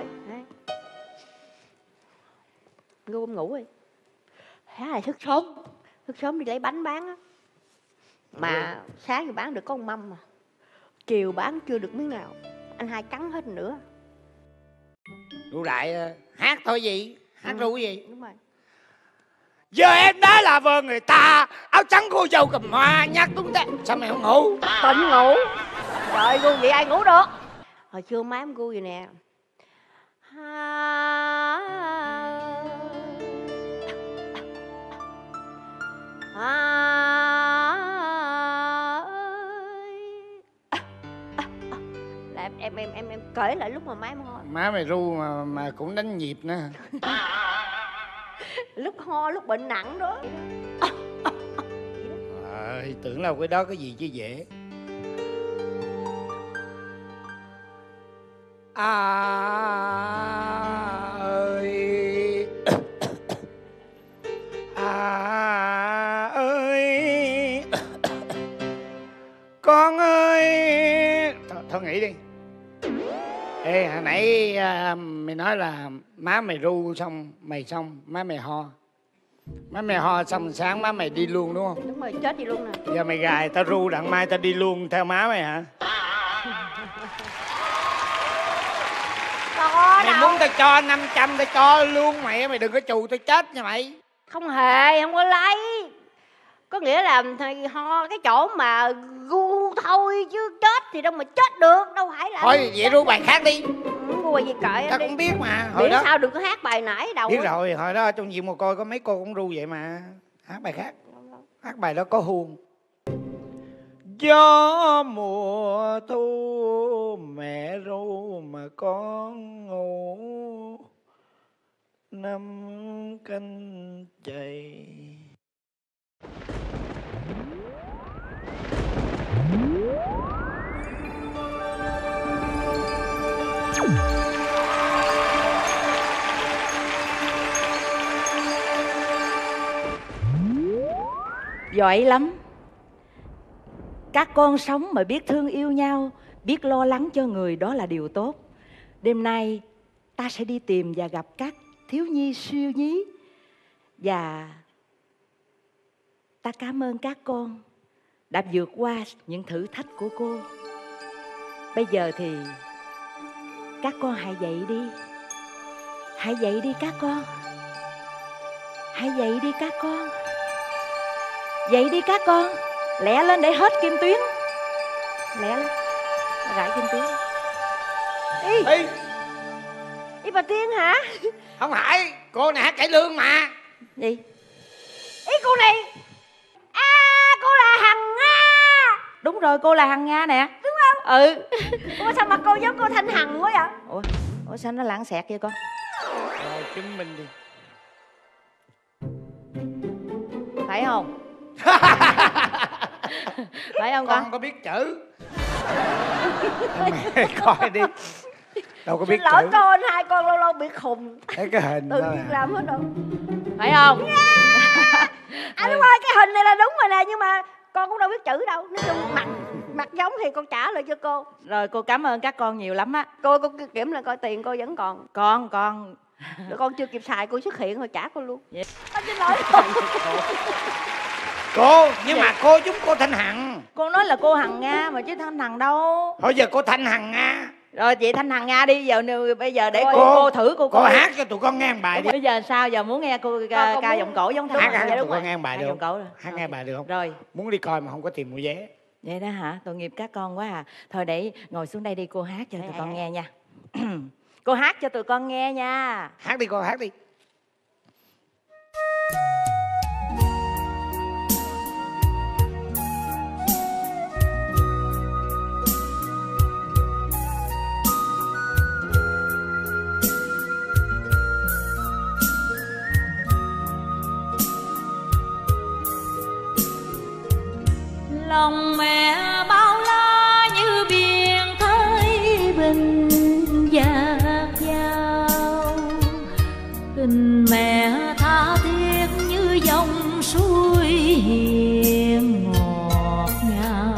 Gu em ngủ đi. Sáng này thức sớm. Thức sớm đi lấy bánh bán á. Mà sáng thì bán được có một mâm mà. Chiều bán chưa được miếng nào. Anh hai cắn hết nữa. Ru đại hát thôi gì? Hát Ừ. ru gì? Đúng rồi. Giờ em đã là vợ người ta, áo trắng cô dâu cầm hoa nhắc đúng thế. Sao mày không ngủ? Tỉnh ngủ. Trời gu vậy ai ngủ được. Hồi xưa má em gu vậy nè. Là em em em em em kể lại lúc mà má em ho. Má mày ru mà mà cũng đánh nhịp nữa. Lúc ho lúc bệnh nặng đó. Ơi, tưởng là cái đó cái gì chứ dễ. À ơi. À ơi. Con ơi. Thôi, thôi nghỉ đi. Ê, hồi nãy à, mày nói là má mày ru xong, mày xong, má mày ho. Má mày ho xong sáng má mày đi luôn đúng không? Đúng rồi, chết đi luôn nè. Giờ mày gài tao ru đặng mai tao đi luôn theo má mày hả? Có Mày đâu. muốn tao cho năm trăm tao cho luôn mày, mày đừng có chù tao chết nha mày. Không hề, không có lấy. Có nghĩa là thì ho cái chỗ mà gu thôi chứ chết thì đâu mà chết được, đâu phải là. Thôi vậy ru bài khác đi. Ừ, gu bài gì kệ Tao đi. cũng biết mà. Hồi Biết đó sao đừng có hát bài nãy đâu. biết rồi, hồi đó trong diện mồ côi có mấy cô cũng ru vậy mà. Hát bài khác. Hát bài đó có huông. Gió mùa thu mẹ ru mà con ngủ, năm canh chày. Giỏi lắm. Các con sống mà biết thương yêu nhau, biết lo lắng cho người, đó là điều tốt. Đêm nay ta sẽ đi tìm và gặp các thiếu nhi siêu nhí. Và ta cảm ơn các con đã vượt qua những thử thách của cô. Bây giờ thì các con hãy dậy đi. Hãy dậy đi các con. Hãy dậy đi các con. Dậy đi các con. Lẹ lên để hết kim tuyến. Lẹ lên. Rải kim tuyến. Ý. Ý. Ý bà Tiên hả? Không phải, cô này hát cải lương mà. Gì? Ý cô này. À, cô là Hằng Nga. Đúng rồi, cô là Hằng Nga nè. Đúng không? Ừ. Ủa sao mà cô giống cô Thanh Hằng quá vậy? Ủa, Ủa sao nó lãng xẹt vậy con? Rồi chứng minh đi. Phải không? Phải không con? Con có biết chữ. Mẹ coi đi. Đâu có biết Xin lỗi chữ. con, hai con lâu lâu bị khùng. Thấy cái hình Tự thôi nhiên à. làm hết đâu. Phải không? Anh đúng ơi, cái hình này là đúng rồi nè, nhưng mà con cũng đâu biết chữ đâu. Nói chung mặt mặt giống thì con trả lại cho cô. Rồi cô cảm ơn các con nhiều lắm á. Cô cô kiểm lại coi tiền cô vẫn còn. Con con Rồi con chưa kịp xài cô xuất hiện rồi trả cô luôn. Vậy. Con xin lỗi cô. Cô, nhưng mà cô giống cô Thanh Hằng. Cô nói là cô Hằng Nga mà chứ Thanh Hằng đâu. Thôi giờ cô Thanh Hằng Nga. Rồi chị Thanh Hằng Nga đi. Giờ bây giờ để cô, Cô- cô thử cô Cô coi. hát cho tụi con nghe một bài đi. Bây giờ sao? Giờ muốn nghe cô ca, Con ca muốn- giọng cổ giống Thanh Hát Hằng hát vậy cho đúng tụi rồi. con nghe một bài Hát được giọng không? cổ rồi. Hát nghe bài được không? Rồi. Muốn đi coi mà không có tiền mua vé. Vậy đó hả? Tội nghiệp các con quá à. Thôi để ngồi xuống đây đi, cô hát cho tụi con nghe nha. Cô hát cho tụi con nghe nha. Hát đi con, hát đi. Lòng mẹ bao la như biển thái bình dạt dào, tình mẹ tha thiết như dòng suối hiền ngọt ngào.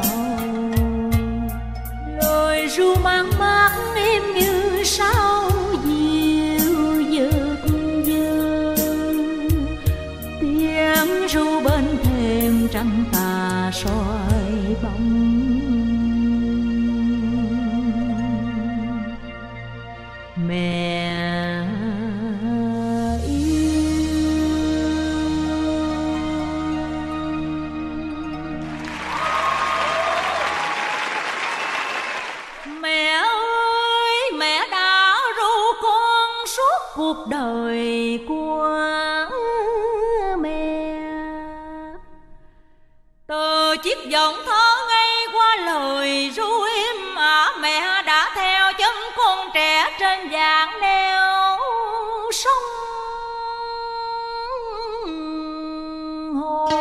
Lời ru mang mát êm như sao diều dợt dơ, tiếng ru bên thềm trăng tà soi bóng. Mẹ cuộc đời của mẹ. Từ chiếc giọng thơ ngây qua lời ru êm ả, mẹ đã theo chân con trẻ trên dàn neo sông hồ.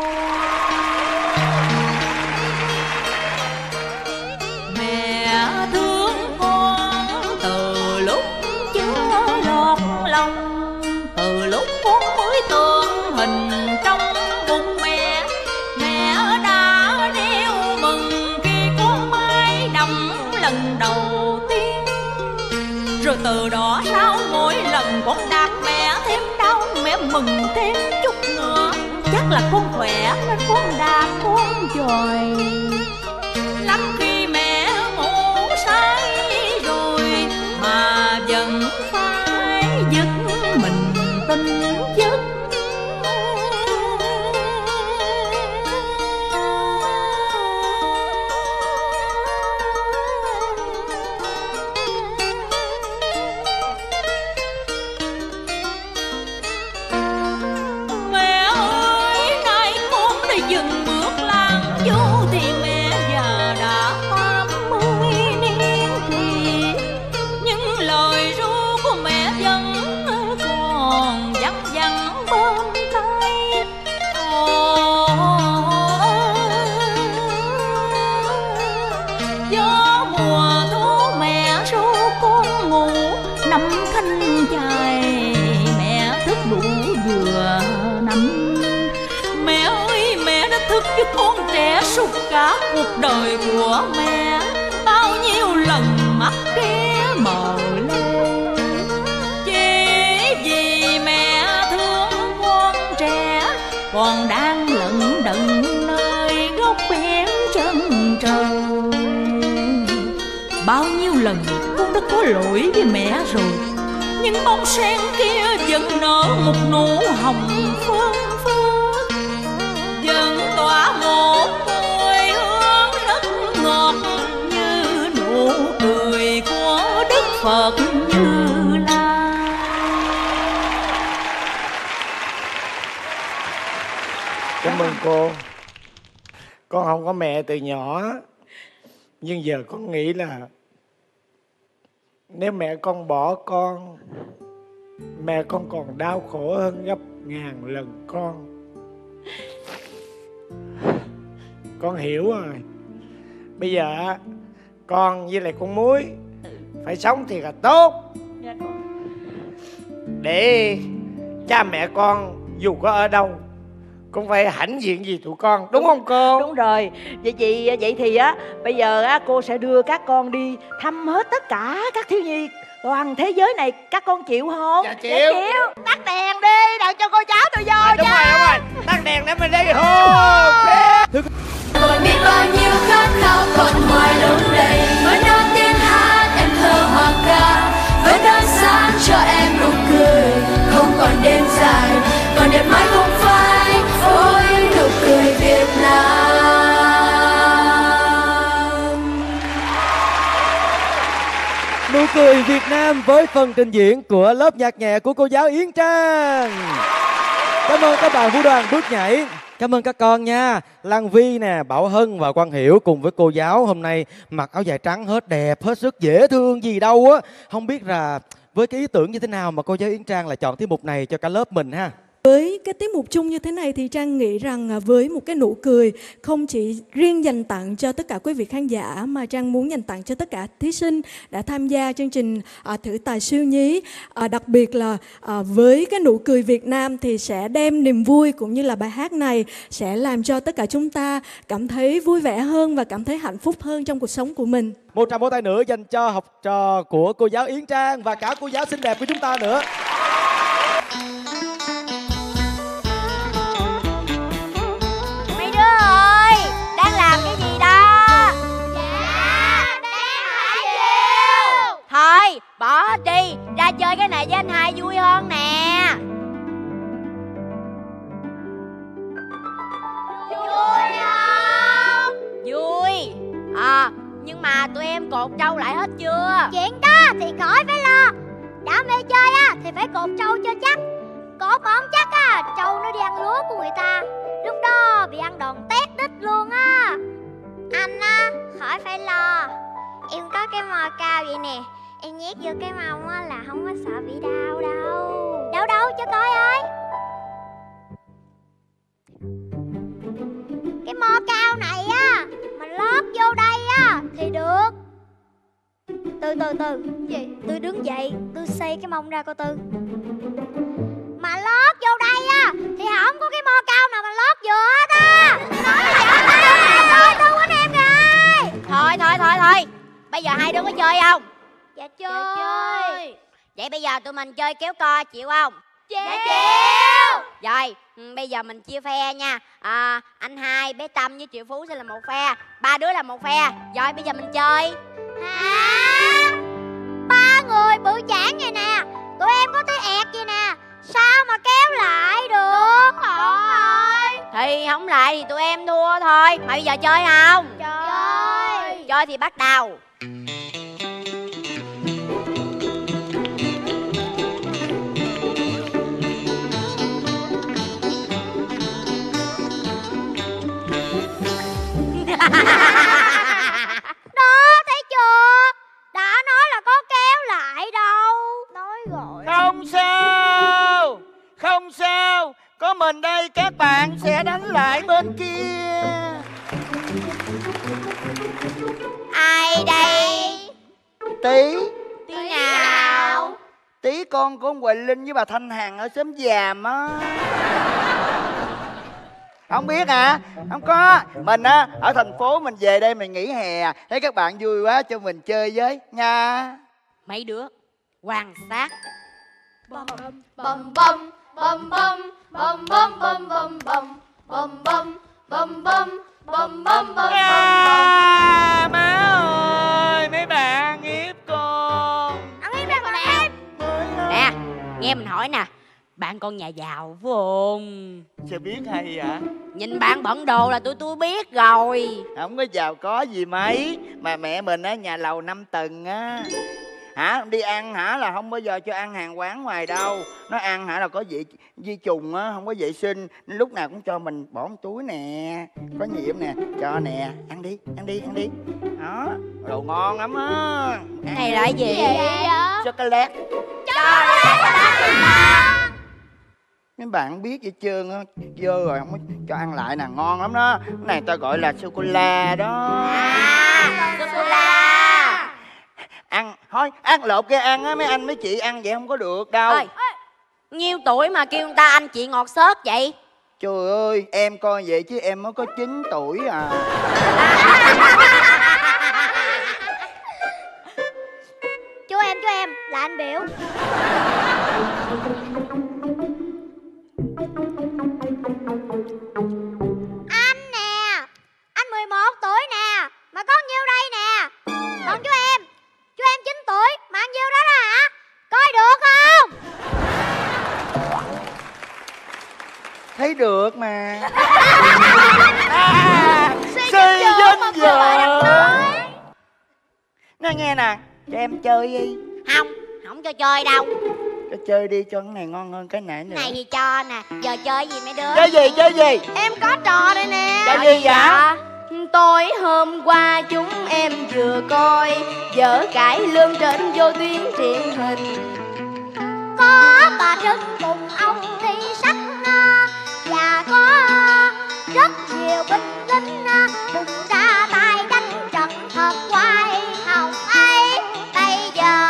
Mẹ thương con từ lúc chưa lọt lòng, từ lúc con mới tượng hình trong bụng mẹ. Mẹ đã đeo mừng khi con mai đắm lần đầu tiên, rồi từ đó sau mỗi lần con đạp mẹ thêm đau, mẹ mừng thêm chút nữa. Chắc là con khỏe nên con đạp con chòi. Lắm khi mẹ ngủ say rồi mà vẫn phải giật mình tỉnh giấc. Mẹ ơi, nay con đã dừng bước lang vô thì mẹ già đã tám mươi niên kỷ, những lời ru của mẹ vẫn còn văng vẳng bên tai. Ồ, gió mùa thu mẹ ru con ngủ nằm thanh chài, mẹ thức đủ vừa nằm. Mẹ ơi, mẹ đã thức với con trẻ suốt cả cuộc đời của mẹ. Bao nhiêu lần mắt kia mờ lên, chỉ vì mẹ thương con trẻ còn đang lận đận nơi góc bén chân trời. Bao nhiêu lần con đã có lỗi với mẹ rồi, nhưng bông sen kia vẫn nở một nụ hồng phơn phớt, vẫn tỏa một mùi hương rất ngọt như nụ cười của Đức Phật Như Lai. Cảm ơn cô. Con không có mẹ từ nhỏ, nhưng giờ con nghĩ là nếu mẹ con bỏ con, mẹ con còn đau khổ hơn gấp ngàn lần con. Con hiểu rồi. Bây giờ á, con với lại con Muối phải sống thiệt là tốt, để cha mẹ con dù có ở đâu cũng phải hãnh diện gì tụi con, đúng, đúng không cô? Đúng rồi. Vậy chị vậy thì á bây giờ á cô sẽ đưa các con đi thăm hết tất cả các thiếu nhi toàn thế giới này. Các con chịu không? Dạ chịu. Dạ, chịu. Tắt đèn đi, đợi cho cô cháu tôi vô. À, đúng nha. rồi, đúng rồi. Tắt đèn để mình đi hô. Tôi biết bao nhiêu khát khao còn hoài đâu đây, với non tiếng hát em thơ hoa ca, với đôi sáng cho em nụ cười. Không còn đêm dài, còn đẹp mãi không phai, ôi nụ cười Việt Nam. Đuối cười Việt Nam với phần trình diễn của lớp nhạc nhẹ của cô giáo Yến Trang. Cảm ơn các bạn vũ đoàn bước nhảy. Cảm ơn các con nha. Lan Vy nè, Bảo Hân và Quang Hiểu cùng với cô giáo hôm nay mặc áo dài trắng hết đẹp, hết sức dễ thương gì đâu á. Không biết là với cái ý tưởng như thế nào mà cô giáo Yến Trang lại chọn tiết mục này cho cả lớp mình ha. Với cái tiết mục chung như thế này thì Trang nghĩ rằng với một cái nụ cười không chỉ riêng dành tặng cho tất cả quý vị khán giả mà Trang muốn dành tặng cho tất cả thí sinh đã tham gia chương trình à, thử tài siêu nhí. À, đặc biệt là à, với cái nụ cười Việt Nam thì sẽ đem niềm vui cũng như là bài hát này sẽ làm cho tất cả chúng ta cảm thấy vui vẻ hơn và cảm thấy hạnh phúc hơn trong cuộc sống của mình. Một tràng vỗ tay nữa dành cho học trò của cô giáo Yến Trang và cả cô giáo xinh đẹp của chúng ta nữa. Đang làm cái gì đó? Dạ, đang thả diều. Thôi, bỏ hết đi, ra chơi cái này với anh hai vui hơn nè. Vui không? Vui. À, nhưng mà tụi em cột trâu lại hết chưa? Chuyện đó thì khỏi phải lo. Đã mê chơi á, thì phải cột trâu cho chắc. Cột mà không chắc á, trâu nó đi ăn lúa của người ta, lúc đó bị ăn đòn tét đít luôn á. Anh á, khỏi phải lo. Em có cái mò cao vậy nè, em nhét vô cái mông á là không có sợ bị đau đâu. Đâu đâu cho coi ơi. Cái mò cao này á, mà lót vô đây á thì được. Từ từ từ, gì? Tôi đứng dậy, tôi xây cái mông ra cô Tư. Mà lót vô đây á thì không có cái mò cao nào mà lót vừa hết á. Nói vậy thôi, tôi quýnh em rồi. Thôi thôi thôi thôi, bây giờ hai đứa có chơi không? Dạ chơi. Dạ chơi. Vậy bây giờ tụi mình chơi kéo co chịu không? Chịu. Dạ chịu. Rồi, bây giờ mình chia phe nha. À, anh Hai, bé Tâm với Triệu Phú sẽ là một phe, ba đứa là một phe. Rồi bây giờ mình chơi. Hả? Ba người bự chảng vậy nè, tụi em có thấy ẹt vậy nè, sao mà kéo lại được? Đúng rồi. Thì không lại thì tụi em thua thôi. Mà bây giờ chơi không? Chơi. Chơi thì bắt đầu. Đó, thấy chưa? Đã nói là có kéo lại đâu. Nói rồi. Không sao, không sao, có mình đây các bạn sẽ đánh lại bên kia. Ai đây? Tí. Tí nào? Tí con của ông Quỳnh Linh với bà Thanh Hằng ở xóm Giàm á. Không biết hả? Không có. Mình á, ở thành phố mình về đây mình nghỉ hè, thấy các bạn vui quá cho mình chơi với nha. Mấy đứa quan sát. Bum bum bum bum bum bum bum bum bum bum bum bum bum bum bum bum bum bum. À, má ơi, mấy bạn hiếp con. Ăn hiếp ra còn em. Nè, nghe mình hỏi nè, bạn con nhà giàu phải không? Sao biết hay vậy? Nhìn bạn bận đồ là tụi tôi biết rồi. Không có giàu có gì mấy, mà mẹ mình á nhà lầu năm tầng á. Hả, đi ăn hả là không bao giờ cho ăn hàng quán ngoài đâu. Nó ăn hả là có vệ vi trùng á, không có vệ sinh, nên lúc nào cũng cho mình bỏ một túi nè, có nhiệm nè, cho nè, ăn đi, ăn đi, ăn đi. Đó, đồ ngon lắm á. Này là gì? Gì vậy? Chocolate. Chocolate. Mấy bạn biết vậy trơn á, dơ rồi không có cho ăn lại nè, ngon lắm đó. Cái này ta gọi là sô cô la đó. À, sô cô la. Ăn, thôi, ăn lộn kia ăn á, mấy anh mấy chị ăn vậy không có được đâu. Ơi, nhiêu tuổi mà kêu người ta anh chị ngọt xớt vậy? Trời ơi, em coi vậy chứ em mới có chín tuổi à. Chú em, chú em, là anh Biểu. Anh nè, anh mười một tuổi nè, mà có nhiêu đây nè. Còn chú em, chú em chín tuổi, mà ăn nhiêu đó đó hả? Coi được không? Thấy được mà. À, suy danh vợ. Nói nghe nè, Cho em chơi đi. Không, không cho chơi đâu. Cho chơi đi, cho cái này ngon hơn cái nãy nữa. Này thì cho nè. Giờ chơi gì mấy đứa? Chơi gì, chơi gì? Em có trò đây nè. Trò gì vậy? Tối hôm qua chúng em vừa coi vở cải lương trên vô tuyến truyền hình. Có bà Trưng cùng ông thi sách và có rất nhiều binh lính cùng ra tay đánh trận thật quay hồng ấy. Bây giờ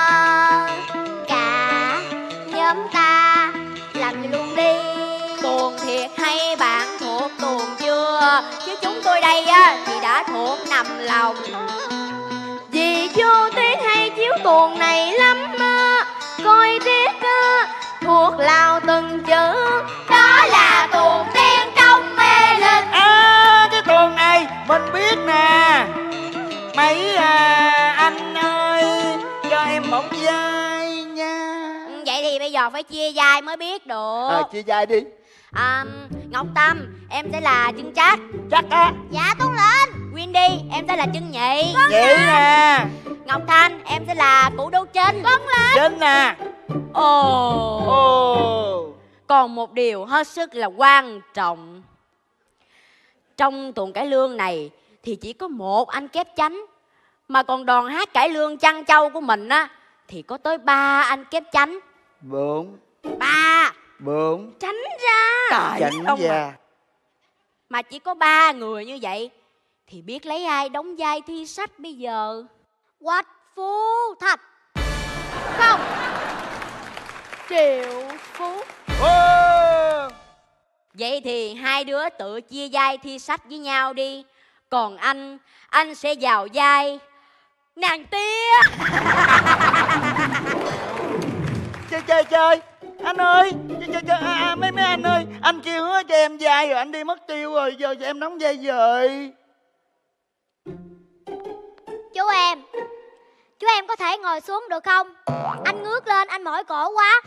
cả nhóm ta làm gì luôn đi. Tuồng thiệt hay bạn thuộc tuồng chưa? Chứ chúng tôi đây á thì đã thuộc nằm lòng. Vì vô tiếng hay chiếu tuồng này lắm, coi riết thuộc lao từng chữ. Đó là tuồng tiên trong mê lịch. À, cái tuồng này mình biết nè. Mấy à, anh ơi, cho em một vai nha. Vậy thì bây giờ phải chia vai mới biết được. Ờ, chia vai đi. À, Ngọc Tâm, em sẽ là chân chắc. Chắc á. Dạ, Tuấn Lên. Windy, em sẽ là chân nhị. Nhị nè. Ngọc Thanh, em sẽ là cụ Đô Trinh. Tuấn Lên. Trinh nè. Ồ. Ồ. Còn một điều hết sức là quan trọng. Trong tuồng cải lương này thì chỉ có một anh kép chánh, mà còn đoàn hát cải lương Trăng Châu của mình á thì có tới ba anh kép chánh. Bốn. Ba. Bốn. Tránh ra. Chánh ra. Mà chỉ có ba người như vậy thì biết lấy ai đóng vai thi sách bây giờ? Quách Phú Thạch. Không, Triệu Phú. Ô. Vậy thì hai đứa tự chia vai thi sách với nhau đi. Còn anh, anh sẽ vào vai nàng Tia. Chơi chơi chơi. Anh ơi, chơi chơi chơi. À, à, mấy mấy anh ơi, anh kêu hứa cho em vai rồi anh đi mất tiêu rồi, giờ cho em đóng vai rồi. Chú em, chú em có thể ngồi xuống được không? Anh ngước lên, anh mỏi cổ quá.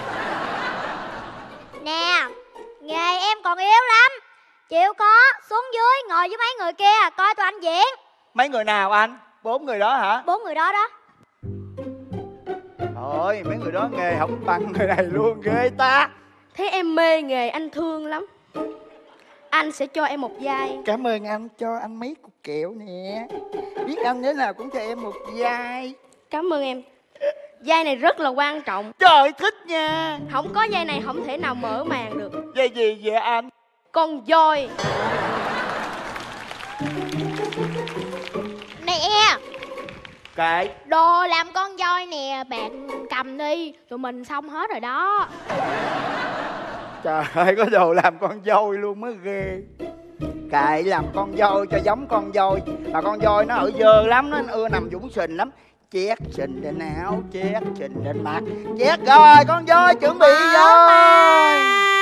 Nè, nghề em còn yếu lắm. Chịu có, xuống dưới ngồi với mấy người kia coi tụi anh diễn. Mấy người nào anh? Bốn người đó hả? Bốn người đó đó. Thôi, mấy người đó nghề không bằng người này luôn, ghê ta. Thế em mê nghề anh thương lắm. Anh sẽ cho em một vai. Cảm ơn anh, cho anh mấy cục kẹo nè. Biết anh thế nào cũng cho em một vai. Cảm ơn em. Vai này rất là quan trọng. Trời, thích nha. Không có vai này không thể nào mở màn được. Vai gì vậy anh? Con voi. Nè, Cái đồ làm con voi nè, bạn cầm đi, tụi mình xong hết rồi đó. trời ơi, có đồ làm con voi luôn mới ghê. Kệ, làm con voi cho giống con voi. Mà con voi nó ở dơ lắm, nó ưa nằm dũng sình lắm. Chét sình lên áo, chét sình lên mặt. Chét rồi, con voi chuẩn bị rồi.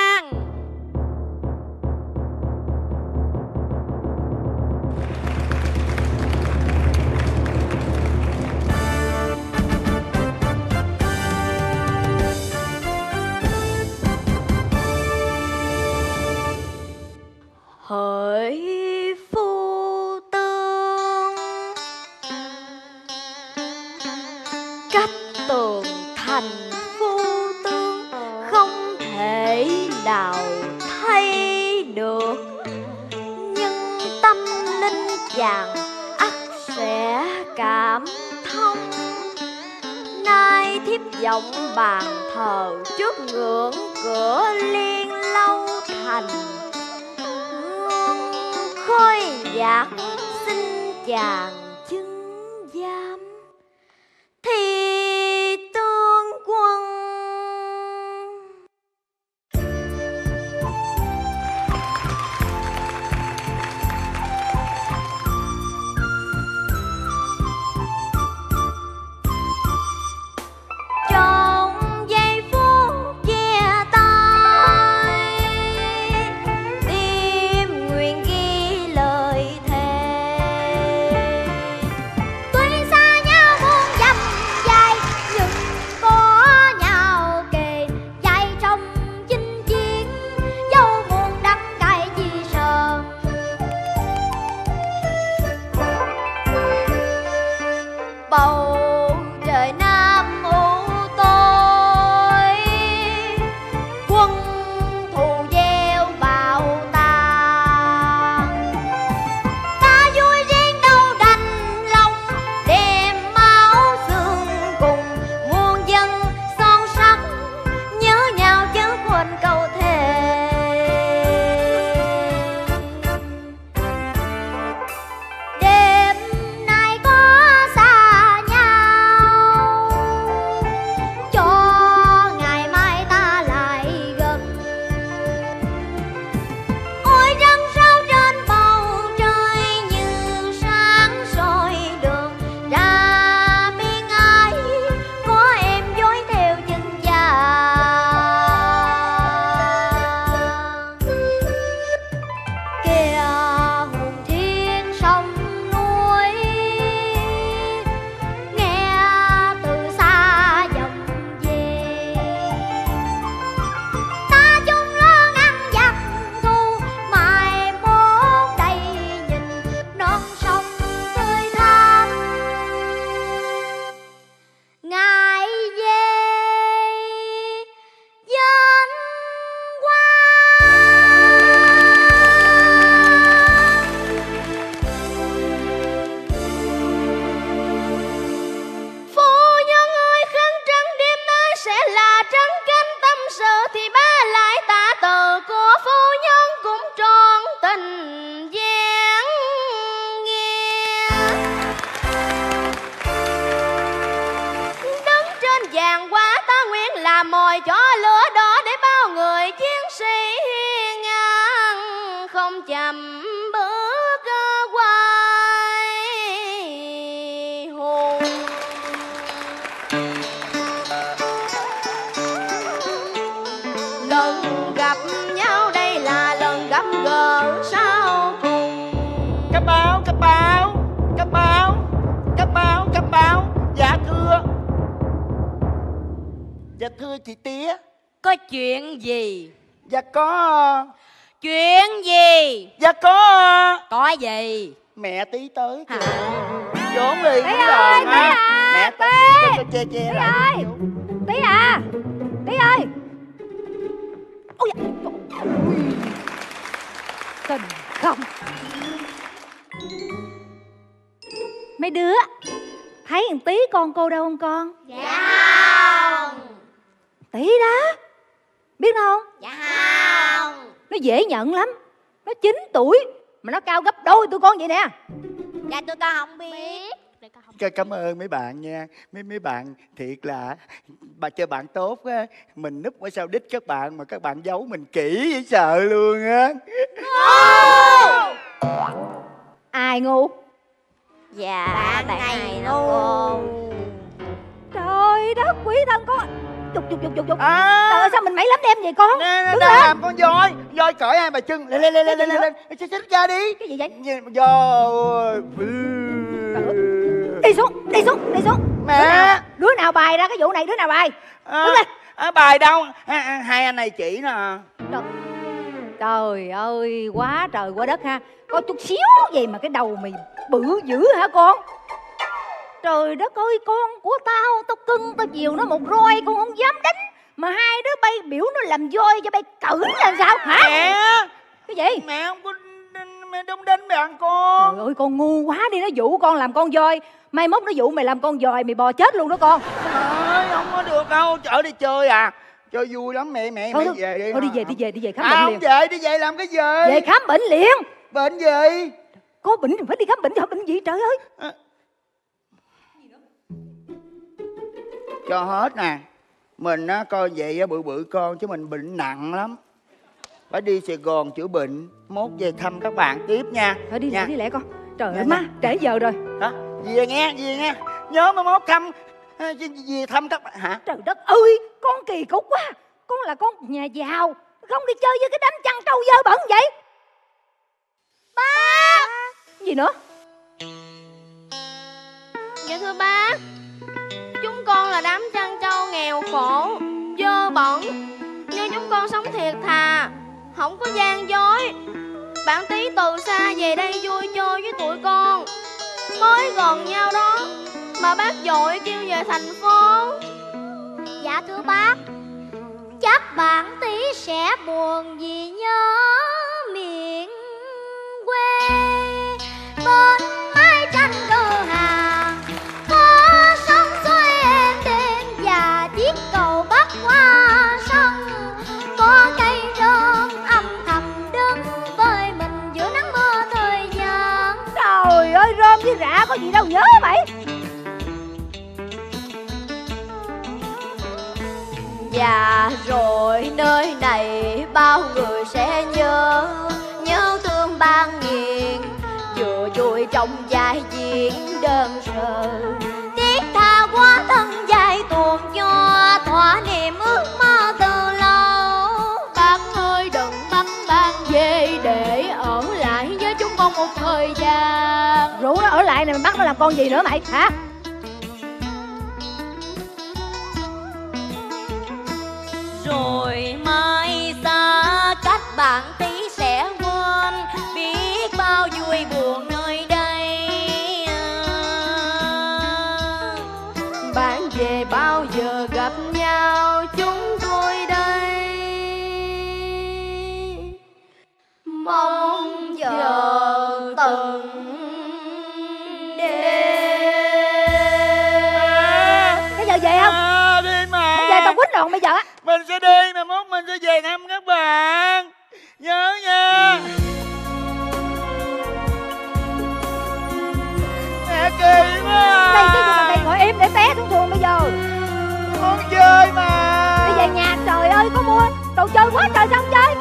Hỡi phu tương, cách tường thành phu tương, không thể nào thay được. Nhưng tâm linh chàng ắt sẽ cảm thông. Nay thiếp vọng bàn thờ trước ngưỡng cửa Liên Lâu Thành. Khôi nhạc xin chàng chứng giám thì tướng quân. Trong giây phút chia tay, tim nguyện ghi lời thề. Tuy xa nhau muôn dặm dài, nhưng có nhau kề. Dài trong chinh chiến, dấu muôn đắng cay chi sơn. Bầu trời Dạ thưa chị Tía. Có chuyện gì? Dạ có. Chuyện gì? Dạ có. Có gì? Mẹ Tí tới kìa. Trốn đi. Tí ơi, Tí à. Mẹ Tí. Tí che che Tí lại. ơi. Tí à. Tí ơi. Ôi dạ. Tình không. Mấy đứa thấy thằng Tí con cô đâu không con? Dạ không. Tí đó. Biết không? Dạ không. Nó dễ nhận lắm. Nó chín tuổi mà nó cao gấp đôi tụi con vậy nè. Dạ tụi con không biết. Cảm ơn mấy bạn nha. Mấy mấy bạn thiệt là bà chơi bạn tốt á. Mình núp ở sau đít các bạn mà các bạn giấu mình kỹ dễ sợ luôn á. Ai ngu? Dạ bạn, bạn này nó cô. Trời đất quý thân con. Dục dục dục dục dục. À. Trời ơi sao mình mấy lắm đêm vậy con? Nè, nè, Đứng nè, lên. làm con voi. Voi cởi hai bà chân. Lên lên lên lên lên lên. Xích xích ra đi. Cái gì vậy? Voi. Đi xuống, đi xuống, đi xuống. Mẹ. Đứa nào, đứa nào bài ra cái vụ này, đứa nào bài? À, Đứng lên. à, bài đâu? À, à, hai anh này chỉ nè. Trời. Trời ơi, quá trời quá đất ha. Có chút xíu gì mà cái đầu mày bự dữ hả con? Trời đất ơi, con của tao, tao cưng, tao chiều nó một roi con không dám đánh. Mà hai đứa bay biểu nó làm voi cho bay cử là sao hả? Mẹ. Cái gì? Mẹ không có mẹ đông đánh bạn con. Trời ơi, con ngu quá đi, nó dụ con làm con voi. Mai mốt nó dụ mày làm con dòi, mày bò chết luôn đó con. Ơi, không có được đâu, ở đây chơi à. Chơi vui lắm mẹ, mẹ, thôi, mẹ thôi, về đi. Thôi đi về, đi về, đi về khám à, bệnh không liền. về, đi về làm cái gì? Về khám bệnh liền. Bệnh gì? Có bệnh thì phải đi khám bệnh, cho bệnh gì trời ơi. À. Cho hết nè. Mình á, coi vậy á, bự bự con chứ mình bệnh nặng lắm. Phải đi Sài Gòn chữa bệnh. Mốt về thăm các bạn tiếp nha. Thôi đi nha. lẹ, đi lẹ con. Trời Nha, ơi nha. má, trễ giờ rồi. Hả? Về nghe, về nghe. Nhớ mà mốt thăm. Về thăm các bạn hả? Trời đất ơi, con kỳ cục quá. Con là con nhà giàu, không đi chơi với cái đám chăn trâu dơ bẩn vậy. Ba. Gì nữa? Dạ thưa ba, chúng con là đám chăn trâu nghèo khổ, dơ bẩn, nhưng chúng con sống thiệt thà, không có gian dối. Bạn Tí từ xa về đây vui chơi với tụi con, mới gần nhau đó mà bác vội kêu về thành phố. Dạ thưa bác, chắc bạn Tí sẽ buồn vì nhớ miền quê. Bên mái tranh cơ hàng có sóng xuôi êm đêm và chiếc cầu bắc qua sông, có cây rơm âm thầm đứng với mình giữa nắng mưa thời gian. Trời ơi, rơm với rạ có gì đâu nhớ vậy. Và rồi nơi này bao người sẽ nhớ, nhớ thương ban nghiền, vừa vui trong vai diễn đơn sơ, thiết tha quá thân vai tuồng cho thỏa niềm ước mơ từ lâu. Bác ơi đừng bắt ban về để ở lại với chúng con một thời gian. Rủ nó ở lại này, mày bắt nó làm con gì nữa mày hả? Rồi mai xa cách bạn Tí sẽ quên, biết bao vui buồn nơi đây. Bạn về bao giờ gặp nhau chúng tôi đây, mong chờ từng Bây giờ về không? À, đi mà. Không về tao quýnh lộn bây giờ á. Mình sẽ đi mà mốt mình sẽ về thăm các bạn. Nhớ nha. Mẹ kỳ quá. Đây cái gì mà mày ngồi im để té xuống xuồng bây giờ. Muốn chơi mà. Đi về nhà, trời ơi có mua đồ chơi quá trời sao không chơi.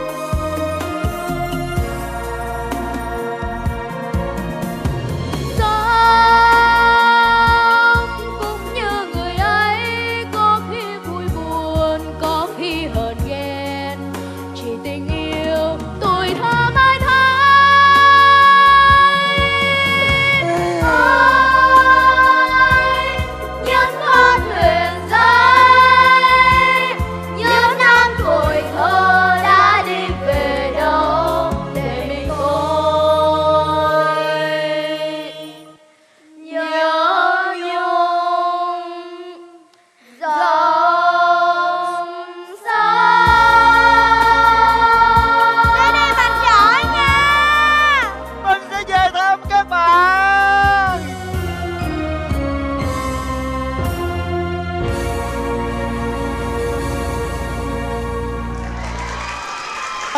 Cũng như người ấy, có khi vui buồn, có khi hờn ghen, chỉ tình yêu tuổi thơ mới thấy. Ôi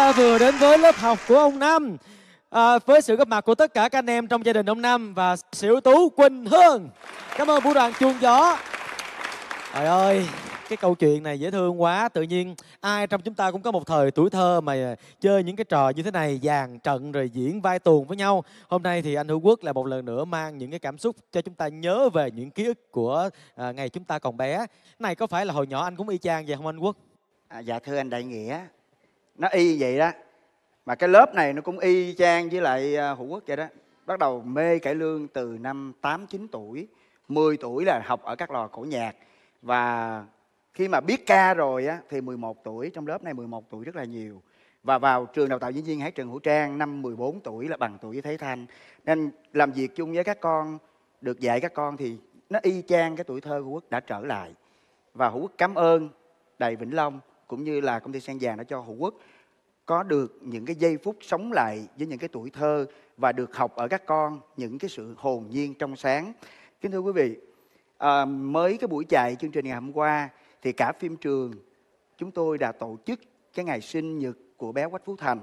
ta vừa đến với lớp học của ông Năm, à, với sự góp mặt của tất cả các anh em trong gia đình ông Năm và sự ưu tú Quỳnh Hương. Cảm ơn vũ đoàn chuông gió. Trời ơi, cái câu chuyện này dễ thương quá. Tự nhiên ai trong chúng ta cũng có một thời tuổi thơ mà chơi những cái trò như thế này, dàn trận rồi diễn vai tuồng với nhau. Hôm nay thì anh Hữu Quốc lại một lần nữa mang những cái cảm xúc cho chúng ta nhớ về những ký ức của à, ngày chúng ta còn bé. Này có phải là hồi nhỏ anh cũng y chang vậy không anh Quốc? À, dạ thưa anh Đại Nghĩa, nó y vậy đó. Mà cái lớp này nó cũng y chang với lại Hữu Quốc vậy đó. Bắt đầu mê cải lương từ năm tám chín tuổi, mười tuổi là học ở các lò cổ nhạc. Và khi mà biết ca rồi á thì mười một tuổi, trong lớp này mười một tuổi rất là nhiều. Và vào trường đào tạo diễn viên hát Trần Hữu Trang năm mười bốn tuổi là bằng tuổi với Thế Thanh. Nên làm việc chung với các con, được dạy các con thì nó y chang cái tuổi thơ của Quốc đã trở lại. Và Hữu Quốc cảm ơn Đài Vĩnh Long cũng như là công ty Sen Vàng đã cho Hữu Quốc có được những cái giây phút sống lại với những cái tuổi thơ và được học ở các con những cái sự hồn nhiên trong sáng. Kính thưa quý vị, à, mới cái buổi chạy chương trình ngày hôm qua thì cả phim trường chúng tôi đã tổ chức cái ngày sinh nhật của bé Quách Phú Thành.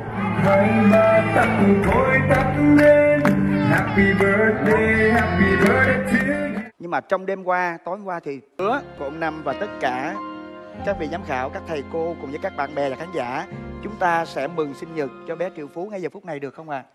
Nhưng mà trong đêm qua, tối qua thì hứa của ông Năm và tất cả các vị giám khảo, các thầy cô cùng với các bạn bè và khán giả, chúng ta sẽ mừng sinh nhật cho bé Triệu Phú ngay giờ phút này được không ạ? À?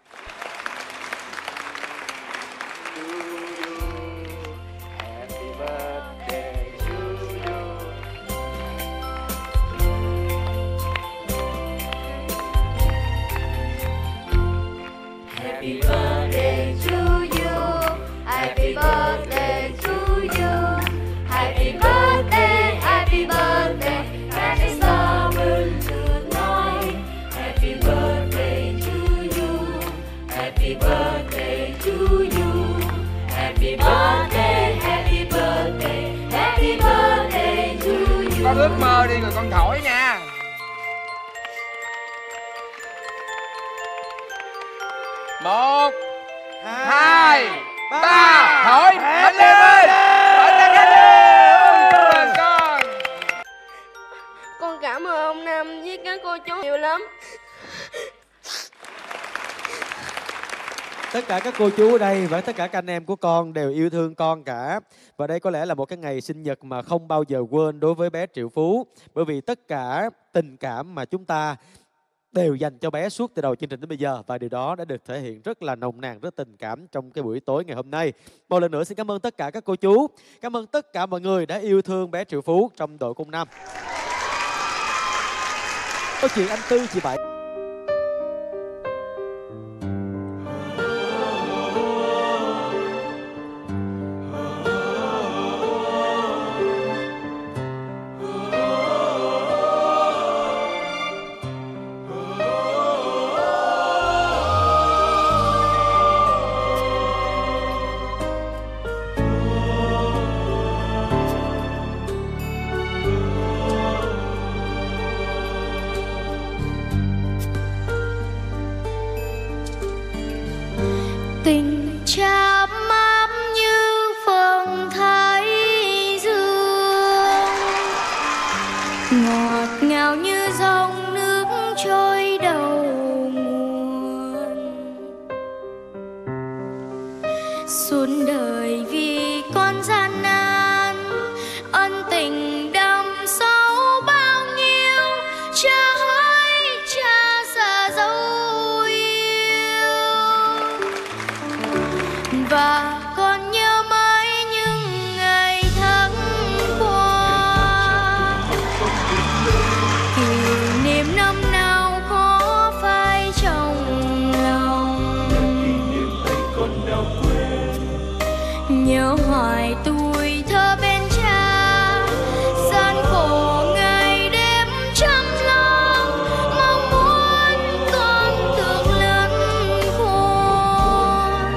Happy birthday to you. Happy birthday to you. Happy birthday, happy birthday, happy summer tonight. Happy birthday to you. Happy birthday to you. Happy birthday, happy birthday, happy birthday to you. Con ước mơ đi rồi con thổi nha. Một, hai, ba, thổi mạnh lên ơi, thổi lên hết đi. Chúc mừng con. Con cảm ơn ông Năm với các cô chú nhiều lắm. Tất cả các cô chú ở đây và tất cả các anh em của con đều yêu thương con cả. Và đây có lẽ là một cái ngày sinh nhật mà không bao giờ quên đối với bé Triệu Phú. Bởi vì tất cả tình cảm mà chúng ta đều dành cho bé suốt từ đầu chương trình đến bây giờ. Và điều đó đã được thể hiện rất là nồng nàn, rất tình cảm trong cái buổi tối ngày hôm nay. Một lần nữa xin cảm ơn tất cả các cô chú. Cảm ơn tất cả mọi người đã yêu thương bé Triệu Phú trong đội cung Năm. Câu chuyện anh Tư, chị Bảy. Tình chạm ấm như phương thái dương, ngọt ngào như dòng nước trôi đầu nguồn. Suốt đời vì con gian nan, ân tình đậm sâu bao nhiêu, cha hỡi cha xa dấu yêu. Và con nhớ mãi những ngày tháng qua, kỷ niệm năm nào có phai trong lòng. Nhớ hoài tuổi thơ bên cha, gian khổ ngày đêm chăm lo, mong muốn con được lớn khôn.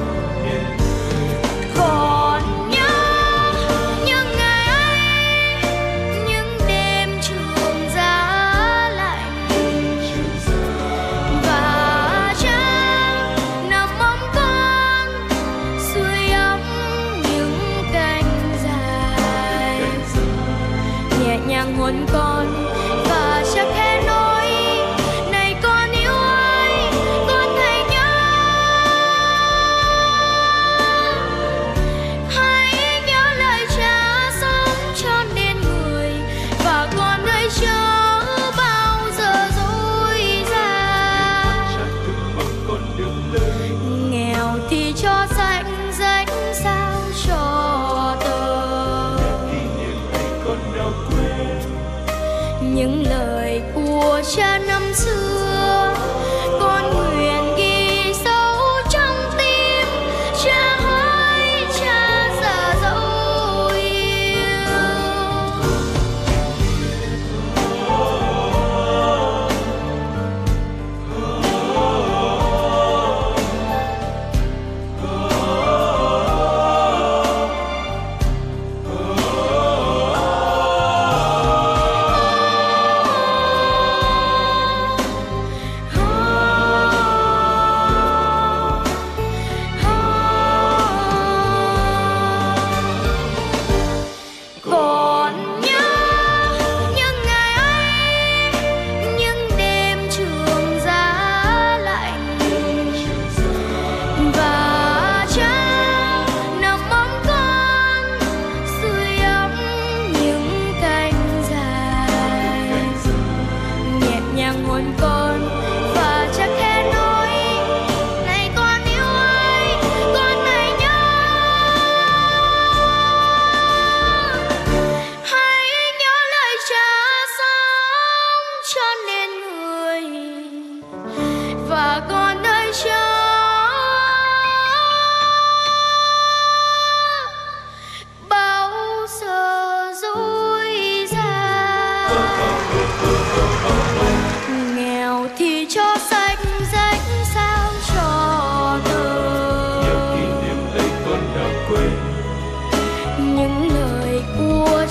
Còn nhớ những ngày ấy, những đêm trường giá lạnh, và cha nằm ôm con sưởi ấm những cánh dài, nhẹ nhàng hôn con và chắc khẽ nói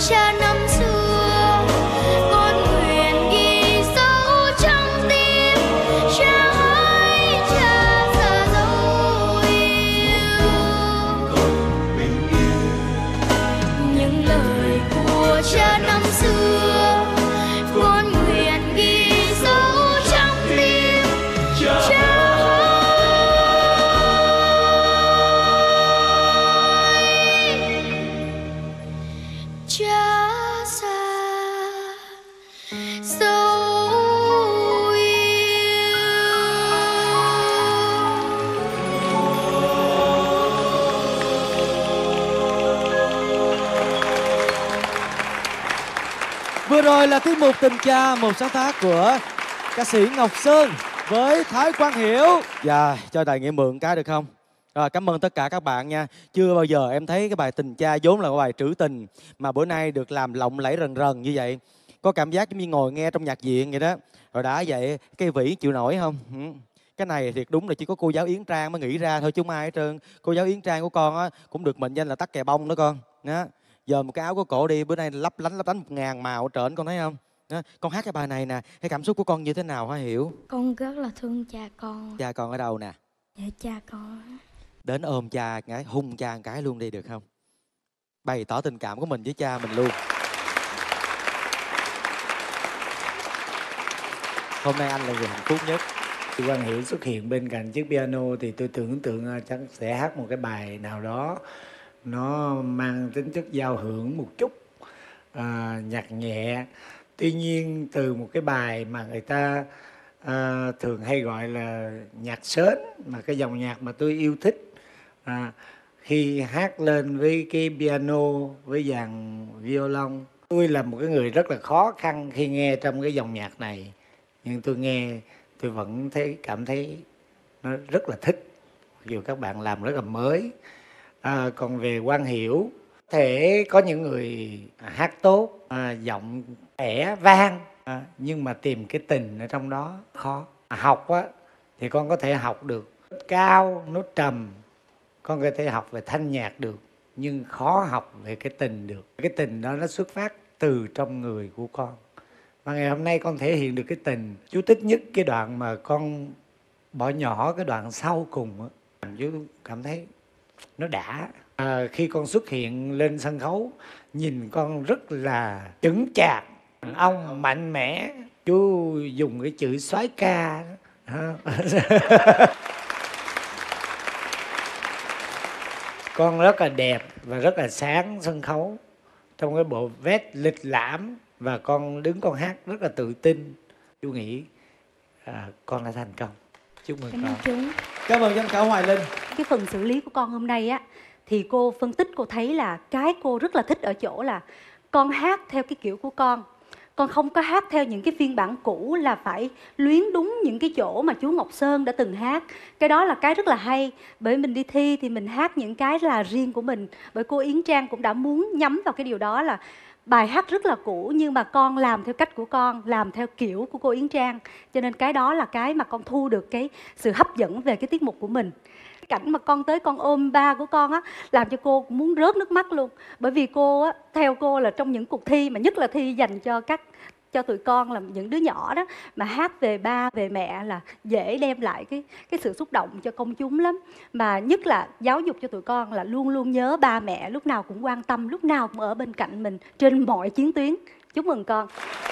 cha năm xưa, con nguyện ghi dấu trong tim. Cha ơi cha giờ dấu yêu, những lời của cha năm xưa, con nguyện ghi dấu trong tim. Cha cha xa dấu Vừa rồi là tiết mục Tình Cha, một sáng tác của ca sĩ Ngọc Sơn với Thái Quang Hiểu. Dạ, cho Đại Nghĩa mượn cái được không? Rồi, cảm ơn tất cả các bạn nha. Chưa bao giờ em thấy cái bài Tình Cha vốn là cái bài trữ tình mà bữa nay được làm lộng lẫy rần rần như vậy. Có cảm giác giống như ngồi nghe trong nhạc viện vậy đó. Rồi đã vậy, cái vĩ chịu nổi không? Ừ. Cái này thiệt đúng là chỉ có cô giáo Yến Trang mới nghĩ ra thôi chứ không ai hết trơn. Cô giáo Yến Trang của con á cũng được mệnh danh là tắc kè bông đó con. Đó. Giờ một cái áo của cổ đi, bữa nay lấp lánh lấp lánh một ngàn màu ở trển, con thấy không? Đó. Con hát cái bài này nè, cái cảm xúc của con như thế nào hả Hiểu? Con rất là thương cha con. Cha con ở đâu nè? Dạ cha con. Đến ôm cha cái, hung cha một cái luôn đi được không? Bày tỏ tình cảm của mình với cha mình luôn. Hôm nay anh là người hạnh phúc nhất. Khi Quang Hiểu xuất hiện bên cạnh chiếc piano thì tôi tưởng tượng chắc sẽ hát một cái bài nào đó nó mang tính chất giao hưởng một chút, à, nhạc nhẹ. Tuy nhiên từ một cái bài mà người ta à, thường hay gọi là nhạc sến, mà cái dòng nhạc mà tôi yêu thích, à, khi hát lên với cái piano với dàn violon, tôi là một cái người rất là khó khăn khi nghe trong cái dòng nhạc này, nhưng tôi nghe tôi vẫn thấy cảm thấy nó rất là thích, mặc dù các bạn làm rất là mới. À, còn về Quang Hiểu, thể có những người hát tốt, à, giọng khẽ vang, à, nhưng mà tìm cái tình ở trong đó khó. À, học á thì con có thể học được nốt cao, nốt trầm, con có thể học về thanh nhạc được, nhưng khó học về cái tình được. Cái tình đó nó xuất phát từ trong người của con. Và ngày hôm nay con thể hiện được cái tình. Chú thích nhất cái đoạn mà con bỏ nhỏ cái đoạn sau cùng á, chú cảm thấy nó đã. À, khi con xuất hiện lên sân khấu, nhìn con rất là chững chạc, ông mạnh mẽ. Chú dùng cái chữ soái ca đó. Con rất là đẹp và rất là sáng sân khấu, trong cái bộ vest lịch lãm, và con đứng con hát rất là tự tin. Chú nghĩ à, con đã thành công. Chúc mừng Cảm con. ơn chú. Cảm ơn giám khảo Hoài Linh. Cái phần xử lý của con hôm nay á, thì cô phân tích cô thấy là cái cô rất là thích ở chỗ là con hát theo cái kiểu của con. Con không có hát theo những cái phiên bản cũ là phải luyến đúng những cái chỗ mà chú Ngọc Sơn đã từng hát. Cái đó là cái rất là hay. Bởi mình đi thi thì mình hát những cái là riêng của mình. Bởi cô Yến Trang cũng đã muốn nhắm vào cái điều đó là bài hát rất là cũ nhưng mà con làm theo cách của con, làm theo kiểu của cô Yến Trang. Cho nên cái đó là cái mà con thu được cái sự hấp dẫn về cái tiết mục của mình. Cảnh mà con tới con ôm ba của con á, làm cho cô muốn rớt nước mắt luôn. Bởi vì cô á, theo cô là trong những cuộc thi mà nhất là thi dành cho các cho tụi con là những đứa nhỏ đó, mà hát về ba về mẹ là dễ đem lại cái cái sự xúc động cho công chúng lắm. Mà nhất là giáo dục cho tụi con là luôn luôn nhớ ba mẹ, lúc nào cũng quan tâm, lúc nào cũng ở bên cạnh mình trên mọi chiến tuyến. Chúc mừng con.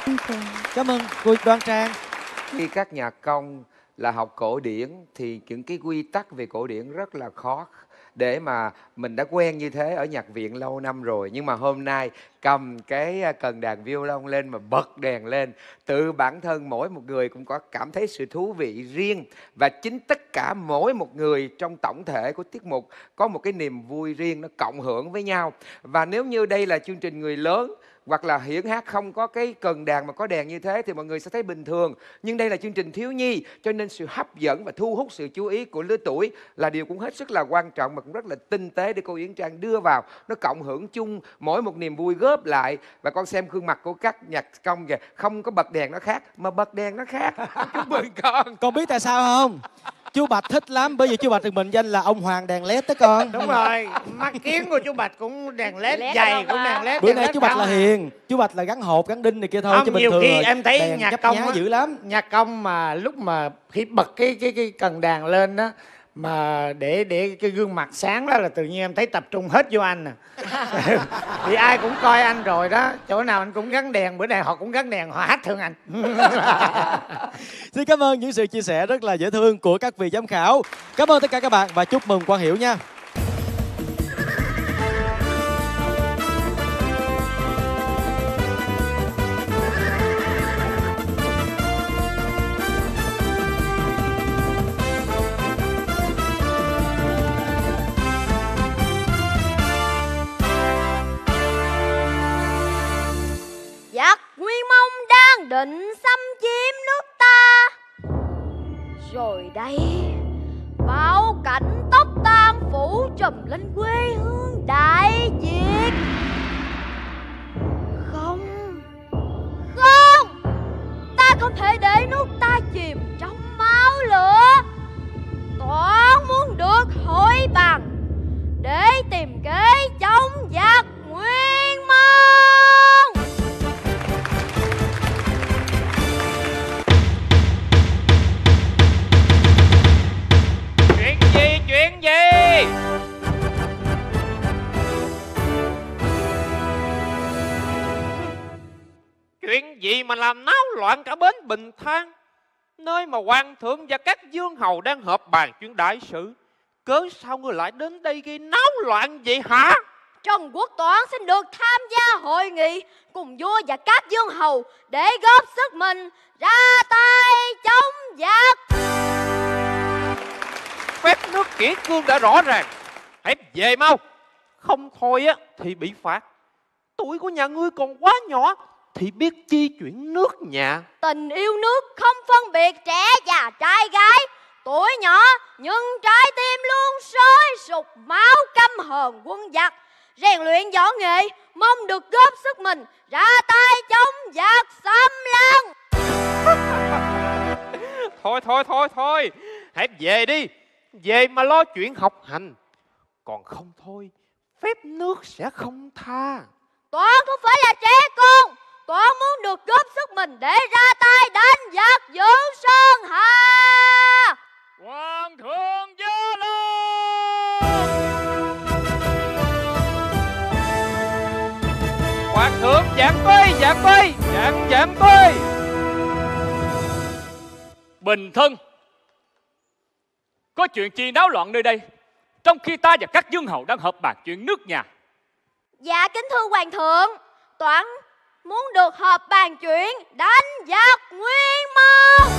Cảm ơn cô Đoan Trang. Khi các nhà công là học cổ điển thì những cái quy tắc về cổ điển rất là khó để mà mình đã quen như thế ở nhạc viện lâu năm rồi. Nhưng mà hôm nay cầm cái cần đàn violon lên mà bật đèn lên, tự bản thân mỗi một người cũng có cảm thấy sự thú vị riêng. Và chính tất cả mỗi một người trong tổng thể của tiết mục có một cái niềm vui riêng, nó cộng hưởng với nhau. Và nếu như đây là chương trình người lớn hoặc là hiển hát không có cái cần đàn mà có đèn như thế thì mọi người sẽ thấy bình thường. Nhưng đây là chương trình thiếu nhi, cho nên sự hấp dẫn và thu hút sự chú ý của lứa tuổi là điều cũng hết sức là quan trọng mà cũng rất là tinh tế để cô Yến Trang đưa vào. Nó cộng hưởng chung, mỗi một niềm vui góp lại. Và con xem gương mặt của các nhạc công kìa, không có bật đèn nó khác mà bật đèn nó khác. Chúc mừng con. Con biết tại sao không? Chú Bạch thích lắm, bởi vì chú Bạch được mệnh danh là ông hoàng đèn led đó con. Đúng rồi, mắt kiến của chú Bạch cũng đèn led, giày cũng đèn led. Bữa nay chú Bạch là hiền, chú Bạch là gắn hộp gắn đinh này kia thôi. Không, chứ bình nhiều thường khi rồi em thấy đèn nhạc chấp công nhá á, dữ lắm. nhạc công mà lúc mà khi bật cái cái cái cần đàn lên á, mà để để cái gương mặt sáng đó là tự nhiên em thấy tập trung hết vô anh nè. Thì ai cũng coi anh rồi đó, chỗ nào anh cũng gắn đèn, bữa nay họ cũng gắn đèn, họ hát thương anh. Xin cảm ơn những sự chia sẻ rất là dễ thương của các vị giám khảo. Cảm ơn tất cả các bạn và chúc mừng Quang Hiểu nha. Giặc Nguyên Mông đang định xâm chiếm nước ta, rồi đây bao cảnh tóc tan phủ trùm lên quê hương Đại Việt. Không, không, ta không thể để nước ta chìm trong máu lửa. Toán muốn được hội bàn để tìm kế chống giặc Nguyên Mông. Chuyện gì, chuyện gì? Chuyện gì mà làm náo loạn cả bến Bình Thang, nơi mà hoàng thượng và các vương hầu đang họp bàn chuyện đại sự? Cớ sao ngươi lại đến đây gây náo loạn vậy hả? Trần Quốc Toản xin được tham gia hội nghị cùng vua và các vương hầu để góp sức mình ra tay chống giặc. Phép nước kỷ cương đã rõ ràng, hãy về mau. Không thôi á thì bị phạt. Tuổi của nhà ngươi còn quá nhỏ thì biết chi chuyện nước nhà. Tình yêu nước không phân biệt trẻ già trai gái. Tuổi nhỏ nhưng trái tim luôn sôi sục máu căm hờn quân giặc. Rèn luyện võ nghệ, mong được góp sức mình ra tay chống giặc xâm lăng. Thôi thôi thôi thôi, hãy về đi. Về mà lo chuyện học hành. Còn không thôi, phép nước sẽ không tha. Toán không phải là trẻ con. Toán muốn được góp sức mình để ra tay đánh giặc giữ Sơn Hà. Hoàng thượng Gia Long! Hoàng thượng giảng tuế, giảng tuế, giảng giảng tuế. Bình thân, có chuyện chi náo loạn nơi đây, trong khi ta và các vương hầu đang họp bàn chuyện nước nhà? Dạ kính thưa hoàng thượng, Toán muốn được họp bàn chuyện đánh giặc Nguyên Mông.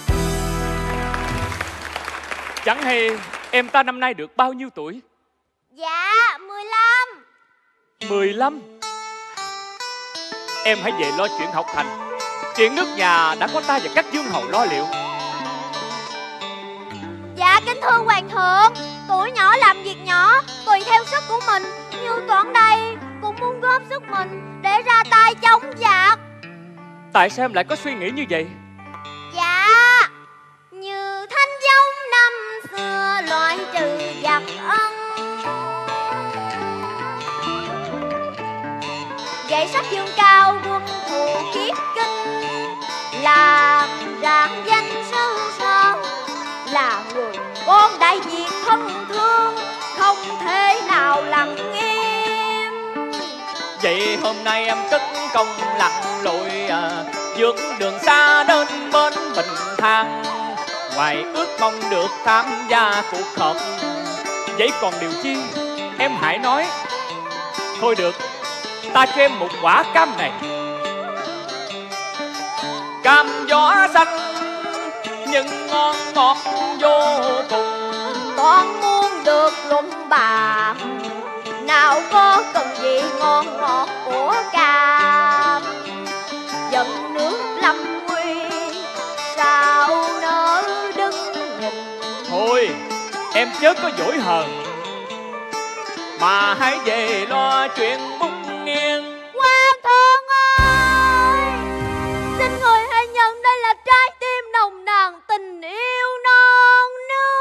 Chẳng hay em ta năm nay được bao nhiêu tuổi? Dạ mười lăm. Mười lăm. Em hãy về lo chuyện học hành. Chuyện nước nhà đã có ta và các vương hầu lo liệu. Dạ kính thưa hoàng thượng, tuổi nhỏ làm việc nhỏ, tùy theo sức của mình. Như Toán đây cũng muốn góp sức mình để ra tay chống giặc. Tại sao em lại có suy nghĩ như vậy? Dạ, như thanh giống năm xưa loại trừ giặc ân. Dạy sách dương cao quân thù khiết kinh, làm rạng danh sư sơn. Là người con Đại Việt thân thương, không thể nào lặng im. Vậy hôm nay em tất công lặn lội à, vượt đường xa đến bến Bình Thang. Ngoài ước mong được tham gia cuộc họp, vậy còn điều chi em hãy nói. Thôi được, ta cho em một quả cam này. Cam vỏ xanh nhưng ngon ngọt vô cùng. Con muốn được luận bàn, nào có cần gì ngon ngọt của cam. Giận nước lâm nguy, sao nỡ đứng nhìn. Thôi, em chớ có dỗi hờn, mà hãy về lo chuyện bút nghiêng. Hoàng thượng ơi, xin người hãy nhận đây là trái tim nồng nàn tình yêu non nước.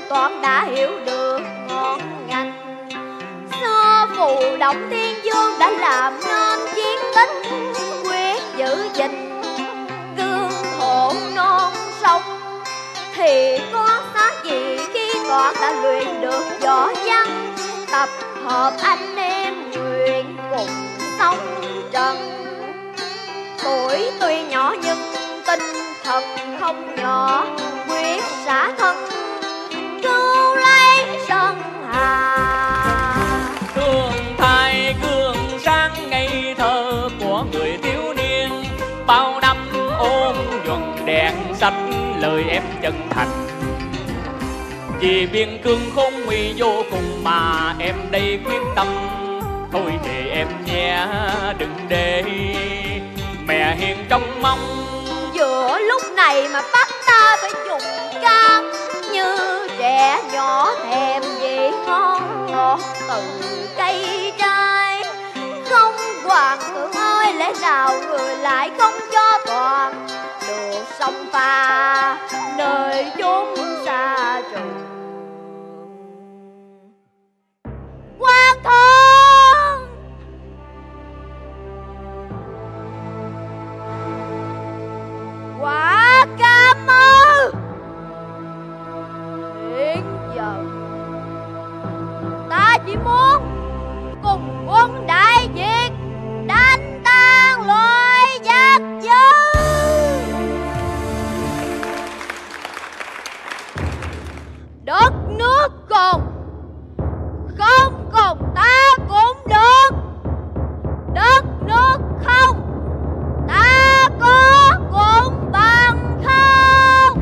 Toán đã hiểu được ngon ngành. Xưa phù động thiên dương đã làm nên chiến tích, quyết giữ gìn cương thổ non sông. Thì có xác gì khi Toán đã luyện được võ văn, tập hợp anh em nguyện cùng sống trần. Tuổi tuy nhỏ nhưng tinh thần không nhỏ, quyết xả thân cứu lấy sơn hà. Tương thái gương sáng ngây thơ của người thiếu niên, bao năm ôm nhuần đèn xanh lời em chân thành. Vì biên cương khôn nguy vô cùng mà em đây quyết tâm, thôi thì em nhé đừng để mẹ hiền trông mong. Giữa lúc này mà bắt ta phải dùng cam, như trẻ nhỏ thèm vị ngon ngọt từ cây trái. Không hoàng thượng ơi, lẽ nào người lại không cho Toàn được sông pha nơi chốn xa trường. Hoàng thượng! Quả cam ơi! Hiện giờ ta chỉ muốn cùng quân Đại Việt đánh tan loài giặc dữ. Đất nước còn không còn ta cũng được, đất nước không ta có cũng bằng không.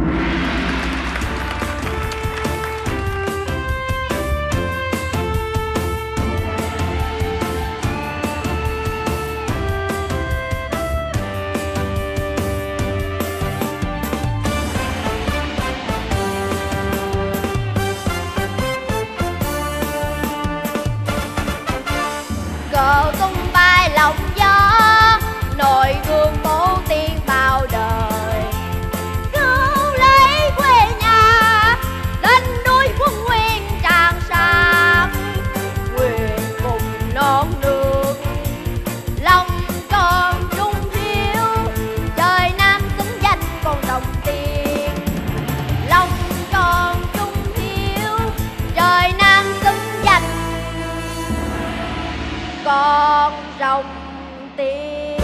Cờ tung bay lòng gió, nồi gương bố tiên bao đời. Cứu lấy quê nhà, lên núi quân nguyên tràn sang. Nguyện cùng non nước, lòng còn trung hiếu. Trời Nam xứng danh con đồng tiền, lòng còn trung hiếu. Trời Nam xứng danh con rồng tiên.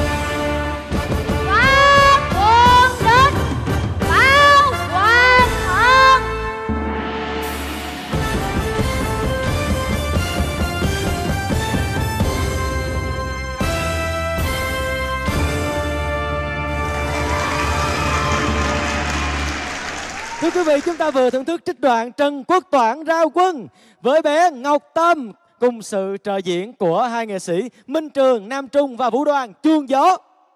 Phát quân đến báo quan hơn. Thưa quý vị, chúng ta vừa thưởng thức trích đoạn Trần Quốc Toản ra quân với bé Ngọc Tâm cùng sự trợ diễn của hai nghệ sĩ Minh Trường, Nam Trung và Vũ Đoàn, Chuông Gió.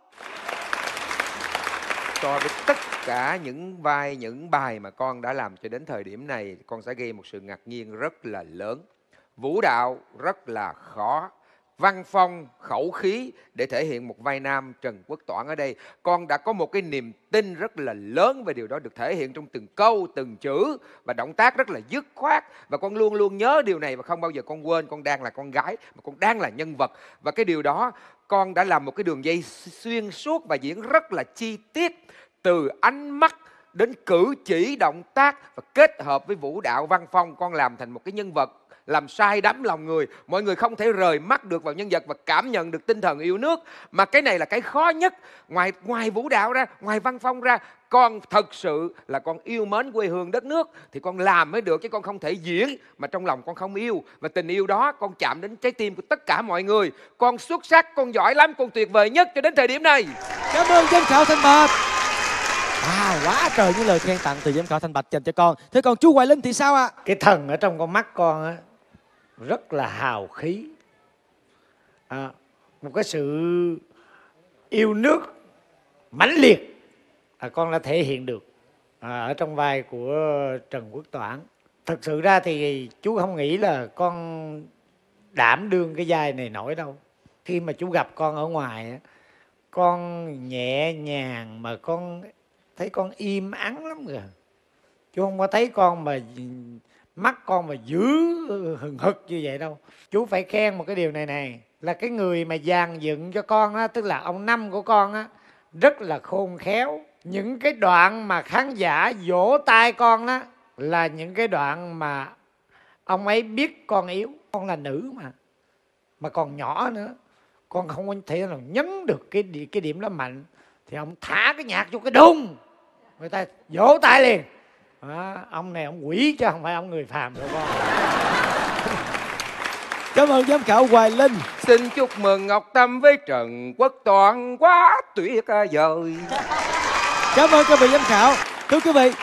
So với tất cả những vai, những bài mà con đã làm cho đến thời điểm này, con sẽ gây một sự ngạc nhiên rất là lớn. Vũ đạo rất là khó, văn phong, khẩu khí để thể hiện một vai nam Trần Quốc Toản ở đây. Con đã có một cái niềm tin rất là lớn về điều đó được thể hiện trong từng câu, từng chữ và động tác rất là dứt khoát. Và con luôn luôn nhớ điều này và không bao giờ con quên con đang là con gái, mà con đang là nhân vật. Và cái điều đó con đã làm một cái đường dây xuyên suốt và diễn rất là chi tiết, từ ánh mắt đến cử chỉ, động tác và kết hợp với vũ đạo văn phong. Con làm thành một cái nhân vật làm say đắm lòng người, mọi người không thể rời mắt được vào nhân vật và cảm nhận được tinh thần yêu nước. Mà cái này là cái khó nhất. Ngoài ngoài vũ đạo ra, ngoài văn phong ra, con thật sự là con yêu mến quê hương đất nước thì con làm mới được, chứ con không thể diễn mà trong lòng con không yêu. Và tình yêu đó con chạm đến trái tim của tất cả mọi người. Con xuất sắc, con giỏi lắm, con tuyệt vời nhất cho đến thời điểm này. Cảm ơn giám khảo Thanh Bạch. Wow, quá trời những lời khen tặng từ giám khảo Thanh Bạch dành cho con. Thế còn chú Hoài Linh thì sao ạ? Cái thần ở trong con mắt con á rất là hào khí, à, một cái sự yêu nước mãnh liệt, à, con đã thể hiện được à, ở trong vai của Trần Quốc Toản. Thật sự ra thì chú không nghĩ là con đảm đương cái vai này nổi đâu. Khi mà chú gặp con ở ngoài, con nhẹ nhàng mà con thấy con im ắng lắm kìa. Chú không có thấy con mà mắt con mà dữ hừng hực như vậy đâu. Chú phải khen một cái điều này này, là cái người mà dàn dựng cho con á, tức là ông Năm của con á, rất là khôn khéo. Những cái đoạn mà khán giả vỗ tay con đó là những cái đoạn mà ông ấy biết con yếu. Con là nữ mà mà còn nhỏ nữa, con không có thể nào nhấn được cái cái điểm đó mạnh, thì ông thả cái nhạc vô cái đùng, người ta vỗ tay liền. À, ông này ông quỷ chứ không phải ông người phàm đâu con. Cảm ơn giám khảo Hoài Linh. Xin chúc mừng Ngọc Tâm với Trần Quốc Toàn quá tuyệt vời. Cảm ơn các vị giám khảo. Thưa quý vị,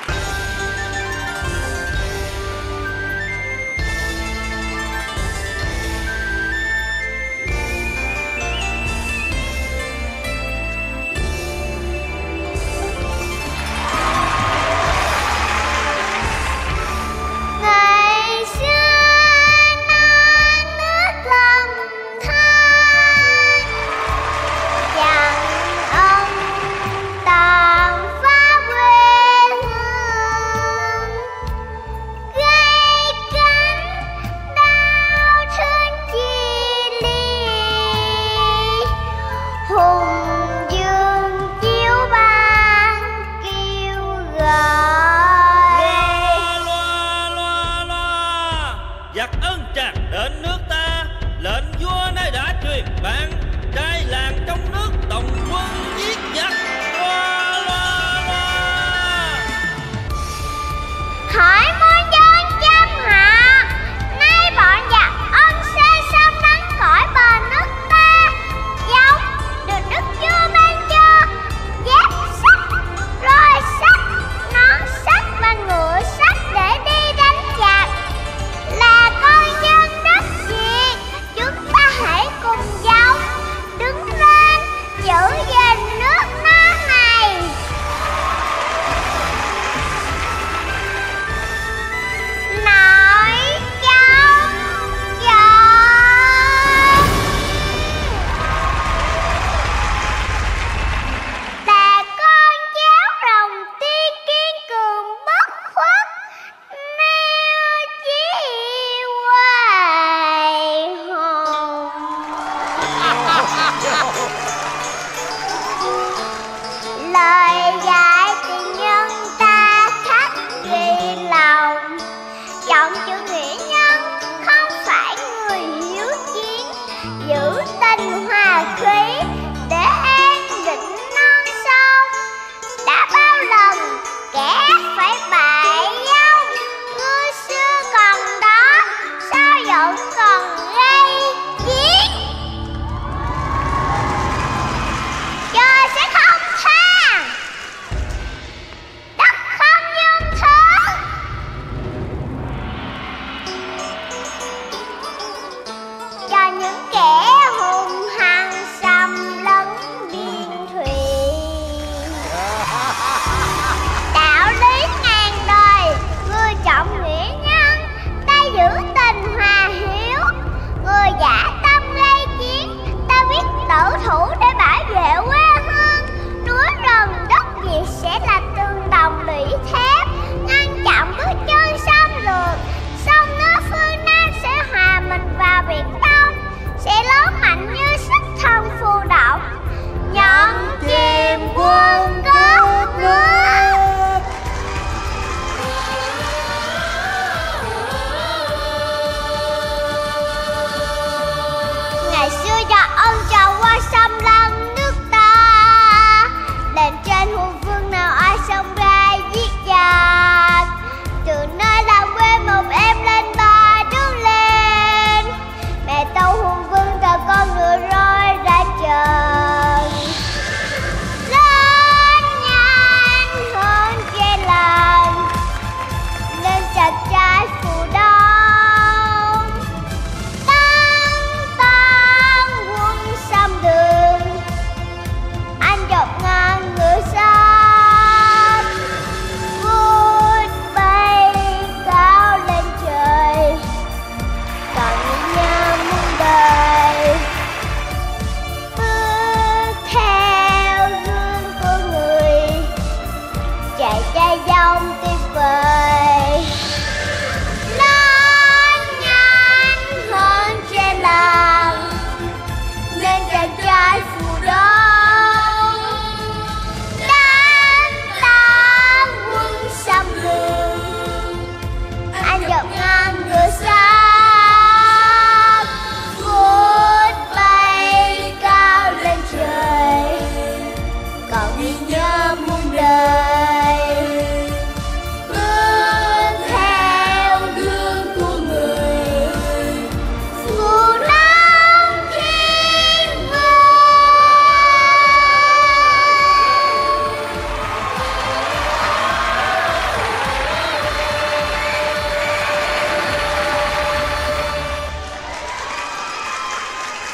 cho những kẻ hùng hài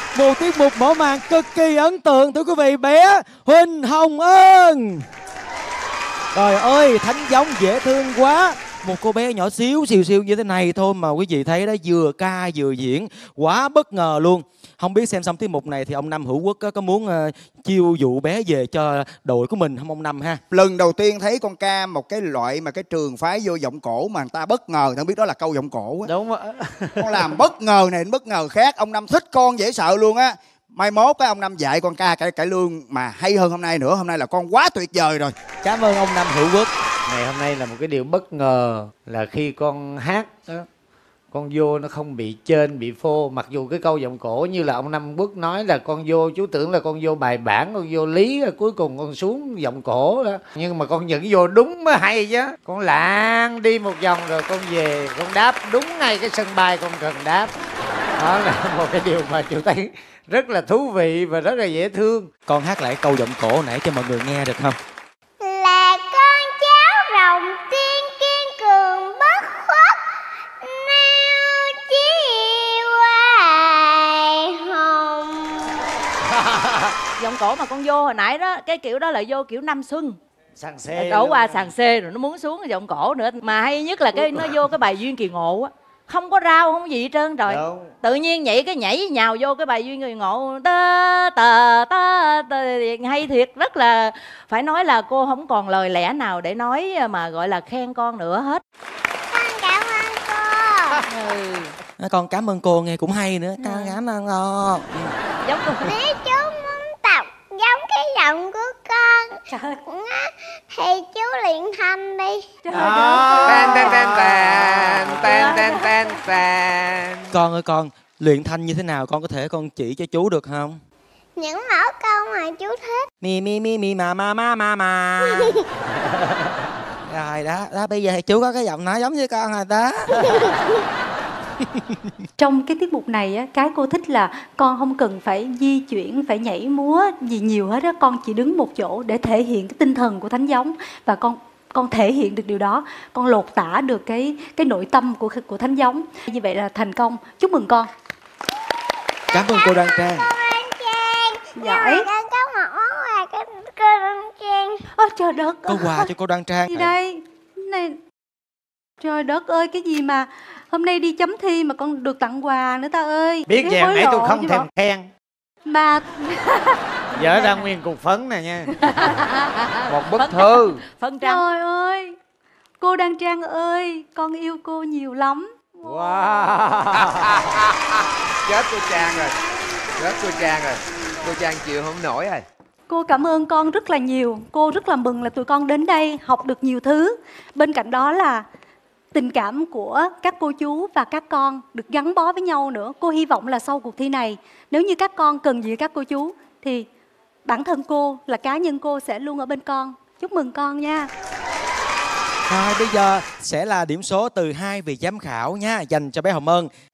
Một tiết mục mở màn cực kỳ ấn tượng thưa quý vị, bé Huỳnh Hồng Ân. Trời ơi, thánh giống dễ thương quá. Một cô bé nhỏ xíu xìu xìu như thế này thôi mà quý vị thấy đó, vừa ca vừa diễn, quá bất ngờ luôn. Không biết xem xong tiết mục này thì ông Năm Hữu Quốc có, có muốn uh, chiêu dụ bé về cho đội của mình không ông Năm ha? Lần đầu tiên thấy con ca một cái loại mà cái trường phái vô giọng cổ mà người ta bất ngờ, không biết đó là câu giọng cổ á. Đúng á. Con làm bất ngờ này đến bất ngờ khác. Ông Năm thích con dễ sợ luôn á. Mai mốt cái ông Năm dạy con ca cải cải lương mà hay hơn hôm nay nữa. Hôm nay là con quá tuyệt vời rồi. Cảm ơn ông Năm Hữu Quốc. Ngày hôm nay là một cái điều bất ngờ là khi con hát đó, con vô nó không bị chên bị phô. Mặc dù cái câu giọng cổ như là ông Năm Quốc nói là con vô, chú tưởng là con vô bài bản, con vô lý, cuối cùng con xuống giọng cổ đó. Nhưng mà con vẫn vô đúng mới hay chứ. Con lạng đi một vòng rồi con về, con đáp đúng ngay cái sân bay con cần đáp. Đó là một cái điều mà chú thấy rất là thú vị và rất là dễ thương. Con hát lại câu giọng cổ nãy cho mọi người nghe được không? Là con cháu rồng tiên kiên cường bất khuất, nêu chi hoài hồng. Giọng cổ mà con vô hồi nãy đó, cái kiểu đó là vô kiểu năm xuân. Sàn xê. Đổ qua sàn xê rồi nó muốn xuống cái giọng cổ nữa. Mà hay nhất là cái nó vô cái bài Duyên Kỳ Ngộ á. Không có rau, không có gì hết trơn rồi. Đúng. Tự nhiên nhảy cái nhảy nhào vô cái bài Duyên Kỳ Ngộ. Tơ tờ tơ tờ, hay thiệt. Rất là phải nói là cô không còn lời lẽ nào để nói mà gọi là khen con nữa hết. Con cảm ơn cô. Ừ. Con cảm ơn cô nghe cũng hay nữa. Con cảm ơn cô. Giống cô. Nếu chú muốn tập giống cái giọng của con thì chú luyện thanh đi. Tan tan tan tan tan tan tan tan. Con ơi con, luyện thanh như thế nào con có thể con chỉ cho chú được không? Những mẫu câu mà chú thích. Mi mi mi mi ma ma ma ma ma. Rồi đó, đó bây giờ chú có cái giọng nói giống như con rồi đó. Trong cái tiết mục này á, cái cô thích là con không cần phải di chuyển, phải nhảy múa gì nhiều hết á, con chỉ đứng một chỗ để thể hiện cái tinh thần của thánh giống và con con thể hiện được điều đó, con lột tả được cái cái nội tâm của của thánh giống. Như vậy là thành công. Chúc mừng con. Cảm ơn cô Đoan Trang. Giỏi. Con có một món quà cho cô Đoan Trang. Ôi trời đất. Có quà cho cô Đoan Trang. Gì đây? Này. Trời đất ơi, cái gì mà hôm nay đi chấm thi mà con được tặng quà nữa ta ơi. Biết vậy nãy tôi không thèm khen. Mà Dở ra nguyên cục phấn này nha. Một bức thư. Phân trăng. Trời ơi, cô Đoan Trang ơi, con yêu cô nhiều lắm. Wow. Chết cô Trang rồi. Chết cô Trang rồi. Cô Trang chịu không nổi rồi. Cô cảm ơn con rất là nhiều. Cô rất là mừng là tụi con đến đây học được nhiều thứ. Bên cạnh đó là tình cảm của các cô chú và các con được gắn bó với nhau nữa. Cô hy vọng là sau cuộc thi này, nếu như các con cần gì các cô chú thì bản thân cô là cá nhân cô sẽ luôn ở bên con. Chúc mừng con nha. Rồi bây giờ sẽ là điểm số từ hai vị giám khảo nha, dành cho bé Hồng Ân.